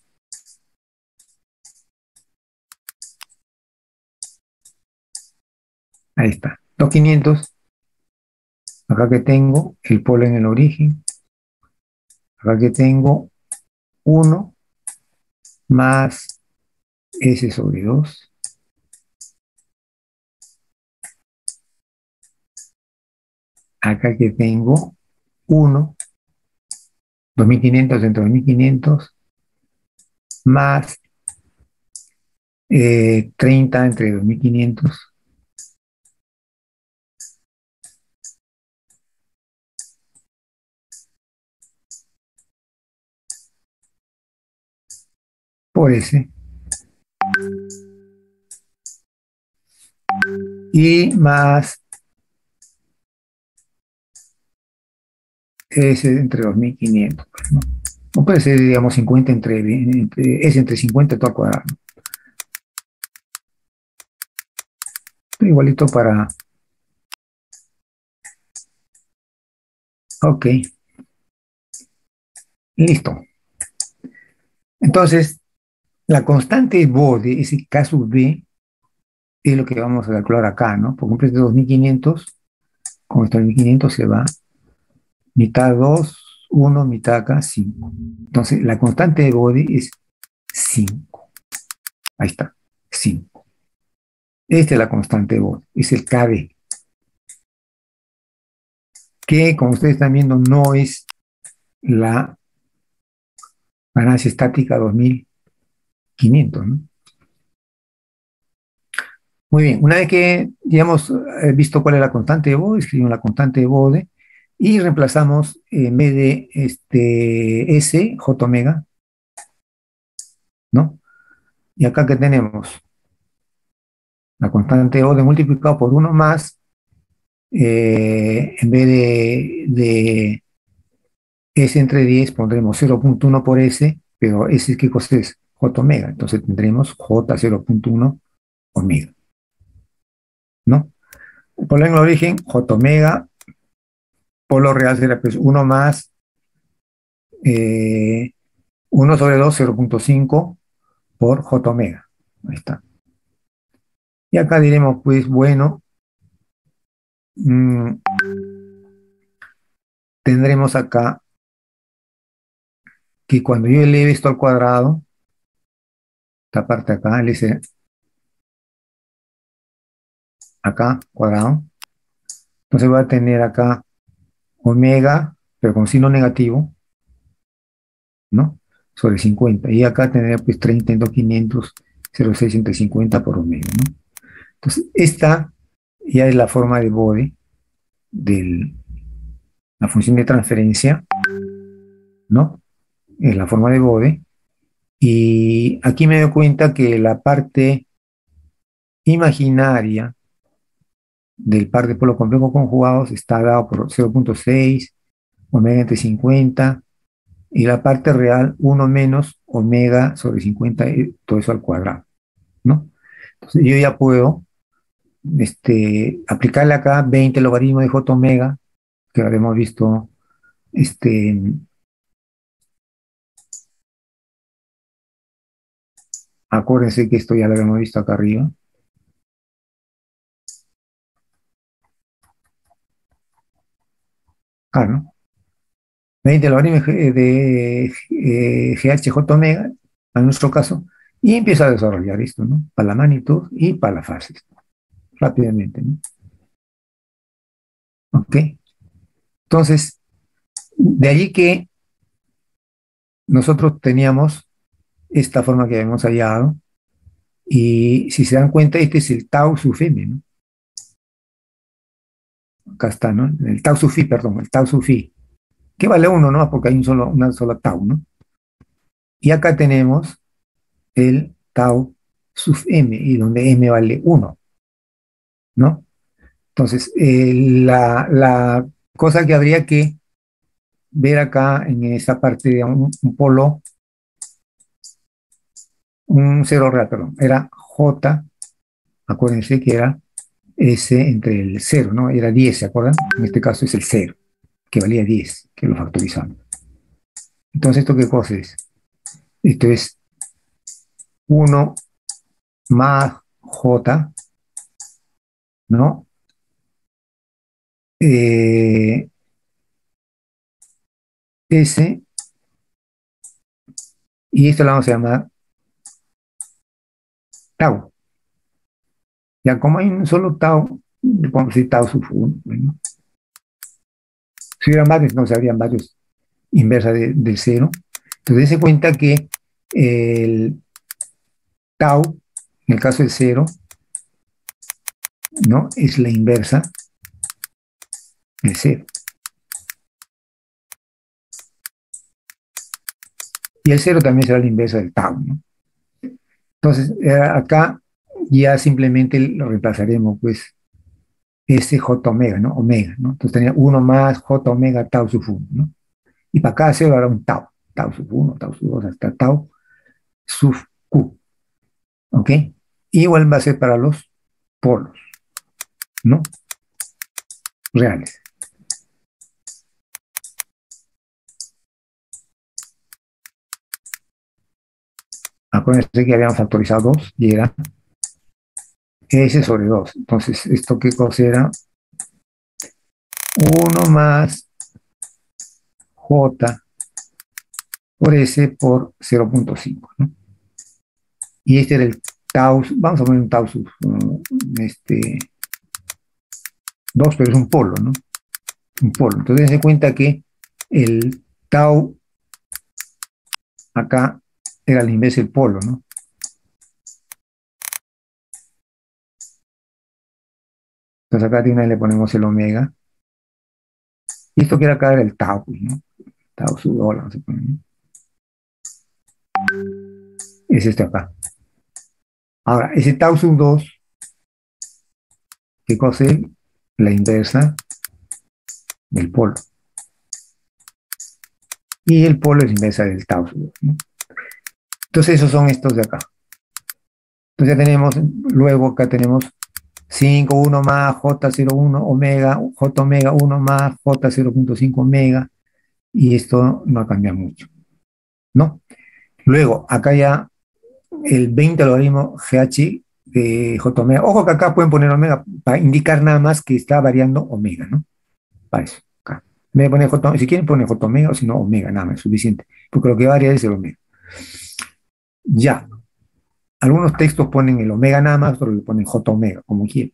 Ahí está. dos mil quinientos. Acá que tengo el polo en el origen. Acá que tengo uno más S sobre dos. Acá que tengo uno, dos mil quinientos entre dos mil quinientos, más eh, treinta entre dos mil quinientos. Por S. Y más S entre dos mil quinientos, pues, ¿no? O puede ser, digamos, cincuenta entre, entre S entre cincuenta todo al cuadrado, ¿no? Igualito para... Ok. Listo. Entonces, la constante de Bode, ese K sub B, es lo que vamos a calcular acá, ¿no? Por ejemplo, este dos mil quinientos, con este dos mil quinientos se va mitad dos, uno, mitad acá, cinco. Entonces, la constante de Bode es cinco. Ahí está, cinco. Esta es la constante de Bode, es el K B. Que, como ustedes están viendo, no es la ganancia estática dos mil quinientos, ¿no? Muy bien, una vez que ya hemos visto cuál es la constante de Bode, escribimos la constante de Bode y reemplazamos en vez de este S, J omega, ¿no? Y acá que tenemos la constante de Bode multiplicado por uno más, eh, en vez de, de S entre diez pondremos cero punto uno por S, pero S, ¿qué cosa es? J omega, entonces tendremos J cero punto uno omega, ¿no? Por en el origen, J omega, polo real será pues uno más eh, uno sobre dos, cero punto cinco por J omega. Ahí está. Y acá diremos, pues, bueno, mmm, tendremos acá que cuando yo eleve esto al cuadrado, esta parte acá, el S, acá, cuadrado, entonces voy a tener acá omega, pero con signo negativo, ¿no? Sobre cincuenta. Y acá tendría pues treinta en dos mil quinientos, cero punto seis entre cincuenta por omega, ¿no? Entonces, esta ya es la forma de Bode de la función de transferencia, ¿no? Es la forma de Bode. Y aquí me doy cuenta que la parte imaginaria del par de polos complejos conjugados está dado por cero punto seis, omega entre cincuenta, y la parte real uno menos omega sobre cincuenta, y todo eso al cuadrado, ¿no? Entonces yo ya puedo este, aplicarle acá veinte logaritmos de j omega, que habíamos visto, este, acuérdense que esto ya lo habíamos visto acá arriba. Ah, ¿no? veinte logaritmos de eh, G H J omega, en nuestro caso, y empiezo a desarrollar esto, ¿no? Para la magnitud y para las fases, rápidamente, ¿no? Ok. Entonces, de allí que nosotros teníamos esta forma que habíamos hallado, y si se dan cuenta, este es el tau sub m, ¿no? Acá está, ¿no? El tau sub phi, perdón, el tau sub phi, que vale uno, ¿no? Porque hay un solo, una sola tau, ¿no? Y acá tenemos el tau sub m, y donde m vale uno, ¿no? Entonces, eh, la, la cosa que habría que ver acá en esa parte de un, un polo, un cero real, perdón, era J, acuérdense que era S entre el cero, ¿no? Era diez, ¿se acuerdan? En este caso es el cero, que valía diez, que lo factorizamos. Entonces, ¿esto qué cosa es? Esto es uno más J, ¿no? Eh, S, y esto lo vamos a llamar tau. Ya como hay un solo tau, le podemos decir tau sub uno, ¿no? Si hubieran varios, no habrían varios inversa de, del cero. Entonces, se cuenta que el tau, en el caso del cero, ¿no? Es la inversa del cero. Y el cero también será la inversa del tau, ¿no? Entonces, acá ya simplemente lo reemplazaremos, pues, este J omega, ¿no? Omega, ¿no? Entonces tenía uno más J omega tau sub uno, ¿no? Y para cada cero habrá un tau, tau sub uno, tau sub dos, hasta tau sub Q, ¿ok? Y igual va a ser para los polos, ¿no? Reales. Acuérdense que habíamos factorizado dos y era S sobre dos. Entonces, ¿esto qué cosa era? uno más J por S por cero punto cinco, ¿no? Y este era el tau, vamos a poner un tau sub uh, este, dos, pero es un polo, ¿no? Un polo. Entonces, se cuenta que el tau acá era la inversa del polo, ¿no? Entonces acá de una vez le ponemos el omega. Y esto que era acá era el tau, ¿no? Tau sub dos, vamos a poner, ¿no? Es este acá. Ahora, ese tau sub dos, ¿qué cosa es? La inversa del polo. Y el polo es la inversa del tau sub dos, ¿no? Entonces esos son estos de acá. Entonces ya tenemos, luego acá tenemos cinco, uno más J cero punto uno omega, J omega uno más J cero punto cinco omega, y esto no cambia mucho, ¿no? Luego, acá ya el veinte logaritmo G H de J omega. Ojo que acá pueden poner omega para indicar nada más que está variando omega, ¿no? Para eso, acá. Me poner J, si quieren poner J omega, o si no omega, nada más, es suficiente, porque lo que varía es el omega. Ya. Algunos textos ponen el omega nada más, otros le ponen J omega, como quieran.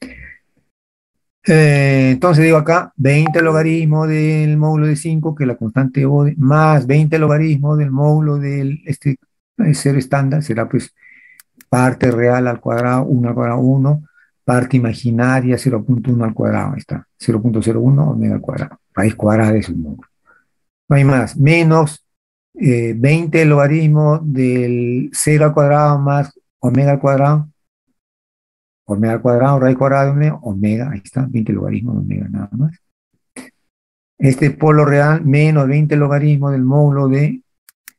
Eh, entonces digo acá, veinte logaritmos del módulo de cinco, que es la constante O, de, más veinte logaritmos del módulo del este, cero estándar, será pues parte real al cuadrado, uno al cuadrado, uno, parte imaginaria, cero punto uno al cuadrado, ahí está, cero punto cero uno omega al cuadrado, raíz cuadrada es el módulo. No hay más, menos eh, veinte logaritmos del cero al cuadrado más omega al cuadrado, omega al cuadrado, raíz cuadrada de omega, omega, ahí está, veinte logaritmos de omega nada más. Este polo real menos veinte logaritmos del módulo de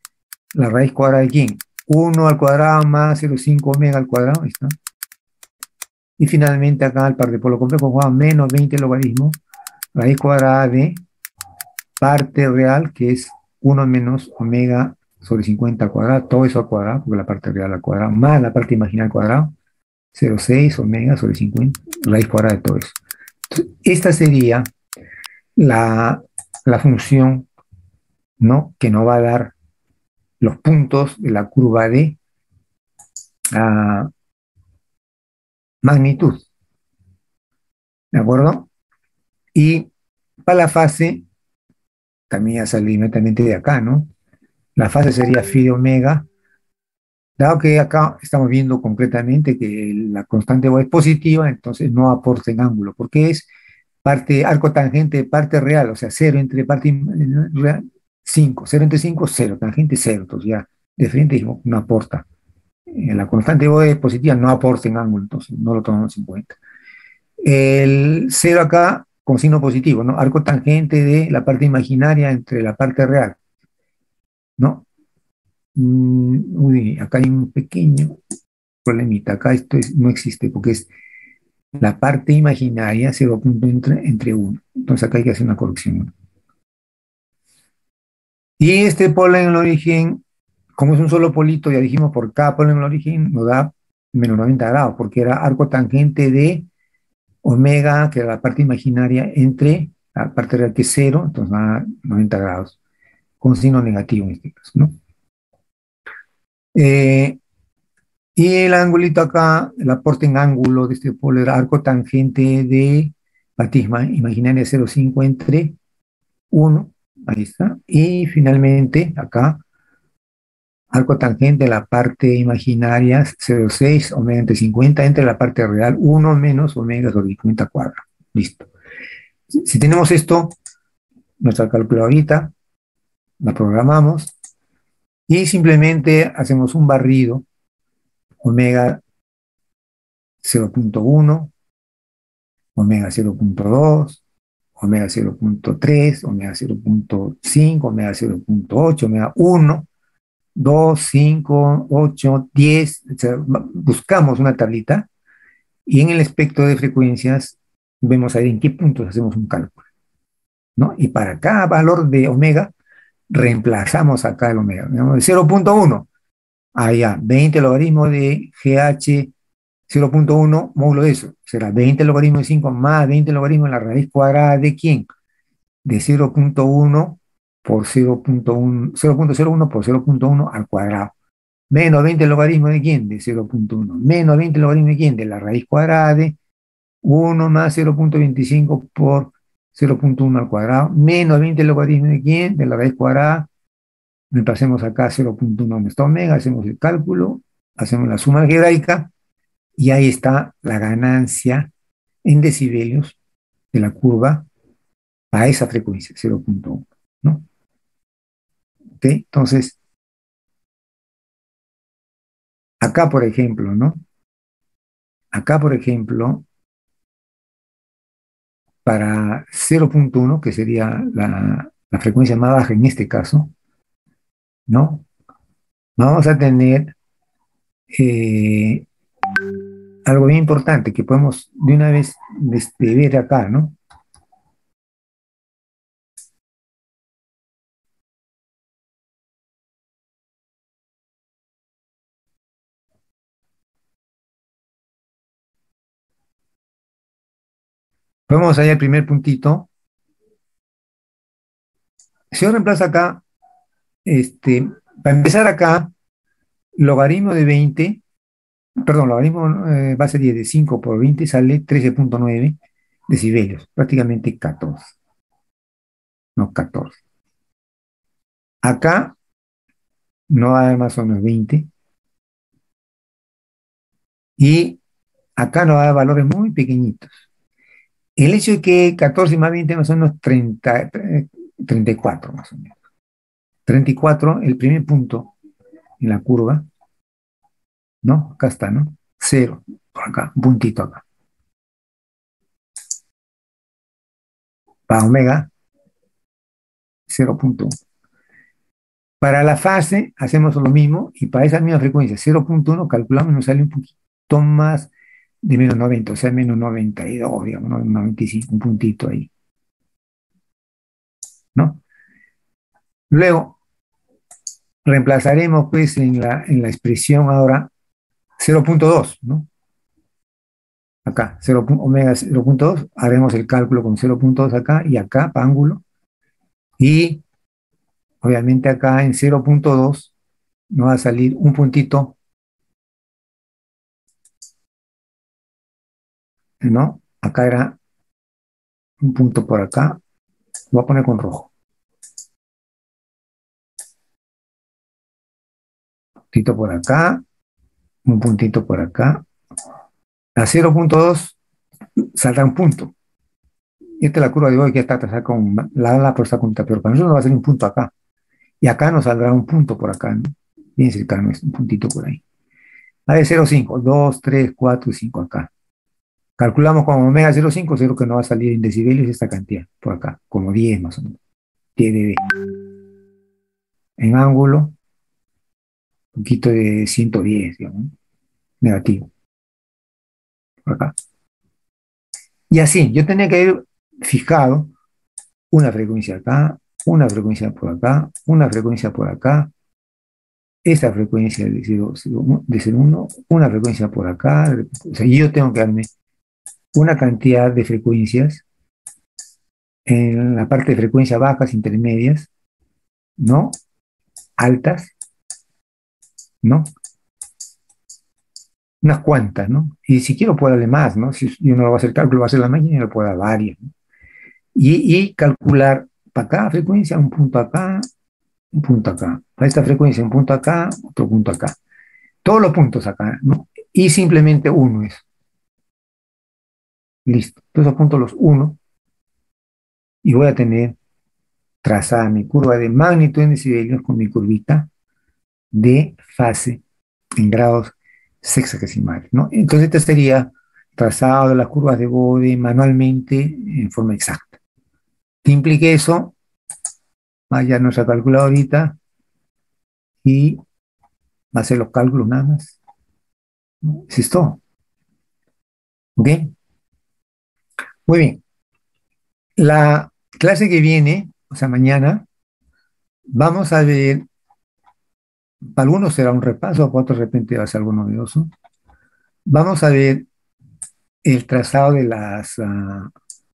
la raíz cuadrada de quién? uno al cuadrado más cero punto cinco omega al cuadrado, ahí está. Y finalmente acá el par de polo complejo juega menos veinte logaritmo, raíz cuadrada de parte real, que es uno menos omega sobre cincuenta al cuadrado, todo eso al cuadrado, porque la parte real al cuadrado, más la parte imaginaria al cuadrado, cero punto seis omega sobre cincuenta, raíz cuadrada de todo eso. Entonces, esta sería la, la función, ¿no?, que nos va a dar los puntos de la curva de uh, magnitud. ¿De acuerdo? Y para la fase, también ya sale inmediatamente de acá, ¿no? La fase sería phi de omega, dado que acá estamos viendo concretamente que la constante es positiva, entonces no aporta en ángulo, porque es parte, arco tangente de parte real, o sea, cero entre parte real, cinco, cero entre cinco, cero, tangente cero, entonces ya de frente dijimos, no aporta. La constante es positiva no aporta en ángulo, entonces no lo tomamos en cuenta. El cero acá con signo positivo, ¿no? Arco tangente de la parte imaginaria entre la parte real, ¿no? Mm, uy, acá hay un pequeño problemita, acá esto es, no existe porque es la parte imaginaria cero punto entre, entre uno, entonces acá hay que hacer una corrección, ¿no? Y este polo en el origen, como es un solo polito, ya dijimos, por cada polo en el origen nos da menos noventa grados, porque era arco tangente de omega, que era la parte imaginaria, entre la parte real que es cero, entonces da noventa grados, con signo negativo en este caso, ¿no? Eh, y el angulito acá, el aporte en ángulo de este polo era arco tangente de parte imaginaria cero punto cinco entre uno, ahí está, y finalmente acá, arco tangente de la parte imaginaria cero punto seis omega entre cincuenta entre la parte real uno menos omega sobre cincuenta cuadrado. Listo. Si, si tenemos esto, nuestra calculadorita, la programamos y simplemente hacemos un barrido, omega cero punto uno, omega cero punto dos, omega cero punto tres, omega cero punto cinco, omega cero punto ocho, omega uno, dos, cinco, ocho, diez, o sea, buscamos una tablita y en el espectro de frecuencias vemos ahí en qué puntos hacemos un cálculo, ¿no? Y para cada valor de omega reemplazamos acá el omega, digamos, cero punto uno, allá, veinte logaritmos de G H cero punto uno módulo de eso, será veinte logaritmos de cinco más veinte logaritmos de la raíz cuadrada de ¿quién? De cero punto uno por cero punto uno, cero punto cero uno por cero punto uno al cuadrado, menos veinte logaritmos de quién? De cero punto uno, menos veinte logaritmos de quién? De la raíz cuadrada de uno más cero punto veinticinco por cero punto uno al cuadrado, menos veinte logaritmos de quién? De la raíz cuadrada, reemplacemos acá cero punto uno nuestra omega, hacemos el cálculo, hacemos la suma algebraica, y ahí está la ganancia en decibelios de la curva a esa frecuencia, cero punto uno, ¿no? ¿Ok? Entonces, acá, por ejemplo, ¿no? Acá, por ejemplo, para cero punto uno, que sería la, la frecuencia más baja en este caso, ¿no? Vamos a tener eh, algo bien importante que podemos de una vez este, ver acá, ¿no? Vamos allá al primer puntito. Si yo reemplazo acá, este, para empezar acá, logaritmo de veinte, perdón, logaritmo eh, base diez de cinco por veinte sale trece punto nueve decibelios, prácticamente catorce. No, catorce. Acá no va a dar más o menos veinte. Y acá no va a dar valores muy pequeñitos. El hecho de que catorce más veinte más o menos treinta, treinta y cuatro más o menos. treinta y cuatro, el primer punto en la curva, ¿no? Acá está, ¿no? Cero, por acá, un puntito acá. Para omega, cero punto uno. Para la fase hacemos lo mismo y para esa misma frecuencia, cero punto uno, calculamos y nos sale un poquito más de menos noventa, o sea, menos noventa y dos, digamos, ¿no? noventa y cinco, un puntito ahí, ¿no? Luego, reemplazaremos pues en la, en la expresión ahora cero punto dos, ¿no? Acá, cero, omega cero punto dos, haremos el cálculo con cero punto dos acá y acá, para ángulo, y obviamente acá en cero punto dos nos va a salir un puntito, ¿no? Acá era un punto por acá, lo voy a poner con rojo. Un puntito por acá, un puntito por acá. A cero punto dos saldrá un punto. Y esta es la curva de hoy que está trazada con la ala, pero está con pero para nosotros nos va a ser un punto acá. Y acá nos saldrá un punto por acá, ¿no? Bien cercano, es un puntito por ahí. A ver, cero punto cinco, dos, tres, cuatro y cinco acá. Calculamos con omega cero punto cinco, cero que nos va a salir en decibelios esta cantidad, por acá, como diez más o menos. diez dB. En ángulo, un poquito de ciento diez, digamos, negativo. Por acá. Y así, yo tenía que ir fijado una frecuencia acá, una frecuencia por acá, una frecuencia por acá, esta frecuencia de cero punto uno, una frecuencia por acá. O sea, yo tengo que darme una cantidad de frecuencias en la parte de frecuencias bajas, intermedias, ¿no? Altas, ¿no? Unas cuantas, ¿no? Y si quiero puedo darle más, ¿no? Si yo no lo voy a hacer cálculo, va a hacer la máquina y le puedo dar varias, ¿no? Y, y calcular para cada frecuencia un punto acá, un punto acá. Para esta frecuencia un punto acá, otro punto acá. Todos los puntos acá, ¿no? Y simplemente uno es. Listo. Entonces apunto los uno y voy a tener trazada mi curva de magnitud en decibelios con mi curvita de fase en grados sexagesimales, ¿no? Entonces este sería trazado de las curvas de Bode manualmente en forma exacta. ¿Qué implica eso? Vaya a nuestra calculadorita y va a hacer los cálculos nada más. ¿Es esto? ¿Ok? Muy bien. La clase que viene, o sea, mañana, vamos a ver, para algunos será un repaso, para otros de repente va a ser algo novedoso. Vamos a ver el trazado de las uh,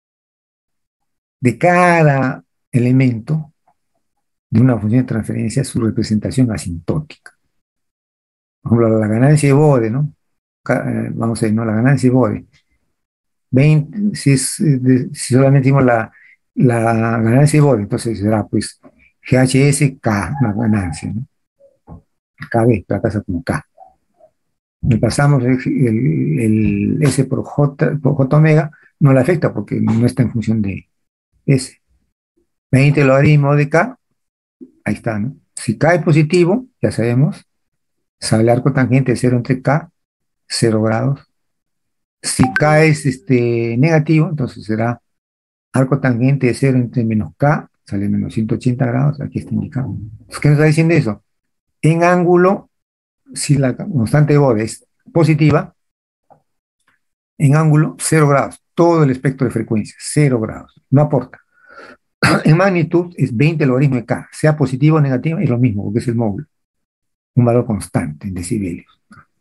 de cada elemento de una función de transferencia, su representación asintótica. Por ejemplo, la ganancia de Bode, ¿no? Vamos a ver, ¿no? La ganancia de Bode. veinte, si, es, de, si solamente dimos la, la ganancia de Bode, entonces será pues G H S K, la ganancia, ¿no? K B, la tasa como K. Le pasamos el, el, el S por J, por J omega, no le afecta porque no está en función de S. veinte logaritmo de K, ahí está, ¿no? Si K es positivo, ya sabemos, sale el arco tangente de cero entre K, cero grados. Si K es este, negativo, entonces será arco tangente de cero entre menos K, sale menos ciento ochenta grados, aquí está indicado. ¿Qué nos está diciendo eso? En ángulo, si la constante de Bode es positiva, en ángulo, cero grados, todo el espectro de frecuencia, cero grados, no aporta. En magnitud es veinte logaritmo de K, sea positivo o negativo, es lo mismo, porque es el módulo, un valor constante en decibelios.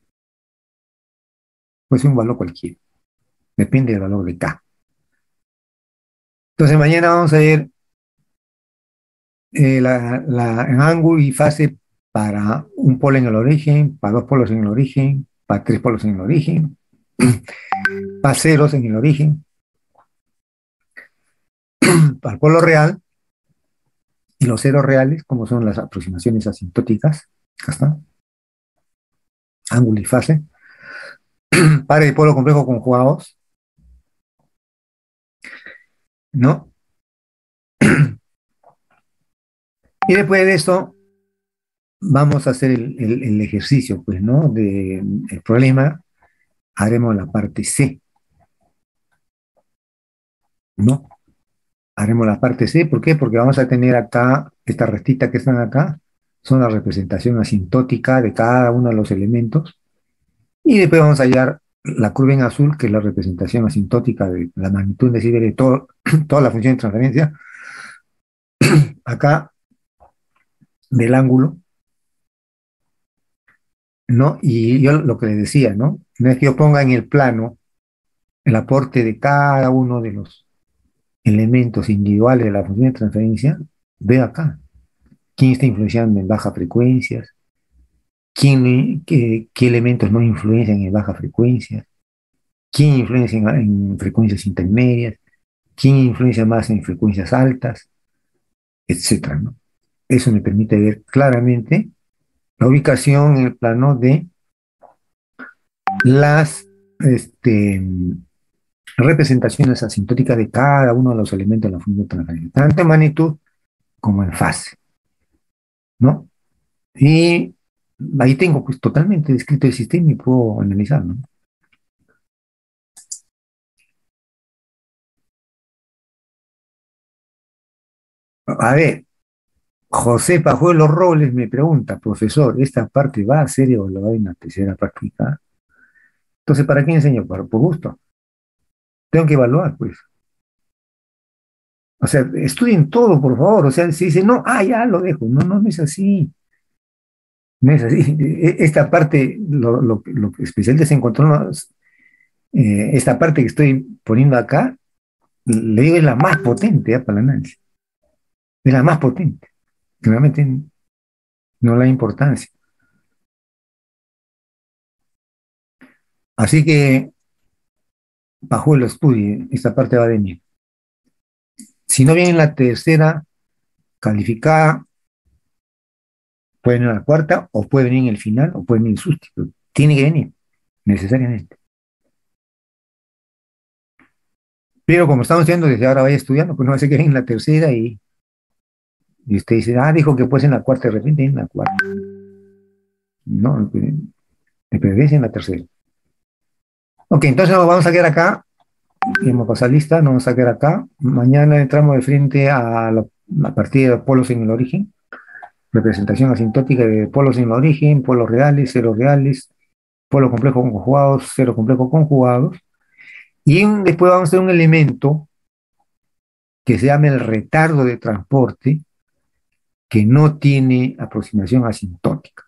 Puede ser un valor cualquiera, depende del valor de K. Entonces mañana vamos a ver eh, la, la, en ángulo y fase para un polo en el origen, para dos polos en el origen, para tres polos en el origen, para ceros en el origen, para el polo real, y los ceros reales, como son las aproximaciones asintóticas, acá está, ángulo y fase, pares de polo complejo conjugados, ¿no? Y después de eso, vamos a hacer el, el, el ejercicio, pues, ¿no? De, el problema, haremos la parte C, ¿no? Haremos la parte C, ¿por qué? Porque vamos a tener acá, esta restita que están acá, son la representación asintótica de cada uno de los elementos. Y después vamos a hallar la curva en azul, que es la representación asintótica de la magnitud de decibel de todo, toda la función de transferencia, acá del ángulo, ¿no? Y yo lo que les decía, ¿no? No es que yo ponga en el plano el aporte de cada uno de los elementos individuales de la función de transferencia, veo acá quién está influenciando en bajas frecuencias, quién, qué, qué elementos no influencian en bajas frecuencias, quién influencia en, en frecuencias intermedias, quién influencia más en frecuencias altas, etcétera, ¿no? Eso me permite ver claramente la ubicación en el plano de las este, representaciones asintóticas de cada uno de los elementos de la función de transferencia, tanto en magnitud como en fase, ¿no? Y ahí tengo pues totalmente descrito el sistema y puedo analizarlo, ¿no? A ver, José Pajuelo Robles me pregunta, profesor, ¿esta parte va a ser evaluada en la tercera práctica? Entonces, ¿para qué enseño? Por, por gusto. Tengo que evaluar, pues. O sea, estudien todo, por favor. O sea, si dicen, no, ah, ya lo dejo. No, no, no es así. No es así. Esta parte, lo, lo, lo especial se encontró, ¿no? eh, esta parte que estoy poniendo acá, le digo, es la más potente ¿eh? Para el análisis. Es la más potente. Realmente no la importancia. Así que, Pajuelo, estudie. Esta parte va a venir. Si no viene en la tercera calificada, puede venir en la cuarta, o puede venir en el final, o puede venir en el sustituto. Tiene que venir, necesariamente. Pero como estamos estudiando, desde ahora vaya estudiando, pues no hace que venga en la tercera y, y usted dice, ah, dijo que pues en la cuarta, de repente en la cuarta. No, de preferencia en la tercera. Ok, entonces nos vamos a quedar acá. Y hemos pasado lista, nos vamos a quedar acá. Mañana entramos de frente a la, a partir de polos en el origen. Representación asintótica de polos en el origen, polos reales, ceros reales, polos complejos conjugados, cero complejos conjugados. Y un, después vamos a hacer un elemento que se llama el retardo de transporte, que no tiene aproximación asintótica.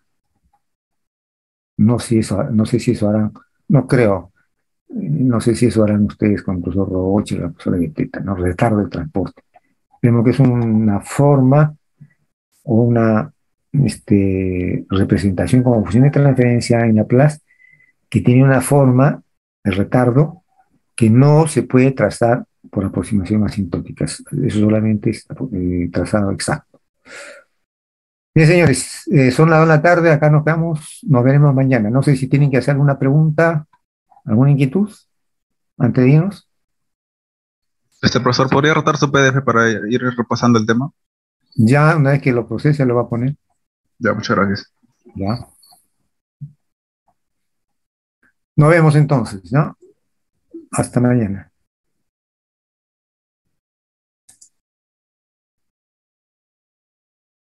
No sé, eso, no sé si eso harán, no creo, no sé si eso harán ustedes con el profesor Roche y la profesora Beteta, ¿no? Retardo de transporte. Vemos que es una forma o una este, representación como función de transferencia en Laplace que tiene una forma, el retardo, que no se puede trazar por aproximación asintótica. Eso solamente es eh, trazado exacto. Bien, señores, eh, son las dos de la tarde, acá nos quedamos, nos veremos mañana. No sé si tienen que hacer alguna pregunta, alguna inquietud antes de irnos. Este profesor, ¿podría rotar su P D F para ir repasando el tema? Ya, una vez que lo procese, lo va a poner. Ya, muchas gracias. Ya. Nos vemos entonces, ¿no? Hasta mañana.